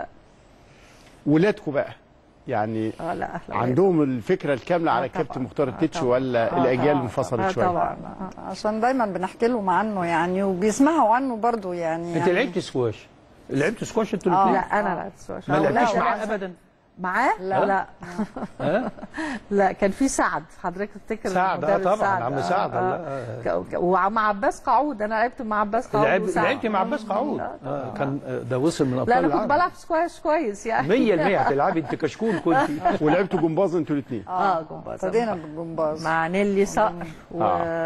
Speaker 2: ولادكم بقى يعني
Speaker 9: آه لا
Speaker 2: عندهم الفكره الكامله على كابتن مختار التتش، ولا آه الاجيال انفصلت
Speaker 11: آه
Speaker 2: شويه؟
Speaker 11: طبعا آه عشان دايما بنحكي لهم عنه يعني وبيسمعوا عنه برضو يعني.
Speaker 1: انت
Speaker 11: يعني
Speaker 1: لعبت سكواش؟ لعبت سكواش انتوا
Speaker 9: الاثنين؟
Speaker 1: اه
Speaker 9: لا انا لعبت سكواش.
Speaker 1: ما لعبتش معاه ابدا؟
Speaker 9: معاه؟ لا لا
Speaker 1: لا,
Speaker 9: لا كان في سعد. حضرتك تفتكر
Speaker 1: سعد؟ اه طبعا عم سعد.
Speaker 9: آه. ومع عباس قعود. انا لعبت مع عباس قعود.
Speaker 1: لعبت مع عباس قعود. آه. كان ده وصل من ابطال
Speaker 9: العالم. لا انا كنت بلعب سكواش كويس يعني
Speaker 1: مية بالمية. هتلعبي انت كشكول كنت.
Speaker 2: ولعبتوا جمباز انتوا الاثنين؟
Speaker 9: اه جمباز.
Speaker 11: ابتدينا بالجمباز
Speaker 9: مع نيلي صقر و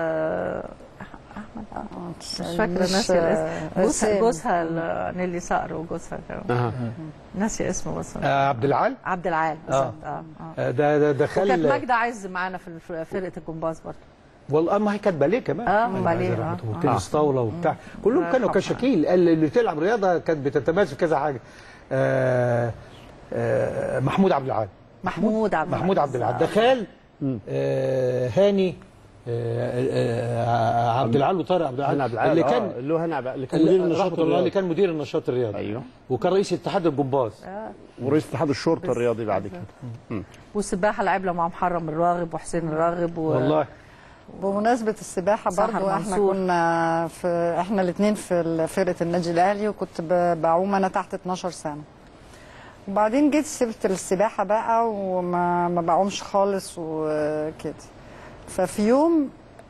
Speaker 9: احمد مش فاكره ناسي الاسم. جوزها نيلي صقر وجوزها
Speaker 2: آه.
Speaker 9: ناسي اسمه بس.
Speaker 1: آه عبد العال.
Speaker 9: عبد العال بالظبط. اه
Speaker 1: اه ده ده دخل.
Speaker 9: وكانت ماجده عز معانا في فرقه الجمباز برضه.
Speaker 1: والله ما هي كانت باليه كمان.
Speaker 9: اه باليه اه
Speaker 1: وتنس طاوله وبتاع. كلهم كانوا كشاكيل. اللي بتلعب رياضه كانت بتتميز في كذا حاجه. آه آه محمود عبد العال.
Speaker 9: محمود عبد
Speaker 1: محمود عبد العال ده خال آه هاني آه آه عبد العال وطارق عبد العال
Speaker 2: اللي كان آه اللي هو هنا اللي كان مدير النشاط الرياضي.
Speaker 1: اللي كان مدير النشاط الرياضي.
Speaker 2: ايوه.
Speaker 1: وكان رئيس اتحاد الجمباز.
Speaker 9: آه.
Speaker 2: ورئيس اتحاد الشرطه الرياضي بعد كده.
Speaker 9: والسباحه لعبنا مع محرم الراغب وحسين الراغب و...
Speaker 1: والله.
Speaker 11: بمناسبه السباحه برضو احنا كنا في احنا الاثنين في فرقه النادي الاهلي، وكنت بعوم انا تحت اتناشر سنه. وبعدين جيت سبت السباحه بقى وما ما بعومش خالص وكده. ففي يوم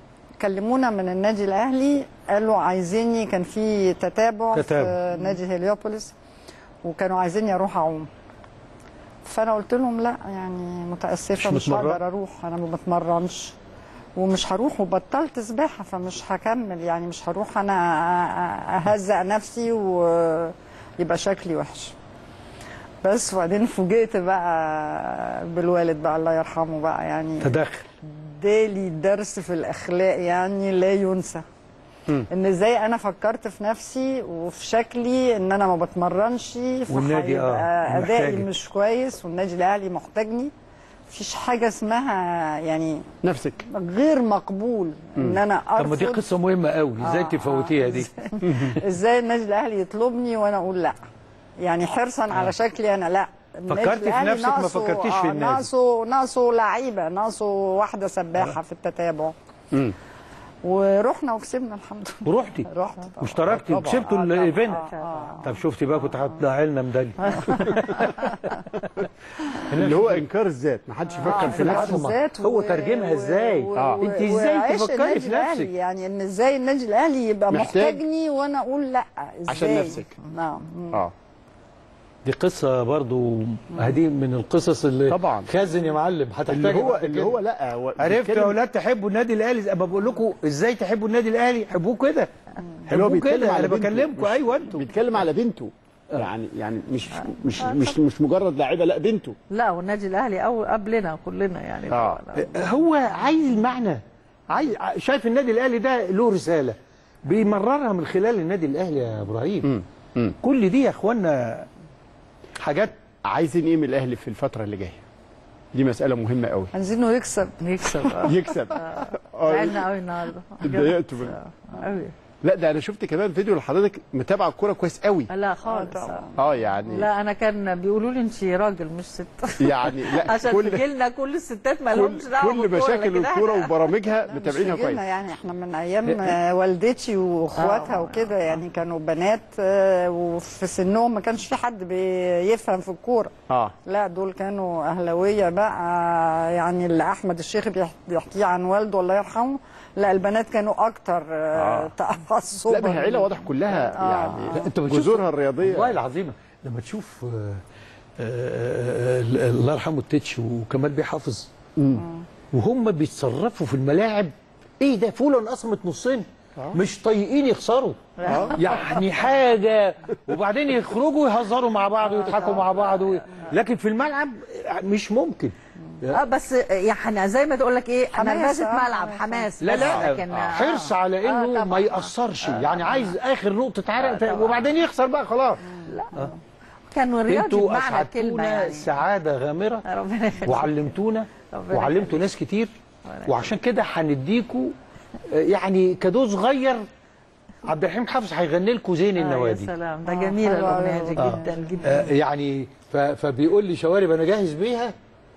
Speaker 11: كلمونا من النادي الاهلي قالوا عايزيني، كان في تتابع,
Speaker 1: تتابع.
Speaker 11: في نادي هليوبوليس وكانوا عايزيني اروح اعوم. فانا قلت لهم لا يعني متاسفه مش, مش هقدر اروح، انا ما بتمرنش ومش هروح، وبطلت سباحه فمش هكمل يعني، مش هروح انا اهزق نفسي ويبقى شكلي وحش. بس وبعدين فوجئت بقى بالوالد بقى الله يرحمه بقى يعني
Speaker 1: تدخل
Speaker 11: ادالي درس في الاخلاق يعني لا ينسى. م. ان ازاي انا فكرت في نفسي وفي شكلي ان انا ما بتمرنش
Speaker 1: والنادي
Speaker 11: اه ادائي مش كويس والنادي الاهلي محتاجني. مفيش حاجه اسمها يعني
Speaker 2: نفسك
Speaker 11: غير مقبول ان انا ارفض.
Speaker 1: طب ما دي قصه مهمه قوي، ازاي آه تفوتيها دي؟
Speaker 11: ازاي النادي الاهلي يطلبني وانا اقول لا، يعني حرصا آه. على شكلي انا لا.
Speaker 1: فكرتي في نفسك ما فكرتيش في النادي.
Speaker 11: ناقصه ناقصه لعيبه، ناقصه واحده سباحه آه. في التتابع. امم ورحنا وكسبنا الحمد لله.
Speaker 1: ورحتي؟
Speaker 11: رحت
Speaker 1: واشتركتي وكسبتوا آه الايفنت. آه آه. طب شفتي بقى كنت هتطلعي لنا ميداليه.
Speaker 2: اللي هو انكار الذات، ما حدش يفكر في نفسه.
Speaker 1: هو ترجمها ازاي؟ اه انت ازاي تفكري في نفسك؟
Speaker 11: يعني ان ازاي النادي الاهلي يبقى محتاجني وانا اقول لا ازاي؟
Speaker 2: عشان نفسك.
Speaker 11: نعم.
Speaker 2: اه
Speaker 1: دي قصه برضو هدي من القصص اللي
Speaker 2: طبعا
Speaker 1: خازن يا معلم هتحتاج
Speaker 2: اللي هو اللي هو لا هو
Speaker 1: عرفتوا يا اولاد تحبوا النادي الاهلي. اما بقول لكم ازاي تحبوا النادي الاهلي، حبوه كده حبوه كده. انا بكلمكم ايوه انتوا
Speaker 2: بيتكلم على بنته يعني يعني مش مش مش مش مجرد لاعيبه، لا بنته.
Speaker 9: لا والنادي الاهلي او قبلنا كلنا يعني.
Speaker 1: آه. هو عايز المعنى، عايز شايف النادي الاهلي ده له رساله بيمررها من خلال النادي الاهلي يا ابراهيم. م. م. كل دي يا اخوانا حاجات.
Speaker 2: عايزين ايه من الاهلي في الفتره اللي جايه؟ دي مساله مهمه قوي.
Speaker 11: عايزينه يكسب
Speaker 9: يكسب
Speaker 2: يكسب.
Speaker 9: زعلنا قوي النهارده.
Speaker 2: اتضايقتوا
Speaker 9: قوي.
Speaker 2: لا ده انا شفت كمان فيديو لحضرتك متابعه الكوره كويس قوي.
Speaker 9: لا خالص.
Speaker 2: اه يعني
Speaker 9: لا انا كان بيقولوا لي انت راجل مش ست.
Speaker 2: يعني لا
Speaker 9: عشان كل تجي لنا كل الستات ما لهمش دعوه
Speaker 2: كل مشاكل الكوره وبرامجها متابعينها كويس.
Speaker 11: يعني احنا من ايام والدتي واخواتها وكده يعني كانوا بنات وفي سنهم ما كانش في حد بيفهم في الكوره.
Speaker 2: اه
Speaker 11: لا دول كانوا اهلاويه بقى يعني اللي احمد الشيخ بيحكيه عن والده الله يرحمه. لا البنات كانوا اكتر آه. تعصبا.
Speaker 2: لا ما هي عيله واضح كلها آه. يعني انت جذورها الرياضيه
Speaker 1: والله العظيم. لما تشوف آه آه آه الله يرحمه التتش وكمال بيه حافظ وهم بيتصرفوا في الملاعب، ايه ده فوله انقسمت نصين آه. مش طايقين يخسروا آه. يعني حاجه، وبعدين يخرجوا يهزروا مع بعض ويضحكوا مع بعض و... لكن في الملعب مش ممكن.
Speaker 9: اه بس يعني زي ما تقول لك ايه حماسه ملعب حماس.
Speaker 1: لا لا لكن حرص على انه آه ما ياثرش آه يعني عايز اخر نقطه عرق آه وبعدين يخسر بقى خلاص.
Speaker 9: لا آه. كانوا رياضي بمعنى الكلمه
Speaker 1: يعني. سعاده غامره وعلمتونا وعلمتوا ناس كتير، وعشان كده هنديكوا يعني كادو صغير. عبد الرحيم حافظ هيغني لكم زين النوادي.
Speaker 9: يا سلام ده جميله الاغنيه دي جدا جدا.
Speaker 1: آه يعني فبيقول لي شوارب انا جاهز بيها.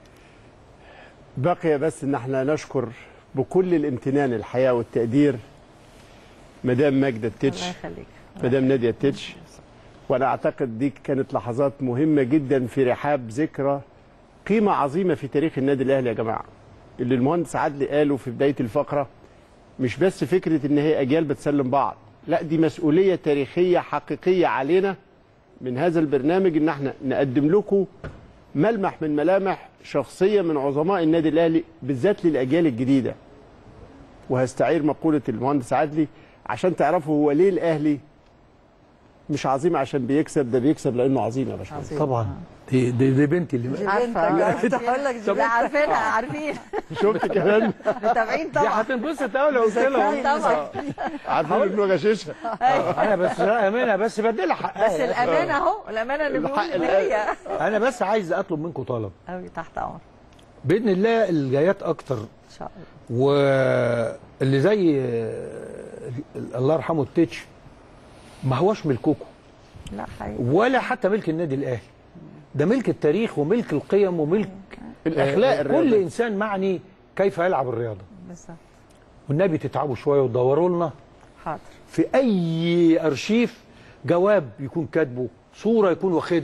Speaker 2: بقي بس ان احنا نشكر بكل الامتنان الحقيقه والتقدير مدام ماجده التتش،
Speaker 9: الله يخليك،
Speaker 2: مدام ناديه التتش. وانا اعتقد دي كانت لحظات مهمه جدا في رحاب ذكرى قيمه عظيمه في تاريخ النادي الاهلي يا جماعه. اللي المهندس عدلي قاله في بدايه الفقره مش بس فكره ان هي اجيال بتسلم بعض، لا دي مسؤوليه تاريخيه حقيقيه علينا من هذا البرنامج ان احنا نقدم لكم ملمح من ملامح شخصيه من عظماء النادي الاهلي بالذات للاجيال الجديده. وهستعير مقوله المهندس عدلي عشان تعرفوا هو ليه الاهلي مش عظيم عشان بيكسب، ده بيكسب لانه عظيم يا باشا.
Speaker 1: طبعا دي دي, دي بنتي اللي
Speaker 9: عارفه. كنت هقول لك دي عارفينها عارفين.
Speaker 2: شفت كمان
Speaker 9: متابعين طبعا.
Speaker 1: دي هتنبسط قوي لو قلت لهم
Speaker 9: طبعا
Speaker 2: عارفين انه غششها.
Speaker 1: انا بس لا امانه بس بديلها حقها.
Speaker 9: بس الامانه اهو الامانه اللي بنقول اللي هي.
Speaker 1: انا بس عايز اطلب منكم طلب
Speaker 9: قوي تحت امر
Speaker 1: باذن الله الجايات اكتر
Speaker 9: ان شاء الله.
Speaker 1: واللي زي الله يرحمه التتش ما هوش ملككم
Speaker 9: لا حقيقي
Speaker 1: ولا حتى ملك النادي الاهلي، ده ملك التاريخ وملك القيم وملك
Speaker 2: الاخلاق.
Speaker 1: كل انسان معني كيف يلعب الرياضه.
Speaker 9: بالظبط.
Speaker 1: والنبي تتعبوا شويه وتدوروا لنا
Speaker 9: حاضر
Speaker 1: في اي ارشيف جواب يكون كاتبه، صوره يكون واخدها،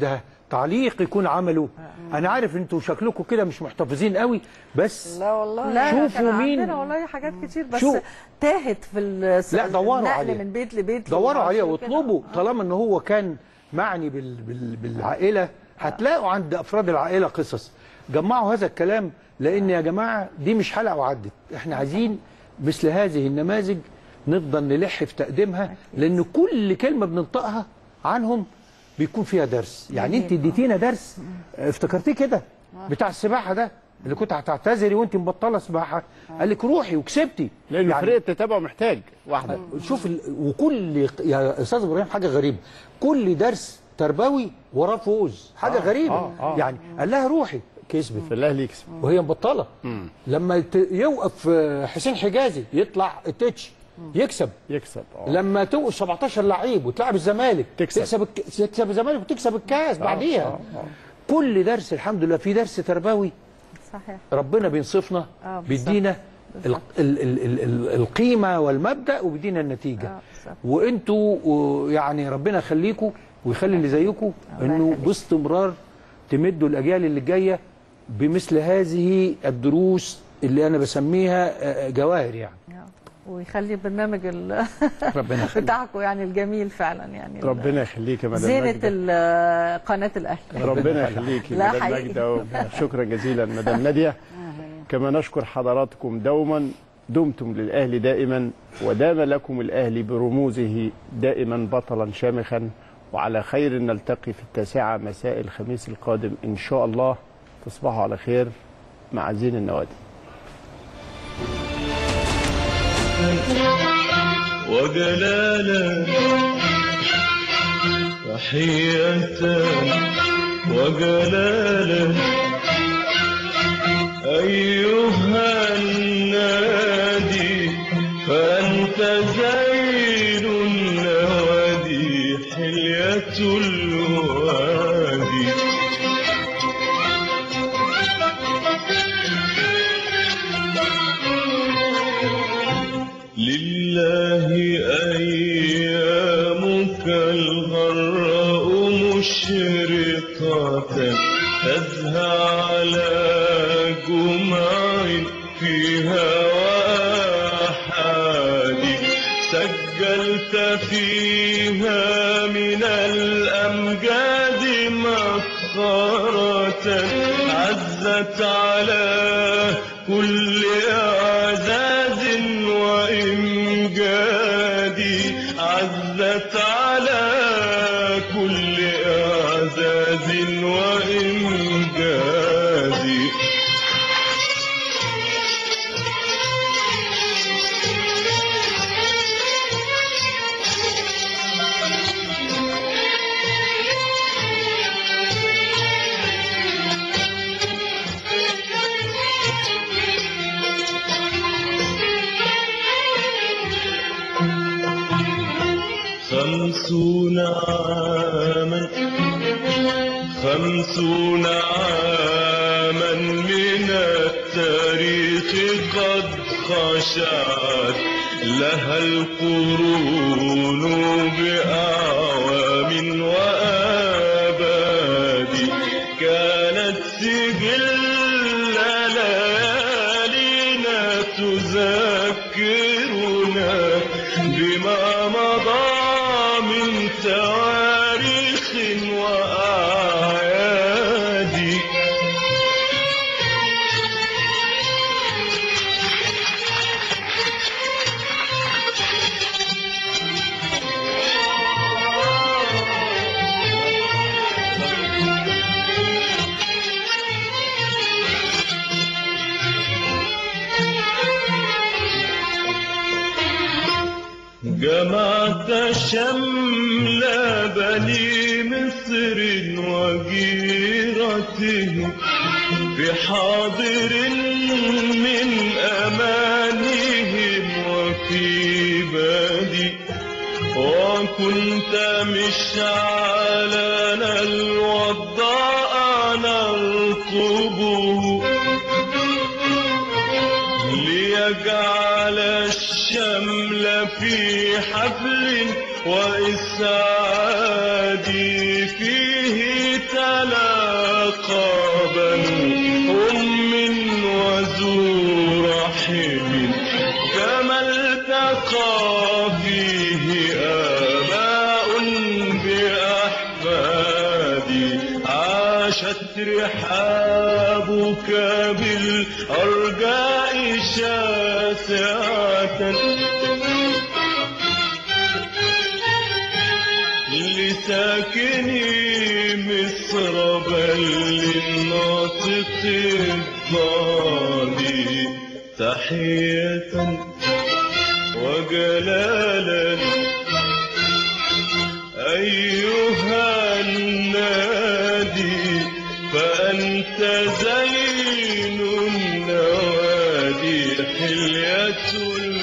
Speaker 1: تعليق يكون عمله. انا عارف انتوا شكلكم كده مش محتفظين قوي، بس
Speaker 11: لا والله
Speaker 9: لا
Speaker 1: شوفوا مين
Speaker 9: عندنا والله حاجات كتير بس
Speaker 1: شو
Speaker 9: تاهت في الس...
Speaker 1: لا دوروا
Speaker 9: النقل
Speaker 1: عليه
Speaker 9: من بيت لبيت
Speaker 1: دوروا عليه واطلبوا. طالما ان هو كان معني بال... بال... بالعائله، هتلاقوا عند افراد العائله قصص. جمعوا هذا الكلام، لان يا جماعه دي مش حلقه وعدت، احنا عايزين مثل هذه النماذج نفضل نلح في تقديمها، لان كل كلمه بننطقها عنهم بيكون فيها درس. يعني انت اديتينا درس افتكرتيه كده بتاع السباحه ده اللي كنت هتعتذري وانت مبطله سباحه، قال لك روحي وكسبتي،
Speaker 2: لان
Speaker 1: يعني
Speaker 2: فريق التتابع محتاج واحده.
Speaker 1: شوف ال... وكل يا استاذ ابراهيم حاجه غريبه، كل درس تربوي وراه فوز، حاجه آه غريبه. آه آه يعني قال لها روحي، كسبت
Speaker 2: في الاهلي يكسب
Speaker 1: وهي مبطله. مم. لما ت... يوقف حسين حجازي يطلع التتش يكسب
Speaker 2: يكسب أوه.
Speaker 1: لما توقف سبعتاشر لعيب وتلعب الزمالك
Speaker 2: تكسب
Speaker 1: تكسب, الك... تكسب الزمالك وتكسب الكاس
Speaker 2: أوه.
Speaker 1: بعديها.
Speaker 2: أوه. أوه.
Speaker 1: كل درس الحمد لله في درس تربوي
Speaker 9: صحيح،
Speaker 1: ربنا بينصفنا بيدينا ال... ال... ال... ال... القيمه والمبدا وبيدينا النتيجه. وانتوا يعني ربنا يخليكم ويخلي اللي زيكم انه باستمرار تمدوا الاجيال اللي جايه بمثل هذه الدروس اللي انا بسميها جواهر يعني.
Speaker 9: ويخلي البرنامج
Speaker 1: ربنا
Speaker 9: بتاعكم يعني الجميل فعلا يعني
Speaker 2: ربنا يخليك يا مدام
Speaker 9: زينة قناة الأهلي.
Speaker 2: ربنا يخليك يا مدام ماجدة، شكرا جزيلا مدام نادية. كما نشكر حضراتكم دوما، دمتم للأهلي دائما، ودام لكم الأهلي برموزه دائما بطلا شامخا. وعلى خير نلتقي في التاسعة مساء الخميس القادم إن شاء الله. تصبحوا على خير مع زين النوادي.
Speaker 8: وجلالا وحية وجلالا أيها النادي فأنت زين النوادي حلية الوادي. لله أيامك الغراء مشرقة تزهى على جمع فيها وأحادي، سجلت فيها من الأمجاد مفخرة عزت على كل أعزاز وإمجادي، عزت على كل أعزاز وإمجادي. خمسون عاما خمسون عاما من التاريخ قد خشعت لها القرون بأعوام وآباد، كانت سجل ليالينا تذكرنا بما مضى من تواريخ وأعياد. جمعت شمل بني مصر وجيرتهم بحاضر من أمانهم وفي بادي، وكنت مشعلنا الوضاء نرقبه ليجعل الشمل في حفل وإسعاد فيه تلاقى بنو أم وذو رحم كما التقى فيه آباء بأحفاد عاشت رحابك بالأرجاء شاسعة لساكني مصر بل للناطق الضالي تحية وجلالا أيها النادي فأنت زين النوادي حلية